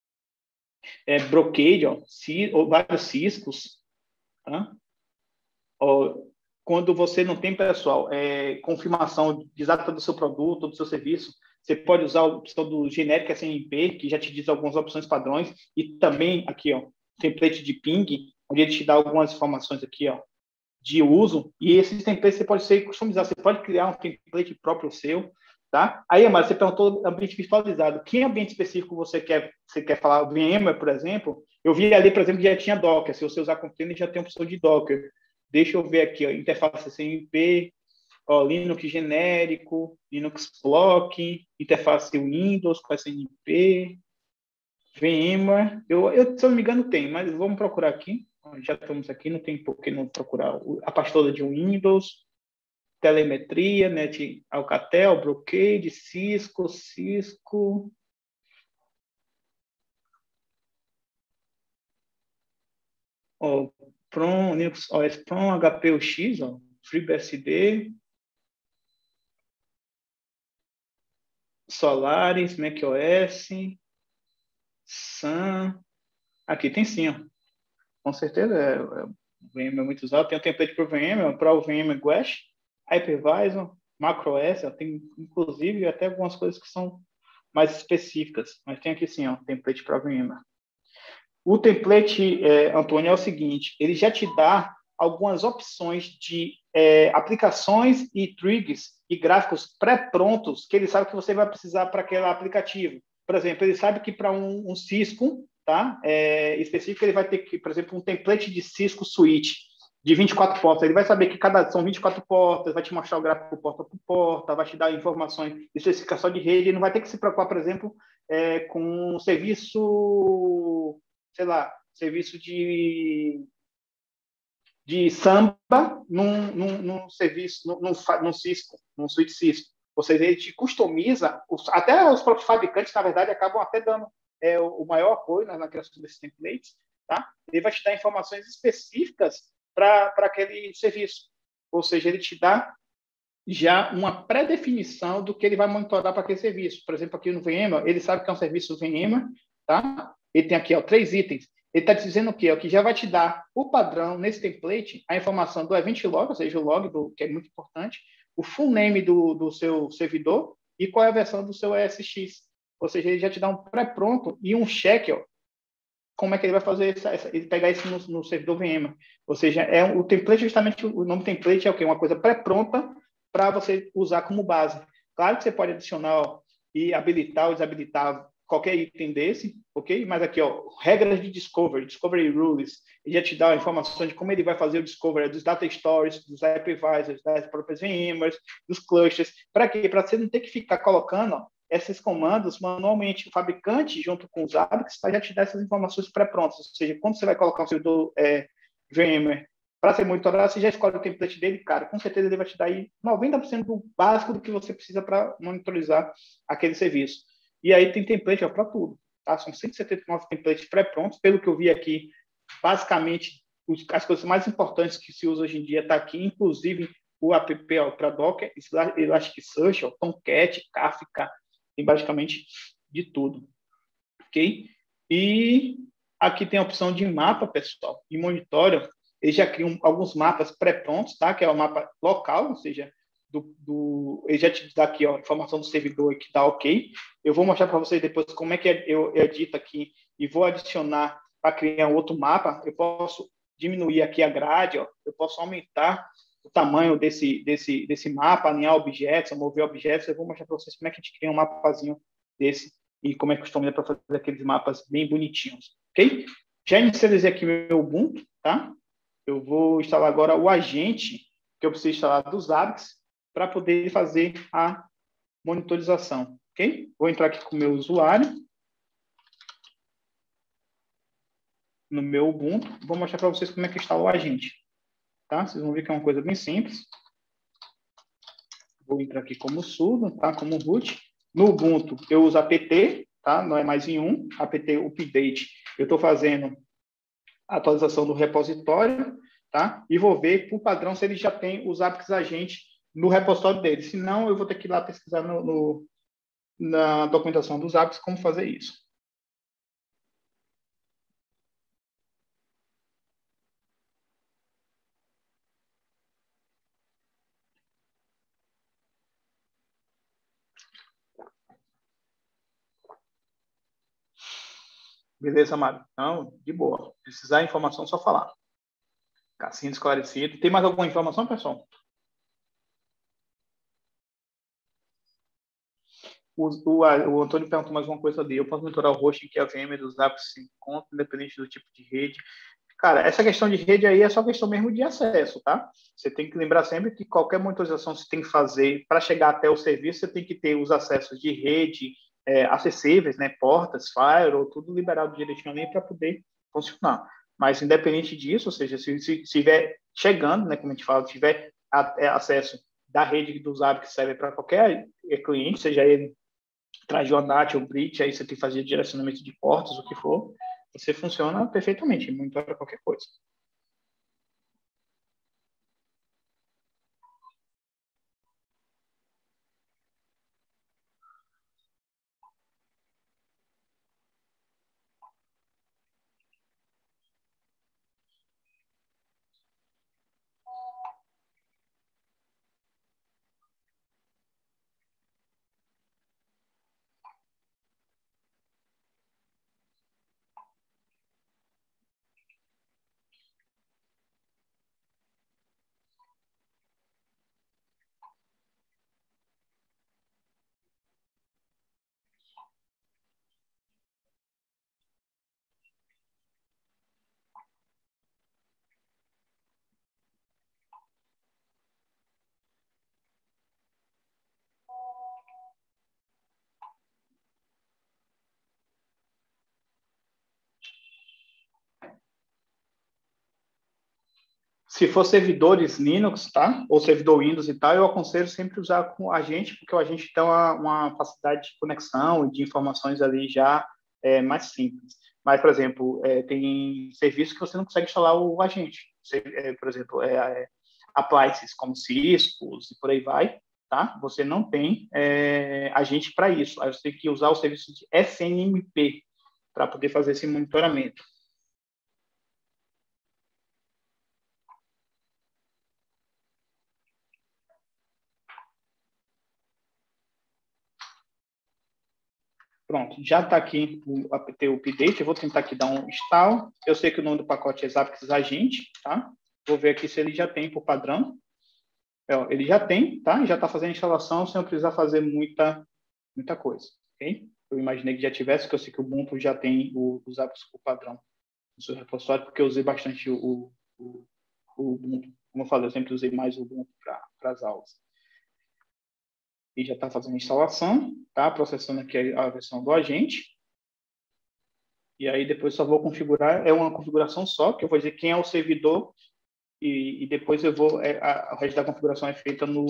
É, Brocade, ó, ci, ou vários ciscos, tá? Ó, quando você não tem, pessoal, é, confirmação exata do seu produto, do seu serviço, você pode usar a opção do genérico S M P, que já te diz algumas opções padrões, e também aqui, ó, template de ping, onde ele te dá algumas informações aqui, ó, de uso, e esses templates você pode ser customizar, você pode criar um template próprio seu, tá? Aí, Amaro, você perguntou ambiente virtualizado. Que ambiente específico você quer, você quer falar? O VMware, por exemplo, eu vi ali, por exemplo, que já tinha Docker. Se você usar container, já tem opção de Docker. Deixa eu ver aqui, ó, interface S M P, ó, Linux genérico, Linux Block, interface Windows com S M P, VMware. Eu, eu, se eu não me engano, tem, mas vamos procurar aqui. Já estamos aqui, não tem por que não procurar a parte toda de Windows. Telemetria, Net Alcatel, Brocade, Cisco, Cisco. Ó, Prom, Linux O S Prom, H P U X, ó, FreeBSD, Solaris, macOS, Sun. Aqui tem sim, ó. Com certeza, é, é, o V M é muito usado. Tem um template para o V M, para o V M Guash, Hypervisor, MacroOS, tem inclusive até algumas coisas que são mais específicas, mas tem aqui sim, ó, template para V M. O template, é, Antônio, é o seguinte, ele já te dá algumas opções de é, aplicações e triggers e gráficos pré-prontos que ele sabe que você vai precisar para aquele aplicativo. Por exemplo, ele sabe que para um, um Cisco, tá, é, específico, ele vai ter que, por exemplo, um template de Cisco Switch, de vinte e quatro portas, ele vai saber que cada são vinte e quatro portas, vai te mostrar o gráfico porta por porta, vai te dar informações de especificação de rede, ele não vai ter que se preocupar, por exemplo, é, com serviço, sei lá, serviço de, de Samba num, num, num serviço, num, num, num Cisco, num switch Cisco. Ou seja, ele te customiza, os, até os próprios fabricantes, na verdade, acabam até dando é, o, o maior apoio na, na criação desses templates, tá? Ele vai te dar informações específicas para aquele serviço. Ou seja, ele te dá já uma pré-definição do que ele vai monitorar para aquele serviço. Por exemplo, aqui no VMware, ele sabe que é um serviço VMware, tá? Ele tem aqui, ó, três itens. Ele está dizendo o quê? O que já vai te dar o padrão nesse template, a informação do event log, ou seja, o log, do, que é muito importante, o full name do, do seu servidor e qual é a versão do seu E S X. Ou seja, ele já te dá um pré-pronto e um check, ó, como é que ele vai fazer essa, essa, ele pegar isso no, no servidor VMware. Ou seja, é um, o template, justamente, o nome template é o quê? Uma coisa pré-pronta para você usar como base. Claro que você pode adicionar, ó, e habilitar ou desabilitar qualquer item desse, ok? Mas aqui, ó, regras de discovery, discovery rules, ele já te dá a informação de como ele vai fazer o discovery dos data stores, dos hypervisors, das próprias VMwares, dos clusters. Para quê? Para você não ter que ficar colocando, ó, esses comandos manualmente. O fabricante, junto com os hábitos, vai já te dar essas informações pré-prontas. Ou seja, quando você vai colocar um servidor é, VMware para ser monitorado, você já escolhe o template dele, cara, com certeza ele vai te dar aí noventa por cento do básico do que você precisa para monitorizar aquele serviço. E aí tem template para tudo. tá? São cento e setenta e nove templates pré-prontos. Pelo que eu vi aqui, basicamente, os, as coisas mais importantes que se usa hoje em dia está aqui, inclusive o app para Docker, Elasticsearch, ó, Tomcat, Kafka, tem basicamente de tudo, ok? E aqui tem a opção de mapa, pessoal, e monitório. Eles já criam alguns mapas pré-prontos, tá? Que é o mapa local, ou seja, do, do, ele já te dá aqui ó, a informação do servidor que dá ok. Eu vou mostrar para vocês depois como é que eu edito aqui e vou adicionar para criar um outro mapa. Eu posso diminuir aqui a grade, ó, eu posso aumentar o tamanho desse, desse, desse mapa, alinhar objetos, mover objetos. Eu vou mostrar para vocês como é que a gente cria um mapazinho desse e como é que costuma para fazer aqueles mapas bem bonitinhos, ok? Já inicializei aqui meu Ubuntu, tá? Eu vou instalar agora o agente que eu preciso instalar do Zabbix para poder fazer a monitorização, ok? Vou entrar aqui com o meu usuário no meu Ubuntu. Vou mostrar para vocês como é que instala o agente, tá? Vocês vão ver que é uma coisa bem simples. Vou entrar aqui como sudo, tá? Como root. No Ubuntu eu uso apt, tá? Não é mais em um. apt update. Eu estou fazendo a atualização do repositório, tá? E vou ver, por padrão, se ele já tem os Zabbix agente no repositório dele. Se não, eu vou ter que ir lá pesquisar no, no, na documentação dos Zabbix como fazer isso. Beleza, Mário? Então, de boa. Se precisar de informação, só falar. Cassino esclarecido. Tem mais alguma informação, pessoal? O, o, o Antônio perguntou mais uma coisa ali. Eu posso monitorar o hosting que a V M dos Zabbix se encontra, independente do tipo de rede. Cara, essa questão de rede aí é só questão mesmo de acesso, tá? Você tem que lembrar sempre que qualquer monitorização você tem que fazer para chegar até o serviço, você tem que ter os acessos de rede é, acessíveis, né? Portas, firewall, tudo liberado direitinho ali para poder funcionar. Mas independente disso, ou seja, se estiver chegando, né? Como a gente fala, tiver a, é, acesso da rede do Zabbix que serve para qualquer cliente, seja ele Trajonat ou Bridge, aí você tem que fazer direcionamento de portas, o que for, você funciona perfeitamente, monitora qualquer coisa. Se for servidores Linux, tá? Ou servidor Windows e tal, eu aconselho sempre usar com a gente, porque o agente tem uma, uma facilidade de conexão e de informações ali já é, mais simples. Mas, por exemplo, é, tem serviços que você não consegue instalar o agente. Você, é, por exemplo, é, é, appliances como Cisco e por aí vai, tá? Você não tem é, agente para isso. Aí você tem que usar o serviço de S N M P para poder fazer esse monitoramento. Pronto, já está aqui o apt update. Eu vou tentar aqui dar um install. Eu sei que o nome do pacote é Zabbix Agente, tá? Vou ver aqui se ele já tem por padrão. É, ó, ele já tem, tá? Já está fazendo a instalação sem eu precisar fazer muita, muita coisa, ok? Eu imaginei que já tivesse, porque eu sei que o Ubuntu já tem o, o Zabbix por padrão no seu repositório, porque eu usei bastante o, o, o Ubuntu. Como eu falei, eu sempre usei mais o Ubuntu para as aulas. E já está fazendo a instalação, tá? Processando aqui a versão do agente. E aí depois só vou configurar, é uma configuração só, que eu vou dizer quem é o servidor e, e depois eu vou, é, a, a resto da configuração é feita no,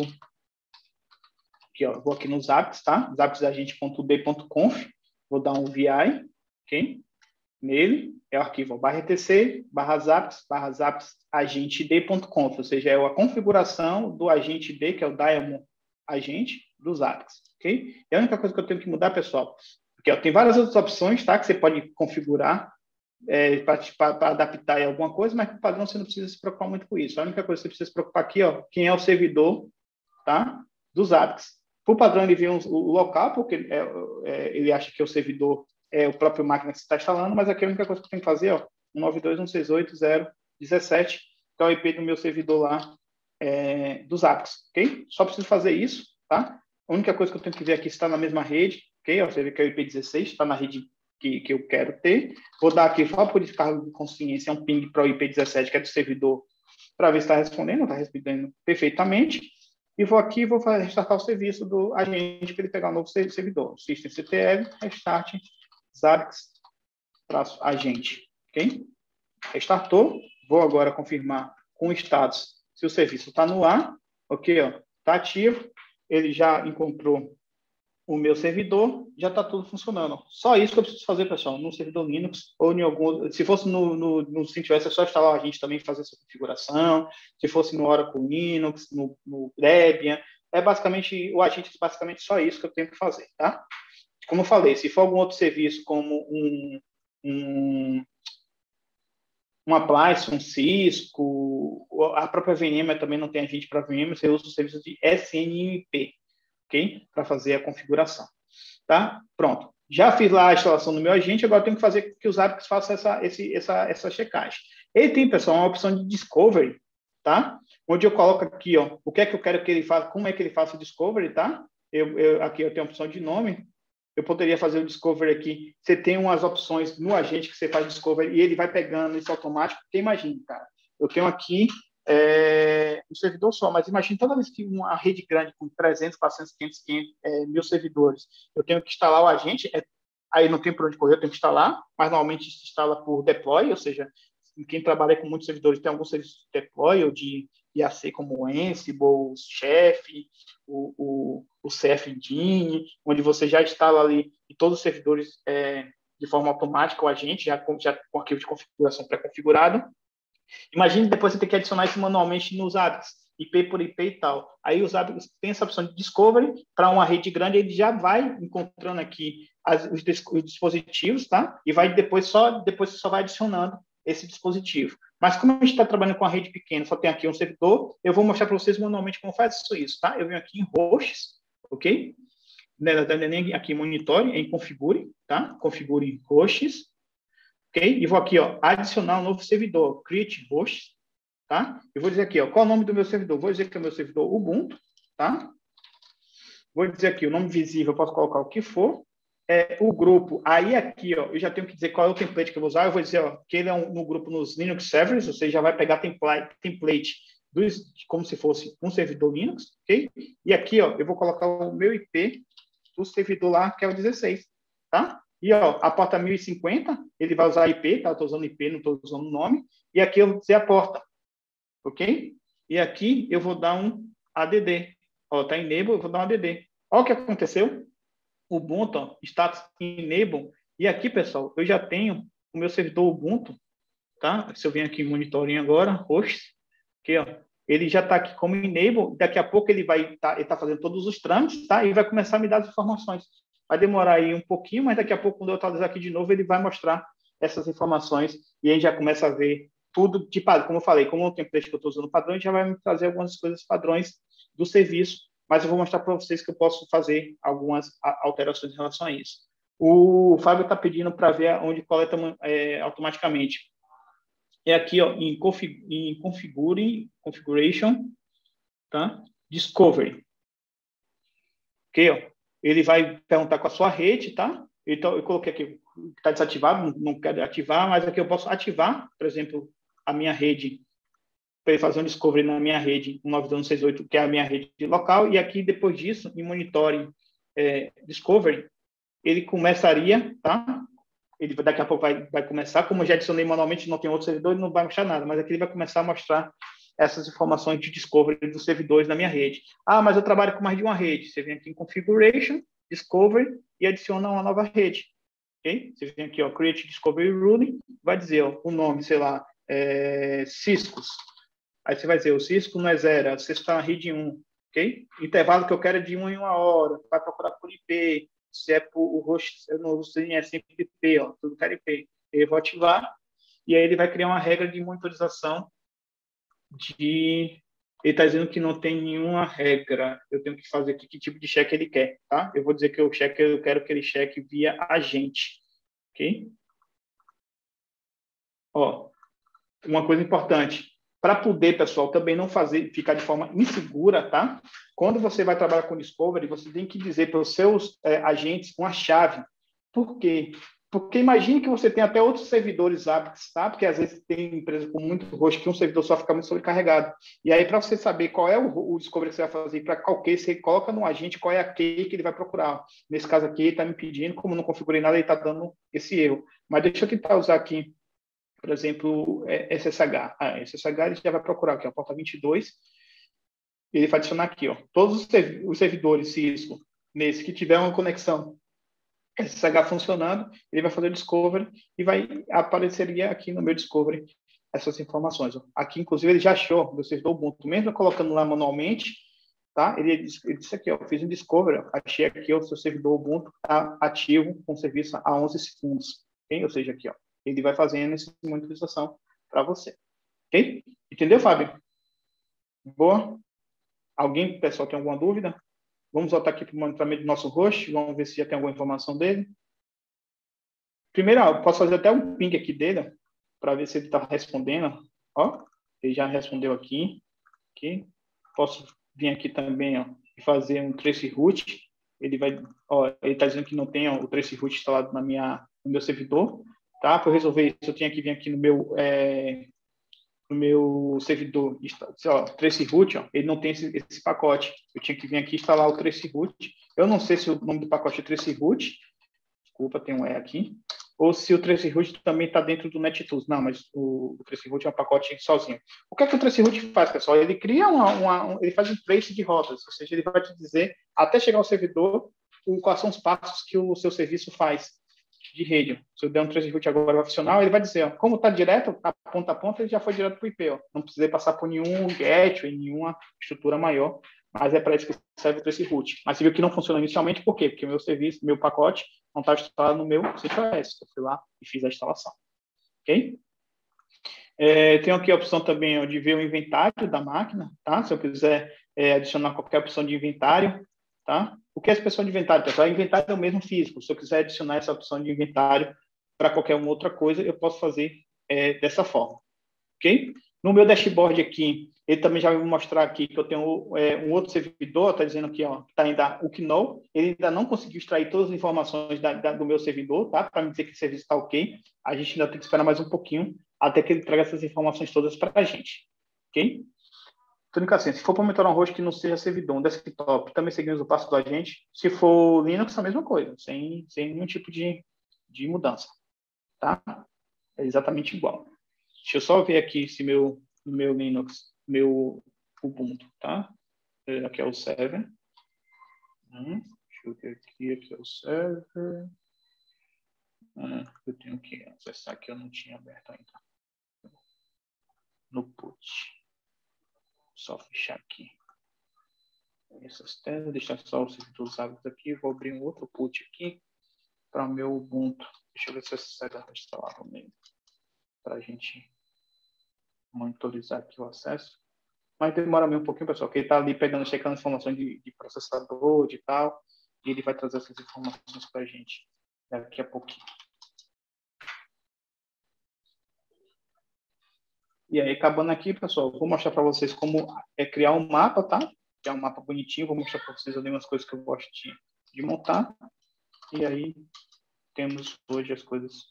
aqui ó, vou aqui no Zabbix, tá? zabbixagente ponto d ponto conf, vou dar um V I ok? Nele é o arquivo barra etc, barra zaps, barra zaps agentd.conf, ou seja, é a configuração do agente D, que é o Diamond agente do Zabbix, ok? E a única coisa que eu tenho que mudar, pessoal, porque ó, tem várias outras opções, tá, que você pode configurar é, para adaptar em alguma coisa, mas para o padrão você não precisa se preocupar muito com isso. A única coisa que você precisa se preocupar aqui, ó, quem é o servidor, tá, do Zabbix. Para o padrão, ele vê um, o local, porque é, é, ele acha que o servidor é o próprio máquina que você está instalando, mas aqui a única coisa que eu tenho que fazer, ó, um nove dois ponto um seis oito ponto zero ponto dezessete, que é o I P do meu servidor lá, é, do Zabbix, ok? Só preciso fazer isso, tá? A única coisa que eu tenho que ver aqui está na mesma rede, ok? Ó, você vê que é o I P dezesseis, está na rede que, que eu quero ter. Vou dar aqui, só por descargo de consciência, um ping para o I P dezessete, que é do servidor, para ver se está respondendo, está respondendo perfeitamente. E vou aqui e vou restartar o serviço do agente para ele pegar um novo servidor. Systemctl, restart, Zabbix, traço agente, ok? Restartou. Vou agora confirmar com o status se o serviço está no ar, ok? Está ativo. Ele já encontrou o meu servidor, já está tudo funcionando. Só isso que eu preciso fazer, pessoal, no servidor Linux ou em algum... Se fosse no, no, no CentOS, é só instalar o agente também fazer essa configuração. Se fosse no Oracle Linux, no, no Debian, é basicamente, o agente é basicamente só isso que eu tenho que fazer, tá? Como eu falei, se for algum outro serviço como um... um um Appliance, um Cisco, a própria V M ware também não tem agente para V M ware, você usa o serviço de S N M P, ok? Para fazer a configuração, tá? Pronto. Já fiz lá a instalação do meu agente, agora eu tenho que fazer que o Zabbix faça essa, esse, essa, essa checagem. Ele tem, pessoal, uma opção de Discovery, tá? Onde eu coloco aqui, ó, o que é que eu quero que ele faça, como é que ele faça o Discovery, tá? Eu, eu, aqui eu tenho a opção de nome. Eu poderia fazer o Discovery aqui. Você tem umas opções no agente que você faz Discovery e ele vai pegando isso automático. Porque imagine, cara, eu tenho aqui é, um servidor só, mas imagine toda vez que uma rede grande com trezentos, quatrocentos, quinhentos, quinhentos é, mil servidores, eu tenho que instalar o agente, é, aí não tem por onde correr, eu tenho que instalar, mas normalmente se instala por deploy, ou seja, quem trabalha com muitos servidores tem alguns serviços de deploy ou de I A C como o Ansible, o Chef, o, o, o C F Engine, onde você já instala ali e todos os servidores é, de forma automática o agente, já com, já com arquivo de configuração pré-configurado. Imagine depois você ter que adicionar isso manualmente nos Zabbix, I P por I P e tal. Aí o Zabbix tem essa opção de Discovery para uma rede grande, ele já vai encontrando aqui as, os, os dispositivos, tá? E vai depois só, depois você só vai adicionando esse dispositivo. Mas como a gente está trabalhando com a rede pequena, só tem aqui um servidor, eu vou mostrar para vocês manualmente como faz isso, tá? Eu venho aqui em hosts, ok? Aqui em monitore, em configure, tá? Configure hosts, ok? E vou aqui, ó, adicionar um novo servidor, create hosts, tá? Eu vou dizer aqui, ó, qual é o nome do meu servidor? Vou dizer que é o meu servidor Ubuntu, tá? Vou dizer aqui, o nome visível, eu posso colocar o que for. É, o grupo, aí aqui, ó, eu já tenho que dizer qual é o template que eu vou usar. Eu vou dizer, ó, que ele é um, no grupo nos Linux servers, ou seja, já vai pegar template, template dos, como se fosse um servidor Linux, ok? E aqui, ó, eu vou colocar o meu I P do servidor lá, que é o dezesseis, tá? E, ó, a porta mil e cinquenta, ele vai usar I P, tá? Eu tô usando I P, não tô usando o nome. E aqui eu vou dizer a porta, ok? E aqui eu vou dar um A D D. Ó, tá enable, eu vou dar um A D D. Olha o que aconteceu. Ubuntu, ó, status enable, e aqui, pessoal, eu já tenho o meu servidor Ubuntu, tá? Se eu venho aqui em monitoring agora, hosts, aqui, ó, ele já está aqui como enable, daqui a pouco ele vai estar tá, ele tá fazendo todos os trâmites, tá? E vai começar a me dar as informações. Vai demorar aí um pouquinho, mas daqui a pouco, quando eu atualizar aqui de novo, ele vai mostrar essas informações e a gente já começa a ver tudo de padrão. Como eu falei, como é um template que eu estou usando padrão, a gente já vai me trazer algumas coisas padrões do serviço, mas eu vou mostrar para vocês que eu posso fazer algumas alterações em relação a isso. O Fábio está pedindo para ver onde coleta é, automaticamente. É aqui, ó, em, config, em configure, configuration, tá? Discovery. Ok, ó. Ele vai perguntar com a sua rede, tá? Então, eu coloquei aqui, está desativado, não quero ativar, mas aqui eu posso ativar, por exemplo, a minha rede, para ele fazer um discovery na minha rede um nove dois ponto seis oito, que é a minha rede local, e aqui, depois disso, em monitoring é, discovery, ele começaria, tá? Ele daqui a pouco vai, vai começar, como eu já adicionei manualmente, não tem outro servidor, ele não vai mostrar nada, mas aqui ele vai começar a mostrar essas informações de discovery dos servidores da minha rede. Ah, mas eu trabalho com mais de uma rede. Você vem aqui em configuration, discovery, e adiciona uma nova rede. ok? Você vem aqui, ó, Create Discovery Ruling, vai dizer, ó, o nome, sei lá, é, Ciscos. Aí você vai dizer, o Cisco não é zero, você está na rede um, ok? O intervalo que eu quero é de uma em uma hora, vai procurar por I P, se é por o host, no é sempre I P, ó, tudo quer I P. Eu vou ativar, e aí ele vai criar uma regra de monitorização de... Ele está dizendo que não tem nenhuma regra. Eu tenho que fazer aqui que tipo de cheque ele quer, tá? Eu vou dizer que o cheque, eu quero que ele cheque via agente, ok? Ó, uma coisa importante. Para poder, pessoal, também não fazer, ficar de forma insegura, tá? Quando você vai trabalhar com Discovery, você tem que dizer para os seus é, agentes uma chave. Por quê? Porque imagine que você tem até outros servidores hábitos, tá? Porque às vezes tem empresa com muito host que um servidor só fica muito sobrecarregado. E aí, para você saber qual é o, o Discovery que você vai fazer, para qual key, você coloca no agente qual é a key que ele vai procurar. Nesse caso aqui, ele está me pedindo, como não configurei nada, ele está dando esse erro. Mas deixa eu tentar usar aqui, por exemplo, S S H. Ah, S S H ele já vai procurar aqui, ó, porta vinte e dois. Ele vai adicionar aqui, ó, todos os servidores Cisco, nesse que tiver uma conexão S S H funcionando, ele vai fazer o discovery e vai apareceria aqui no meu discovery essas informações. Ó. Aqui, inclusive, ele já achou o servidor Ubuntu, mesmo colocando lá manualmente, tá? Ele, ele disse aqui, ó, fiz um discovery, ó, achei aqui o seu servidor Ubuntu está ativo com serviço há onze segundos, ok? Ou seja, aqui, ó, ele vai fazendo essa monitorização para você, ok? Entendeu, Fábio? Boa? Alguém, pessoal, tem alguma dúvida? Vamos voltar aqui para o monitoramento do nosso host, vamos ver se já tem alguma informação dele. Primeiro, ó, eu posso fazer até um ping aqui dele, para ver se ele está respondendo. Ó, ele já respondeu aqui. aqui. Posso vir aqui também, ó, e fazer um trace root. Ele vai, ó, ele está dizendo que não tem ó, o trace root instalado na minha, no meu servidor. Tá? Para eu resolver isso, eu tenho que vir aqui no meu, é, no meu servidor, ó, trace root, ó, ele não tem esse, esse pacote. Eu tinha que vir aqui instalar o trace root. Eu não sei se o nome do pacote é trace root. Desculpa, tem um E aqui. Ou se o trace root também está dentro do NetTools. Não, mas o, o trace root é um pacote sozinho. O que é que o trace root faz, pessoal? Ele cria uma, uma um, ele faz um trace de rotas, ou seja, ele vai te dizer, até chegar ao servidor, quais são os passos que o seu serviço faz de rede. Se eu der um trace root agora opcional, ele vai dizer, ó, como está direto, tá ponta a ponta, ele já foi direto para o I P. Ó. Não precisei passar por nenhum gateway, nenhuma estrutura maior, mas é para isso que serve o trace root. Mas você viu que não funciona inicialmente, por quê? Porque o meu serviço, meu pacote, não estava instalado no meu CentOS. Eu fui lá e fiz a instalação. Ok? É, tenho aqui a opção também ó, de ver o inventário da máquina, tá? Se eu quiser é, adicionar qualquer opção de inventário, tá? O que é essa opção de inventário, pessoal? Inventário é o mesmo físico. Se eu quiser adicionar essa opção de inventário para qualquer uma outra coisa, eu posso fazer é, dessa forma. Ok? No meu dashboard aqui, ele também já vai me mostrar aqui que eu tenho é, um outro servidor, está dizendo aqui, ó, está ainda o Kno, ele ainda não conseguiu extrair todas as informações da, da, do meu servidor, tá? Para me dizer que o serviço está ok. A gente ainda tem que esperar mais um pouquinho até que ele traga essas informações todas para a gente. Ok? Então, assim, se for para monitorar um host que não seja servidor, um desktop, também seguimos o passo do agente. Se for Linux, a mesma coisa, sem, sem nenhum tipo de, de mudança. Tá? É exatamente igual. Deixa eu só ver aqui se meu, meu Linux, meu Ubuntu, tá? Aqui é o server. Hum, deixa eu ver aqui, aqui é o server. Ah, eu tenho que acessar aqui, eu não tinha aberto ainda. No put. Só fechar aqui. Essas telas, deixar só os servidores hábitos aqui. Vou abrir um outro put aqui para o meu Ubuntu. Deixa eu ver se essa server está instalado nele. Para a gente monitorizar aqui o acesso. Mas demora meio um pouquinho, pessoal, porque ele está ali pegando, checando informações de, de processador, de tal, e ele vai trazer essas informações para a gente daqui a pouquinho. E aí, acabando aqui, pessoal, vou mostrar para vocês como é criar um mapa, tá? Criar um mapa bonitinho, vou mostrar para vocês ali umas coisas que eu gosto de, de montar. E aí, temos hoje as coisas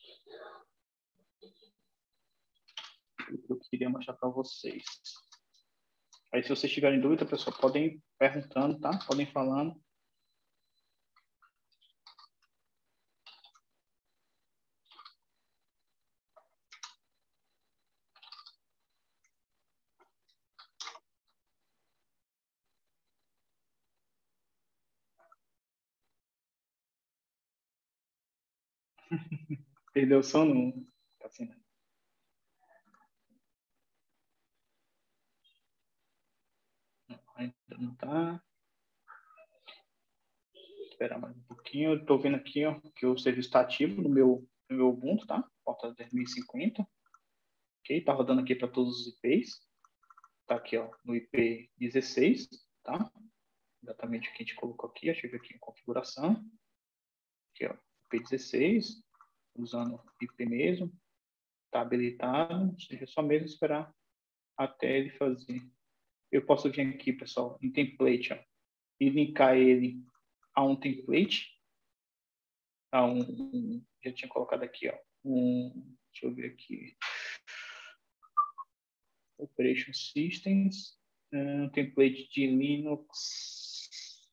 que eu queria mostrar para vocês. Aí, se vocês tiverem dúvida, pessoal, podem ir perguntando, tá? Podem ir falando. Perdeu o sono? Não. Assim, né? Não, ainda não tá. Esperar mais um pouquinho. Eu tô vendo aqui, ó, que o serviço está ativo no meu, no meu Ubuntu, tá? Porta dez mil e cinquenta. Ok? Tá rodando aqui para todos os I Ps. Tá aqui, ó, no I P dezesseis, tá? Exatamente o que a gente colocou aqui. Deixa eu ver aqui em configuração. Aqui, ó, I P dezesseis, usando I P mesmo. Tá habilitado. Deixa eu só mesmo esperar até ele fazer. Eu posso vir aqui, pessoal, em template, ó, e linkar ele a um template. A um, um já tinha colocado aqui, ó. Um, deixa eu ver aqui. Operation Systems, um template de Linux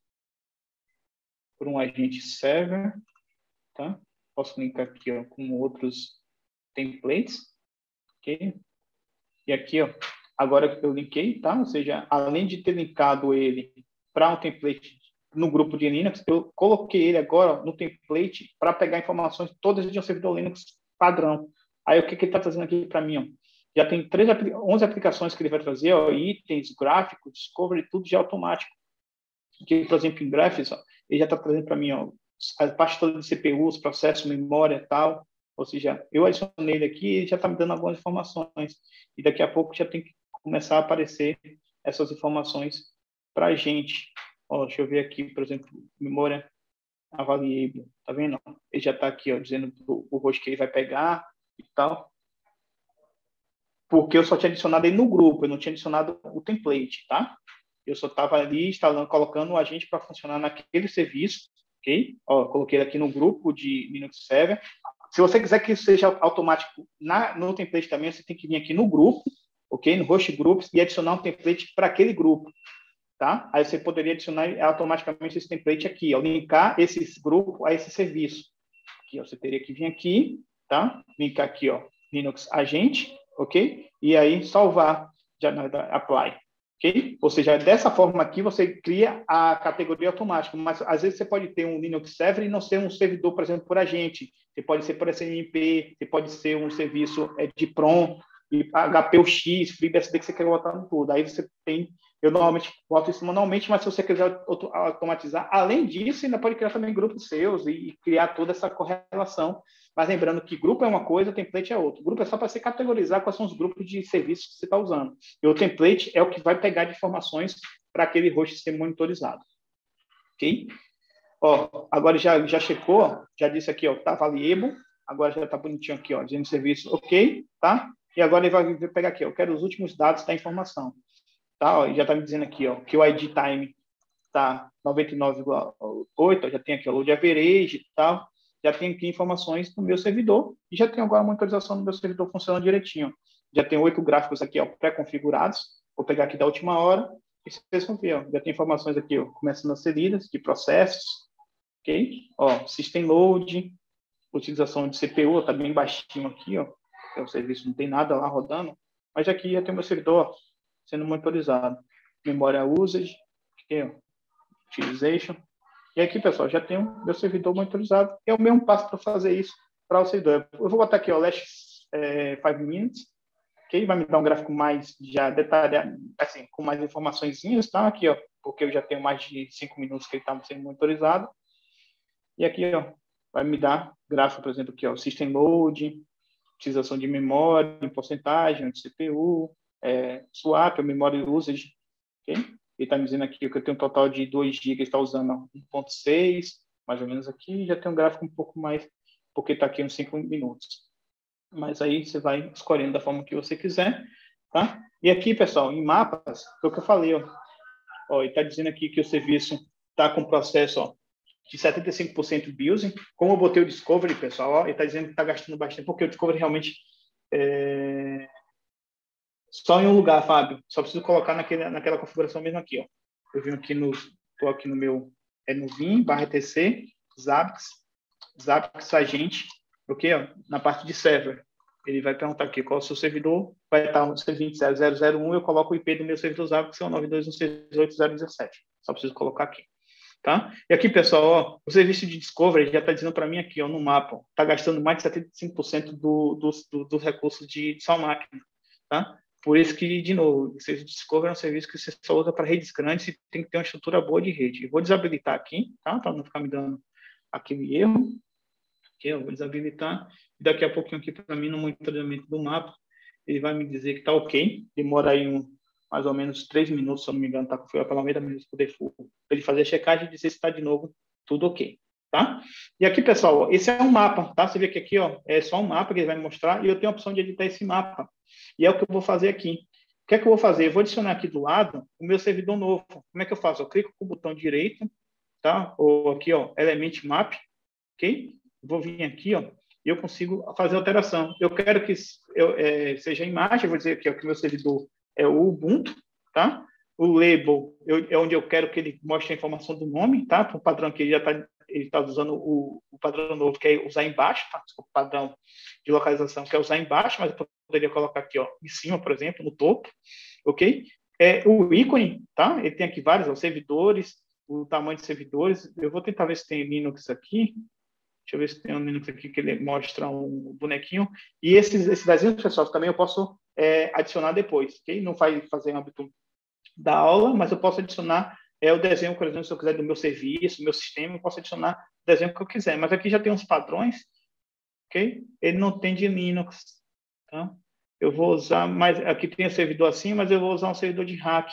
por um agente server, tá? Posso linkar aqui, ó, com outros templates, ok? E aqui, ó, agora eu linkei, tá? Ou seja, além de ter linkado ele para um template no grupo de Linux, eu coloquei ele agora no template para pegar informações todas de um servidor Linux padrão. Aí o que, que ele está trazendo aqui para mim, ó? Já tem três, onze aplicações que ele vai trazer, ó, itens, gráficos, discovery, tudo já automático. Aqui, por exemplo, em Graphics, ó, ele já está trazendo para mim, ó, a parte toda de C P Us, processo, memória e tal. Ou seja, eu adicionei ele aqui e ele já está me dando algumas informações. E daqui a pouco já tem que começar a aparecer essas informações para a gente. Ó, deixa eu ver aqui, por exemplo, memória available. Tá vendo? Ele já está aqui, ó, dizendo o, o host que ele vai pegar e tal. Porque eu só tinha adicionado ele no grupo, eu não tinha adicionado o template, tá? Eu só estava ali instalando, colocando o agente para funcionar naquele serviço, ok? Ó, coloquei ele aqui no grupo de Linux Server. Se você quiser que isso seja automático na, no template também, você tem que vir aqui no grupo, ok? No host groups e adicionar um template para aquele grupo, tá? Aí você poderia adicionar automaticamente esse template aqui, ó, linkar esse grupo a esse serviço. Aqui, ó, você teria que vir aqui, tá? Linkar aqui, ó, Linux agente, ok? E aí salvar, já apply, ok? Ou seja, dessa forma aqui você cria a categoria automática, mas às vezes você pode ter um Linux server e não ser um servidor, por exemplo, por agente. Você pode ser por S M P, você pode ser um serviço é, de Prom, e H P U X, FreeBSD que você quer botar no tudo. Aí você tem, eu normalmente boto isso manualmente, mas se você quiser automatizar, além disso, ainda pode criar também grupos seus e criar toda essa correlação. Mas lembrando que grupo é uma coisa, template é outra. O grupo é só para você categorizar quais são os grupos de serviços que você está usando. E o template é o que vai pegar de informações para aquele host ser monitorizado. Ok? Ó, agora já, já checou, ó, já disse aqui, ó, tá available, agora já está bonitinho aqui, ó, dizendo serviço ok, tá? E agora ele vai pegar aqui, ó, eu quero os últimos dados da informação, tá? Ó, e já está me dizendo aqui, ó, que o I D time tá noventa e nove vírgula oito, já tem aqui o load average e tal, já tem aqui informações do meu servidor e já tem agora a monitorização do meu servidor funcionando direitinho. Já tem oito gráficos aqui, ó, pré-configurados, vou pegar aqui da última hora e vocês vão ver, ó, já tem informações aqui, ó, começando a ser lidas de processos, ok? Ó, system load, utilização de C P U, tá bem baixinho aqui, ó, o serviço não tem nada lá rodando, mas aqui já tem o meu servidor ó, sendo monitorizado. Memória usage, aqui, ó, utilization. E aqui, pessoal, já tem o meu servidor monitorizado. É o mesmo passo para fazer isso para o servidor. Eu vou botar aqui, ó, last é, five minutes, ok? Vai me dar um gráfico mais já detalhado, assim, com mais informaçõezinhas, tá? Aqui, ó, porque eu já tenho mais de cinco minutos que ele está sendo monitorizado. E aqui, ó, vai me dar gráfico, por exemplo, aqui, ó, system load, utilização de memória, em porcentagem, de C P U, é, swap, memória usage, ok? Ele está me dizendo aqui que eu tenho um total de dois gigas, está usando um ponto seis, mais ou menos aqui, já tem um gráfico um pouco mais, porque está aqui uns cinco minutos. Mas aí você vai escolhendo da forma que você quiser, tá? E aqui, pessoal, em mapas, foi o que eu falei, ó, ó ele está dizendo aqui que o serviço está com processo, ó, de setenta e cinco por cento building. Como eu botei o Discovery, pessoal, ó, ele está dizendo que está gastando bastante, porque o Discovery realmente é... só em um lugar, Fábio. Só preciso colocar naquele, naquela configuração mesmo aqui, ó. Eu vim aqui no, estou aqui no meu, é no vim, barra etc, Zabbix, Zabbix agente, ok, ó, na parte de server. Ele vai perguntar aqui qual é o seu servidor, vai estar o C vinte zero zero zero um, eu coloco o I P do meu servidor Zabbix, que é o nove dois um seis oito zero um sete. Só preciso colocar aqui. Tá? E aqui, pessoal, ó, o serviço de Discovery já está dizendo para mim aqui, ó, no mapa, está gastando mais de setenta e cinco por cento do, dos do, do recursos de, de sua máquina. Tá? Por isso que, de novo, o serviço de Discovery é um serviço que você só usa para redes grandes e tem que ter uma estrutura boa de rede. Eu vou desabilitar aqui, tá? Para não ficar me dando aquele erro. Aqui, eu vou desabilitar. E daqui a pouquinho aqui para mim, no monitoramento do mapa, ele vai me dizer que está ok. Demora aí um, mais ou menos três minutos, se eu não me engano, tá? Foi pelo menos minutos para ele fazer a checagem e dizer se está de novo tudo ok. Tá? E aqui, pessoal, ó, esse é um mapa, tá? Você vê que aqui, ó, é só um mapa que ele vai me mostrar e eu tenho a opção de editar esse mapa. E é o que eu vou fazer aqui. O que é que eu vou fazer? Eu vou adicionar aqui do lado o meu servidor novo. Como é que eu faço? Eu clico com o botão direito, tá? Ou aqui, ó, Element Map, ok? Vou vir aqui, ó, e eu consigo fazer alteração. Eu quero que eu, é, seja imagem, eu vou dizer aqui ó, que o meu servidor é o Ubuntu, tá? O label eu, é onde eu quero que ele mostre a informação do nome, tá? Para o padrão que ele já está ele está usando o, o padrão novo, que é usar embaixo, tá? O padrão de localização que é usar embaixo, mas eu poderia colocar aqui, ó, em cima, por exemplo, no topo, ok? É, o ícone, tá? Ele tem aqui vários, ó, servidores, o tamanho de servidores. Eu vou tentar ver se tem Linux aqui. Deixa eu ver se tem um Linux aqui que ele mostra um bonequinho. E esses, esses desenhos, pessoal, também eu posso é, adicionar depois, ok? Não vai fazer âmbito da aula, mas eu posso adicionar é, o desenho, por exemplo, se eu quiser do meu serviço, do meu sistema, eu posso adicionar o desenho que eu quiser. Mas aqui já tem uns padrões, ok? Ele não tem de Linux, tá? Eu vou usar, mas aqui tem um servidor assim, mas eu vou usar um servidor de hack.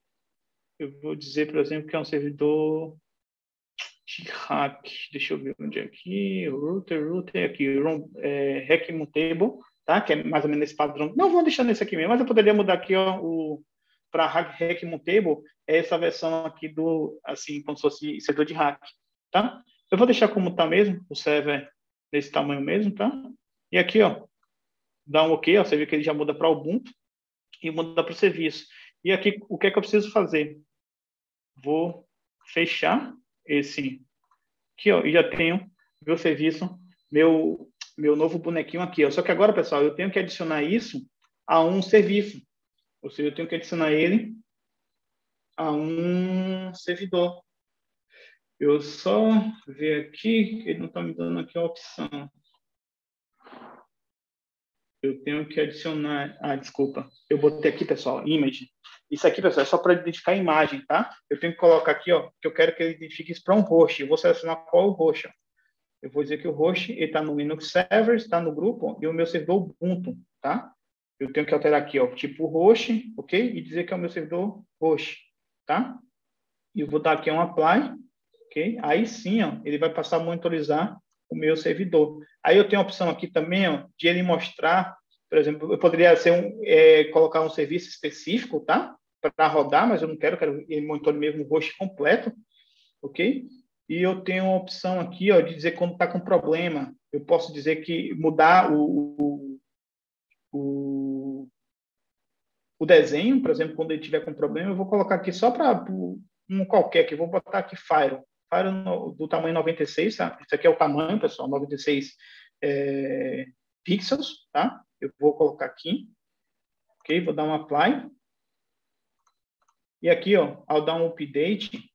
Eu vou dizer, por exemplo, que é um servidor de hack. Deixa eu ver onde é aqui. Router, router, aqui. É, hack mutable, tá? Que é mais ou menos esse padrão. Não, vou deixar nesse aqui mesmo, mas eu poderia mudar aqui, ó, o para hack, hack mutable, é essa versão aqui do, assim, como se fosse servidor de hack, tá? Eu vou deixar como tá mesmo, o server desse tamanho mesmo, tá? E aqui, ó, dá um OK, ó, você vê que ele já muda para Ubuntu e muda para o serviço. E aqui, o que é que eu preciso fazer? Vou fechar esse aqui, ó, e já tenho meu serviço, meu, meu novo bonequinho aqui, ó. Só que agora, pessoal, eu tenho que adicionar isso a um serviço. Ou seja, eu tenho que adicionar ele a um servidor. Eu só ver aqui, ele não está me dando aqui a opção. Eu tenho que adicionar... Ah, desculpa. Eu botei aqui, pessoal, image. Isso aqui, pessoal, é só para identificar a imagem, tá? Eu tenho que colocar aqui, ó, que eu quero que ele identifique isso para um host. Eu vou selecionar qual é o host. Ó. Eu vou dizer que o host está no Linux Server, está no grupo, e o meu servidor Ubuntu, tá? Eu tenho que alterar aqui, ó, tipo host, ok? E dizer que é o meu servidor host, tá? E eu vou dar aqui um apply, ok? Aí sim, ó, ele vai passar a monitorizar o meu servidor. Aí eu tenho a opção aqui também, ó, de ele mostrar, por exemplo, eu poderia ser um, é, colocar um serviço específico, tá? Para rodar, mas eu não quero, eu quero ele monitore mesmo o host completo, ok? E eu tenho uma opção aqui, ó, de dizer quando está com problema. Eu posso dizer que mudar o, o, o desenho, por exemplo, quando ele tiver com problema, eu vou colocar aqui só para um qualquer, que eu vou botar aqui Fire. Fire no, do tamanho noventa e seis, tá? Esse aqui é o tamanho, pessoal, noventa e seis é, pixels, tá? Eu vou colocar aqui, ok? Vou dar um Apply. E aqui, ó, ao dar um Update,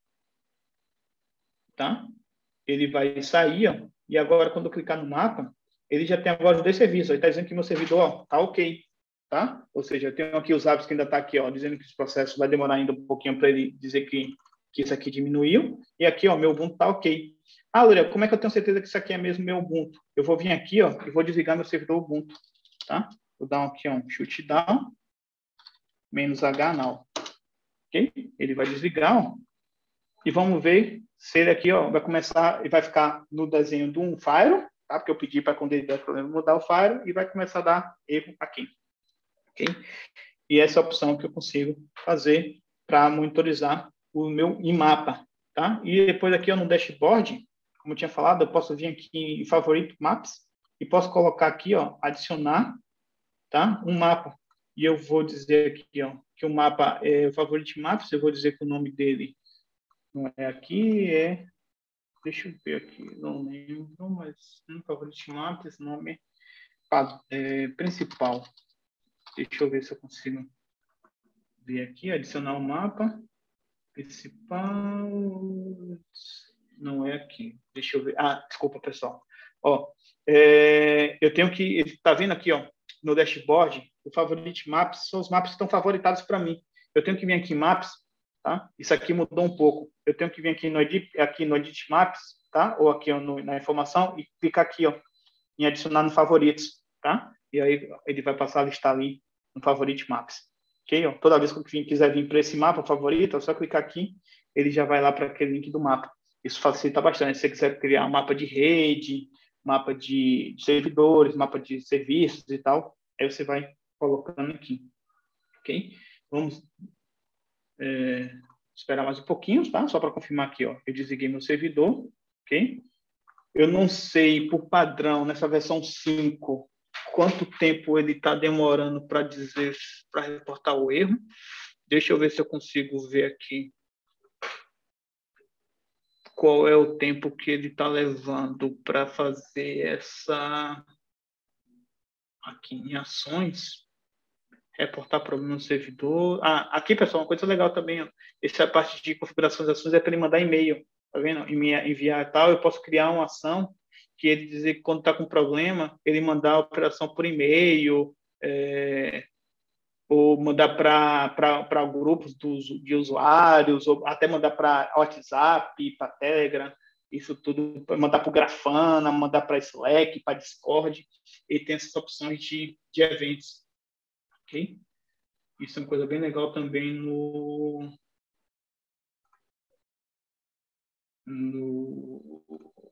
tá? Ele vai sair, ó, e agora quando eu clicar no mapa, ele já tem agora os dois serviços. Ele está dizendo que meu servidor, ó, tá ok, tá? Ou seja, eu tenho aqui os apps que ainda está aqui, ó, dizendo que esse processo vai demorar ainda um pouquinho para ele dizer que, que isso aqui diminuiu. E aqui, ó, meu Ubuntu tá ok. Ah, Lorel, como é que eu tenho certeza que isso aqui é mesmo meu Ubuntu? Eu vou vir aqui, ó, e vou desligar meu servidor Ubuntu, tá? Vou dar aqui, ó, um shutdown, menos H now. Ok? Ele vai desligar, ó. E vamos ver se ele aqui, ó, vai começar, ele vai ficar no desenho de um Fire, tá? Porque eu pedi para quando ele der problema mudar o Fire e vai começar a dar erro aqui. Ok? E essa é a opção que eu consigo fazer para monitorizar o meu mapa, tá? E depois aqui, ó, no dashboard, como eu tinha falado, eu posso vir aqui em favorito maps e posso colocar aqui, ó, adicionar, tá? Um mapa. E eu vou dizer aqui, ó, que o mapa é o favorite maps, eu vou dizer que o nome dele não é aqui, é... Deixa eu ver aqui, não lembro, mas no favorite map, esse nome é, é principal. Deixa eu ver se eu consigo ver aqui, adicionar um mapa. Principal... Não é aqui. Deixa eu ver. Ah, desculpa, pessoal. Ó, é, eu tenho que... Está vendo aqui, ó, no dashboard, o Favorite Maps são os mapas que estão favoritados para mim. Eu tenho que vir aqui em Maps, tá? Isso aqui mudou um pouco. Eu tenho que vir aqui no Edit, aqui no Edit Maps, tá? Ou aqui ó, no, na informação e clicar aqui, ó, em adicionar no favoritos, tá? E aí ele vai passar a listar ali no Favorite Maps. Ok? Ó, toda vez que eu quiser vir para esse mapa favorito, é só clicar aqui, ele já vai lá para aquele link do mapa. Isso facilita bastante. Se você quiser criar um mapa de rede, mapa de, de servidores, mapa de serviços e tal, aí você vai colocando aqui. Ok? Vamos é, esperar mais um pouquinho, tá? Só para confirmar aqui, ó. Eu desliguei meu servidor, ok? Eu não sei, por padrão, nessa versão cinco, quanto tempo ele está demorando para dizer, para reportar o erro. Deixa eu ver se eu consigo ver aqui qual é o tempo que ele está levando para fazer essa... Aqui em ações, reportar problema no servidor. Ah, aqui, pessoal, uma coisa legal também, ó. Essa parte de configuração das ações é para ele mandar e-mail, tá vendo? Enviar, enviar tal, eu posso criar uma ação que ele dizer que quando está com problema, ele mandar a operação por e-mail, é, ou mandar para grupos dos, de usuários, ou até mandar para WhatsApp, para Telegram, isso tudo, mandar para o Grafana, mandar para Slack, para Discord, e tem essas opções de, de eventos. Ok? Isso é uma coisa bem legal também no, no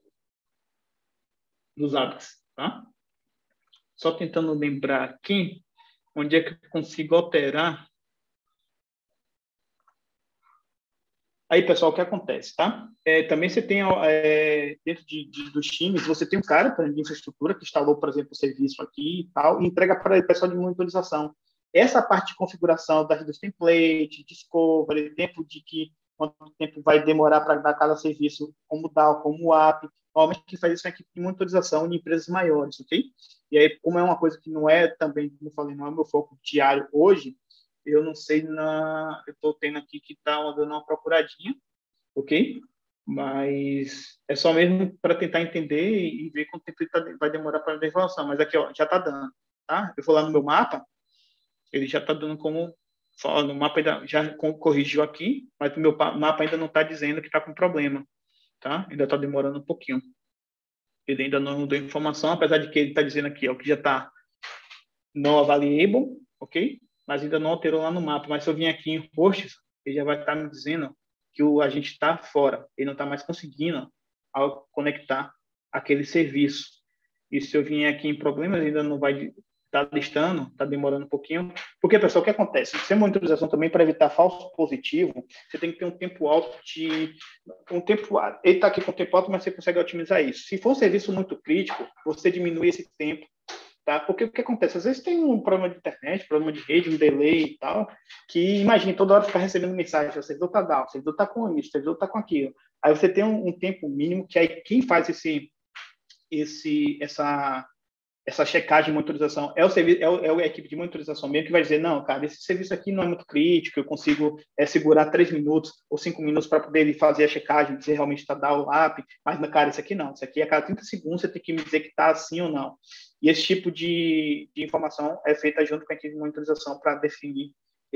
nos Zabbix, tá? Só tentando lembrar aqui onde é que eu consigo alterar. Aí, pessoal, o que acontece, tá? É, também você tem, é, dentro de, de, dos times, você tem um cara de infraestrutura que instalou, por exemplo, o serviço aqui e tal, e entrega para o pessoal de monitorização. Essa parte de configuração da dos templates, discovery, tempo de que quanto tempo vai demorar para dar cada serviço, como D A O, como app, normalmente quem faz isso é a equipe de monitorização de empresas maiores, ok? E aí, como é uma coisa que não é também, como eu falei, não é meu foco diário hoje, eu não sei, na, eu estou tendo aqui que está dando uma procuradinha, ok? Mas é só mesmo para tentar entender e ver quanto tempo ele tá, vai demorar para dar informação. Mas aqui, ó, já está dando, tá? Eu vou lá no meu mapa, ele já está dando como... No mapa ainda, já corrigiu aqui, mas o meu mapa ainda não está dizendo que está com problema, tá? Ainda está demorando um pouquinho. Ele ainda não deu informação, apesar de que ele está dizendo aqui, ó, que já está não available, ok? Mas ainda não alterou lá no mapa. Mas se eu vim aqui em hosts, ele já vai estar tá me dizendo que o agente está fora. Ele não está mais conseguindo ao conectar aquele serviço. E se eu vim aqui em problemas, ainda não vai estar tá listando, está demorando um pouquinho. Porque, pessoal, o que acontece? Se é monitorização também, para evitar falso positivo, você tem que ter um tempo alto de... Um tempo, ele está aqui com tempo alto, mas você consegue otimizar isso. Se for um serviço muito crítico, você diminui esse tempo. Tá? Porque o que acontece? Às vezes tem um problema de internet, problema de rede, um delay e tal, que imagina, toda hora ficar recebendo mensagem, o servidor está down, o servidor está com isso, o servidor está com aquilo. Aí você tem um, um tempo mínimo que aí quem faz esse, esse, essa, essa checagem de monitorização é, o serviço, é, o, é a equipe de monitorização mesmo que vai dizer, não, cara, esse serviço aqui não é muito crítico, eu consigo é, segurar três minutos ou cinco minutos para poder fazer a checagem, se realmente está down o app, mas, cara, isso aqui não, isso aqui a cada trinta segundos você tem que me dizer que está assim ou não. E esse tipo de, de informação é feita junto com a equipe de monitorização para definir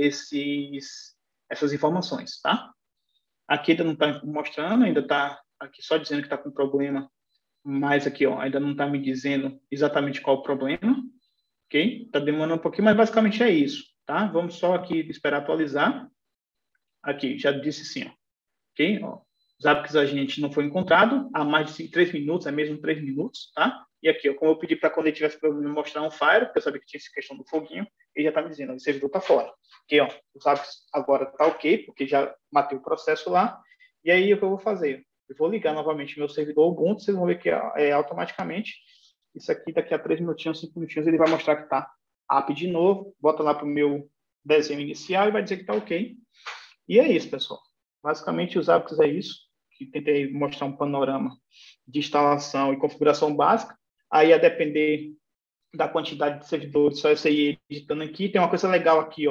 esses, essas informações, tá? Aqui ainda não está mostrando, ainda está aqui só dizendo que está com problema, mas aqui, ó, ainda não está me dizendo exatamente qual o problema, ok? Está demorando um pouquinho, mas basicamente é isso, tá? Vamos só aqui esperar atualizar. Aqui, já disse sim, ó, ok? Ó, os apps a gente não foi encontrado há mais de três minutos, é mesmo três minutos, tá? E aqui, ó, como eu pedi para quando ele tivesse problema me mostrar um fire, porque eu sabia que tinha essa questão do foguinho, ele já está me dizendo, ó, o servidor está fora. Ok, ó, os apps agora está ok, porque já matei o processo lá. E aí, o que eu vou fazer? Eu vou ligar novamente meu servidor Ubuntu, vocês vão ver que é, é automaticamente. Isso aqui, daqui a três minutinhos, cinco minutinhos, ele vai mostrar que está app de novo, bota lá para o meu desenho inicial e vai dizer que está ok. E é isso, pessoal. Basicamente, os apps é isso, que tentei mostrar um panorama de instalação e configuração básica. Aí, a depender da quantidade de servidores, só eu sei editando aqui. Tem uma coisa legal aqui, ó,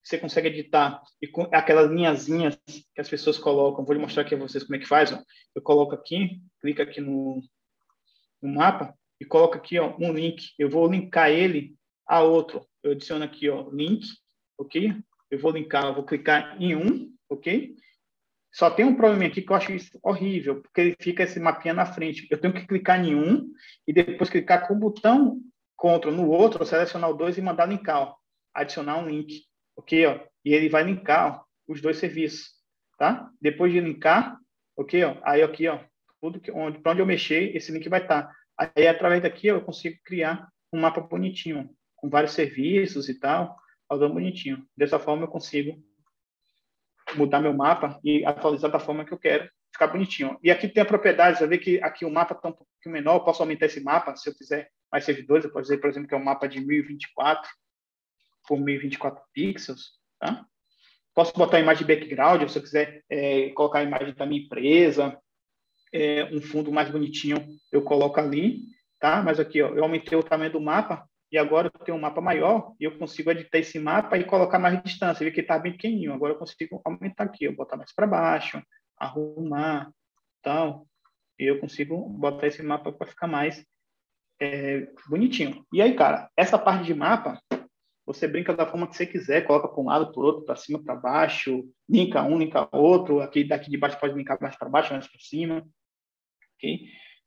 você consegue editar, e com aquelas linhazinhas que as pessoas colocam, vou lhe mostrar aqui a vocês como é que faz, ó. Eu coloco aqui, clica aqui no, no mapa, e coloco aqui, ó, um link, eu vou linkar ele a outro, eu adiciono aqui, ó, link, ok? Eu vou linkar, eu vou clicar em um, ok? Só tem um problema aqui que eu acho isso horrível, porque ele fica esse mapinha na frente. Eu tenho que clicar em um e depois clicar com o botão Ctrl no outro, selecionar o dois e mandar linkar, ó, adicionar um link, ok? Ó, e ele vai linkar, ó, os dois serviços, tá? Depois de linkar, ok? Ó, aí aqui, ó, tudo que onde, para onde eu mexer, esse link vai estar. Aí através daqui ó, eu consigo criar um mapa bonitinho, com vários serviços e tal, algo bonitinho. Dessa forma eu consigo mudar meu mapa e atualizar da forma que eu quero, ficar bonitinho. E aqui tem a propriedade, você vê que aqui o mapa está um pouquinho menor, eu posso aumentar esse mapa, se eu quiser mais servidores, eu posso dizer, por exemplo, que é um mapa de mil e vinte e quatro por mil e vinte e quatro pixels, tá? Posso botar a imagem de background, se eu quiser é, colocar a imagem da minha empresa, é, um fundo mais bonitinho, eu coloco ali, tá? Mas aqui, ó, eu aumentei o tamanho do mapa, e agora eu tenho um mapa maior, e eu consigo editar esse mapa e colocar mais distância. Você vê que está bem pequenininho. Agora eu consigo aumentar aqui, eu botar mais para baixo, arrumar, tal. E eu consigo botar esse mapa para ficar mais é, bonitinho. E aí, cara, essa parte de mapa, você brinca da forma que você quiser, coloca para um lado, para o outro, para cima, para baixo, linka um, linka outro. Aqui daqui de baixo pode linkar mais para baixo, mais para cima. Ok?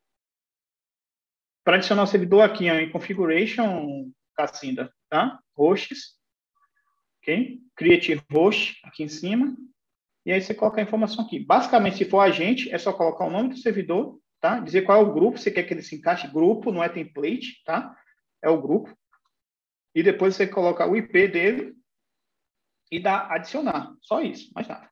Para adicionar o servidor aqui ó, em Configuration, Cacinda, tá? Hosts, ok? Create host aqui em cima. E aí você coloca a informação aqui. Basicamente, se for agente, é só colocar o nome do servidor, tá? Dizer qual é o grupo, você quer que ele se encaixe. Grupo, não é template, tá? É o grupo. E depois você coloca o I P dele e dá adicionar. Só isso, mais nada.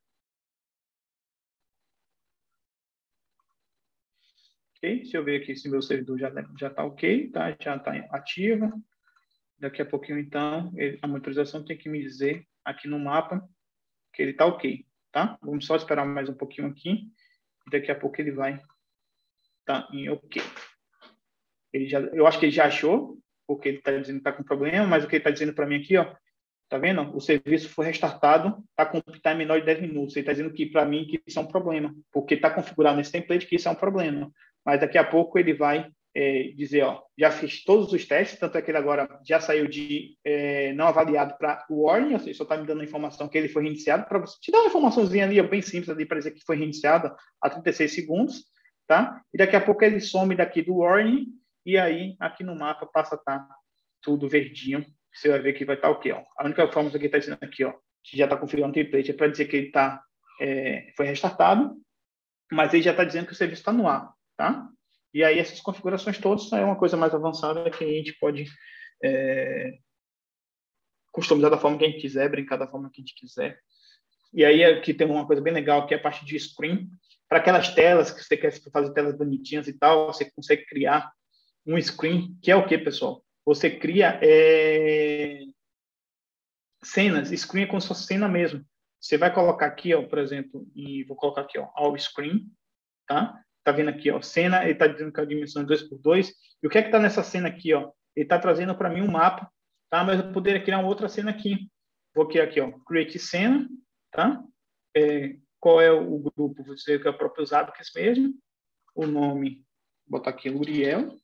Okay? Se eu ver aqui se meu servidor já já está ok, tá? Já está ativa. Daqui a pouquinho, então, ele, a monitorização tem que me dizer aqui no mapa que ele está ok, tá? Vamos só esperar mais um pouquinho aqui. E daqui a pouco ele vai estar tá em ok. Ele já, eu acho que ele já achou, porque ele está dizendo que está com problema, mas o que ele está dizendo para mim aqui, ó, tá vendo? O serviço foi restartado, está com time menor de dez minutos. Ele está dizendo que para mim que isso é um problema, porque está configurado nesse template que isso é um problema. Mas daqui a pouco ele vai é, dizer, ó, já fiz todos os testes, tanto é que ele agora já saiu de é, não avaliado para warning, ou seja, só está me dando a informação que ele foi reiniciado, para você te dar uma informaçãozinha ali, bem simples ali, para dizer que foi reiniciado a trinta e seis segundos, tá? E daqui a pouco ele some daqui do warning, e aí aqui no mapa passa a estar tudo verdinho, você vai ver que vai estar o quê? Ó. A única forma que está dizendo aqui, ó, que já está configurando o template, é para dizer que ele tá, é, foi restartado, mas ele já está dizendo que o serviço está no ar, tá? E aí essas configurações todas é uma coisa mais avançada que a gente pode é, customizar da forma que a gente quiser, brincar da forma que a gente quiser. E aí aqui tem uma coisa bem legal, que é a parte de screen. Para aquelas telas que você quer fazer telas bonitinhas e tal, você consegue criar um screen, que é o quê, pessoal? Você cria é, cenas, screen é como se fosse cena mesmo. Você vai colocar aqui, ó, por exemplo, e vou colocar aqui, ó, all screen, tá? Tá vendo aqui, ó, cena, ele tá dizendo que é a dimensão é dois por dois. E o que é que tá nessa cena aqui, ó? Ele tá trazendo para mim um mapa, tá? Mas eu poderia criar uma outra cena aqui. Vou criar aqui, ó, create cena, tá? É, qual é o grupo? Vou dizer que é o próprio usado, que é esse mesmo. O nome, vou botar aqui Luriel.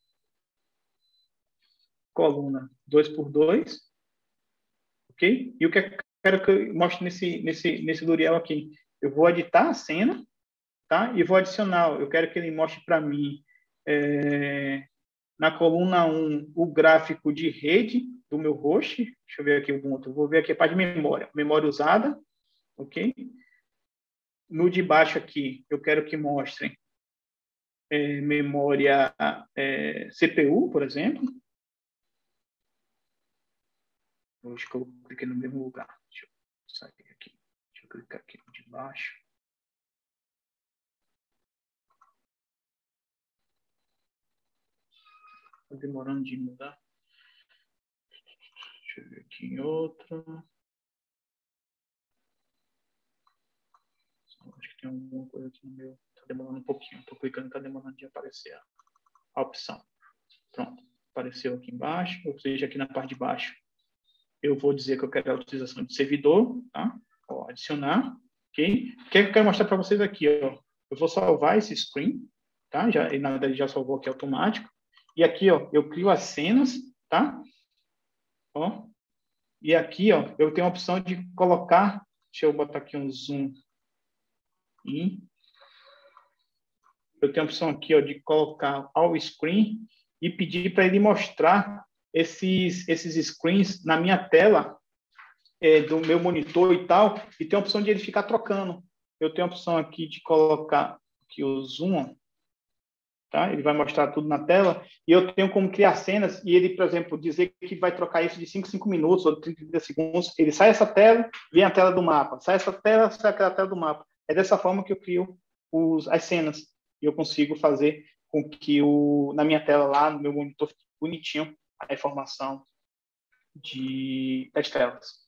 Coluna dois por dois. Ok? E o que eu quero que eu mostre nesse, nesse, nesse Luriel aqui? Eu vou editar a cena, tá? E vou adicionar, eu quero que ele mostre para mim, é, na coluna um, o gráfico de rede do meu host. Deixa eu ver aqui o outro. Vou ver aqui a parte de memória. Memória usada, ok? No de baixo aqui, eu quero que mostre é, memória é, C P U, por exemplo. Acho que eu cliquei no mesmo lugar. Deixa eu sair aqui. Deixa eu clicar aqui de baixo. Está demorando de mudar. Deixa eu ver aqui em outro. Acho que tem alguma coisa aqui no meu. Está demorando um pouquinho. Estou clicando, está demorando de aparecer a, a opção. Pronto. Apareceu aqui embaixo, ou seja, aqui na parte de baixo. eu vou dizer que eu quero a utilização de servidor, tá? Ó, adicionar, ok? O que eu quero mostrar para vocês aqui, ó? Eu vou salvar esse screen, tá? Já, na verdade, já salvou aqui automático. E aqui, ó, eu crio as cenas, tá? Ó. E aqui, ó, eu tenho a opção de colocar, deixa eu botar aqui um zoom in. Eu tenho a opção aqui, ó, de colocar all screen e pedir para ele mostrar esses, esses screens na minha tela, é, do meu monitor e tal, e tem a opção de ele ficar trocando. Eu tenho a opção aqui de colocar aqui o zoom, tá? Ele vai mostrar tudo na tela, e eu tenho como criar cenas, e ele, por exemplo, dizer que vai trocar isso de cinco em cinco minutos, ou de trinta, trinta segundos, ele sai essa tela, vem a tela do mapa, sai essa tela, sai aquela tela do mapa. É dessa forma que eu crio os, as cenas, e eu consigo fazer com que o, na minha tela lá, no meu monitor, fique bonitinho a informação de, das telas.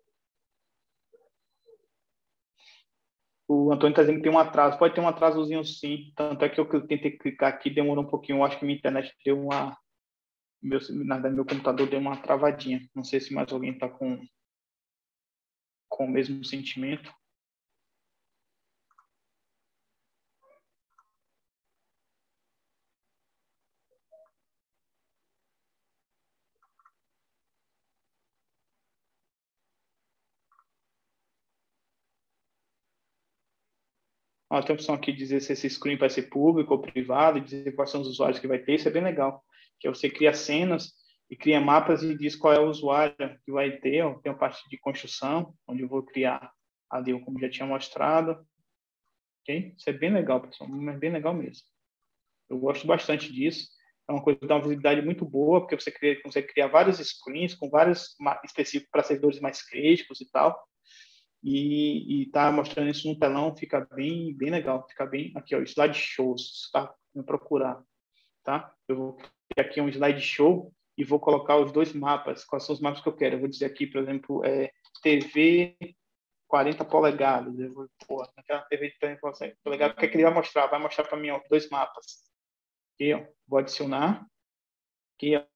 O Antônio está dizendo que tem um atraso. Pode ter um atrasozinho sim, tanto é que eu tentei clicar aqui, demorou um pouquinho. Eu acho que minha internet deu uma... Meu, na verdade, meu computador deu uma travadinha. Não sei se mais alguém está com, com o mesmo sentimento. Ó, tem a opção aqui de dizer se esse screen vai ser público ou privado, e dizer quais são os usuários que vai ter. Isso é bem legal. Que é você cria cenas e cria mapas e diz qual é o usuário que vai ter. Ó, tem a parte de construção, onde eu vou criar ali, como já tinha mostrado. Okay? Isso é bem legal, pessoal. É bem legal mesmo. Eu gosto bastante disso. É uma coisa que dá uma visibilidade muito boa, porque você cria, consegue criar vários screens com vários específicos para servidores mais críticos e tal. E, e tá mostrando isso no telão, fica bem, bem legal. Fica bem aqui, ó, slide shows, tá? Vou procurar, tá? Eu vou criar aqui um slide show e vou colocar os dois mapas. Quais são os mapas que eu quero? Eu vou dizer aqui, por exemplo, é, T V quarenta polegadas. Eu vou, pô, naquela T V de quarenta polegadas, o que é que ele vai mostrar? Vai mostrar para mim, ó, dois mapas. Aqui, ó, vou adicionar. Aqui, ó.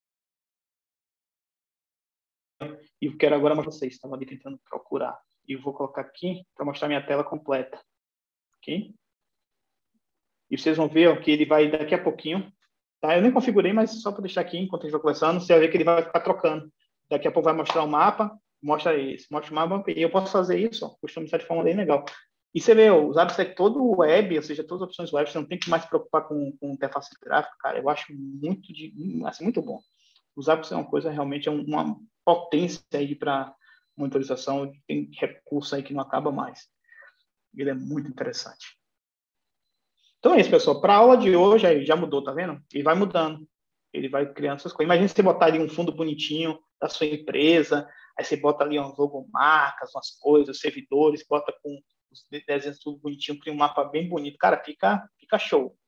E eu quero agora mostrar vocês. Estava ali tentando procurar. E vou colocar aqui para mostrar minha tela completa. Ok? E vocês vão ver ó, que ele vai daqui a pouquinho. Tá? Eu nem configurei, mas só para deixar aqui enquanto a gente vai conversando, você vai ver que ele vai ficar trocando. Daqui a pouco vai mostrar o mapa, mostra esse, mostra o mapa, e eu posso fazer isso, ó, customizar de forma bem legal. E você vê, ó, os apps é todo web, ou seja, todas as opções web, você não tem que mais se preocupar com, com interface gráfica, cara. Eu acho muito, de, assim, muito bom. Os apps é uma coisa, realmente, é uma potência aí para monitorização, tem recurso aí que não acaba mais. Ele é muito interessante. Então é isso, pessoal. Para a aula de hoje, aí já mudou, tá vendo? Ele vai mudando. Ele vai criando essas coisas. Imagina você botar ali um fundo bonitinho da sua empresa, aí você bota ali umas logomarcas, umas coisas, servidores, bota com os desenhos tudo bonitinho, cria um mapa bem bonito. Cara, fica, fica show.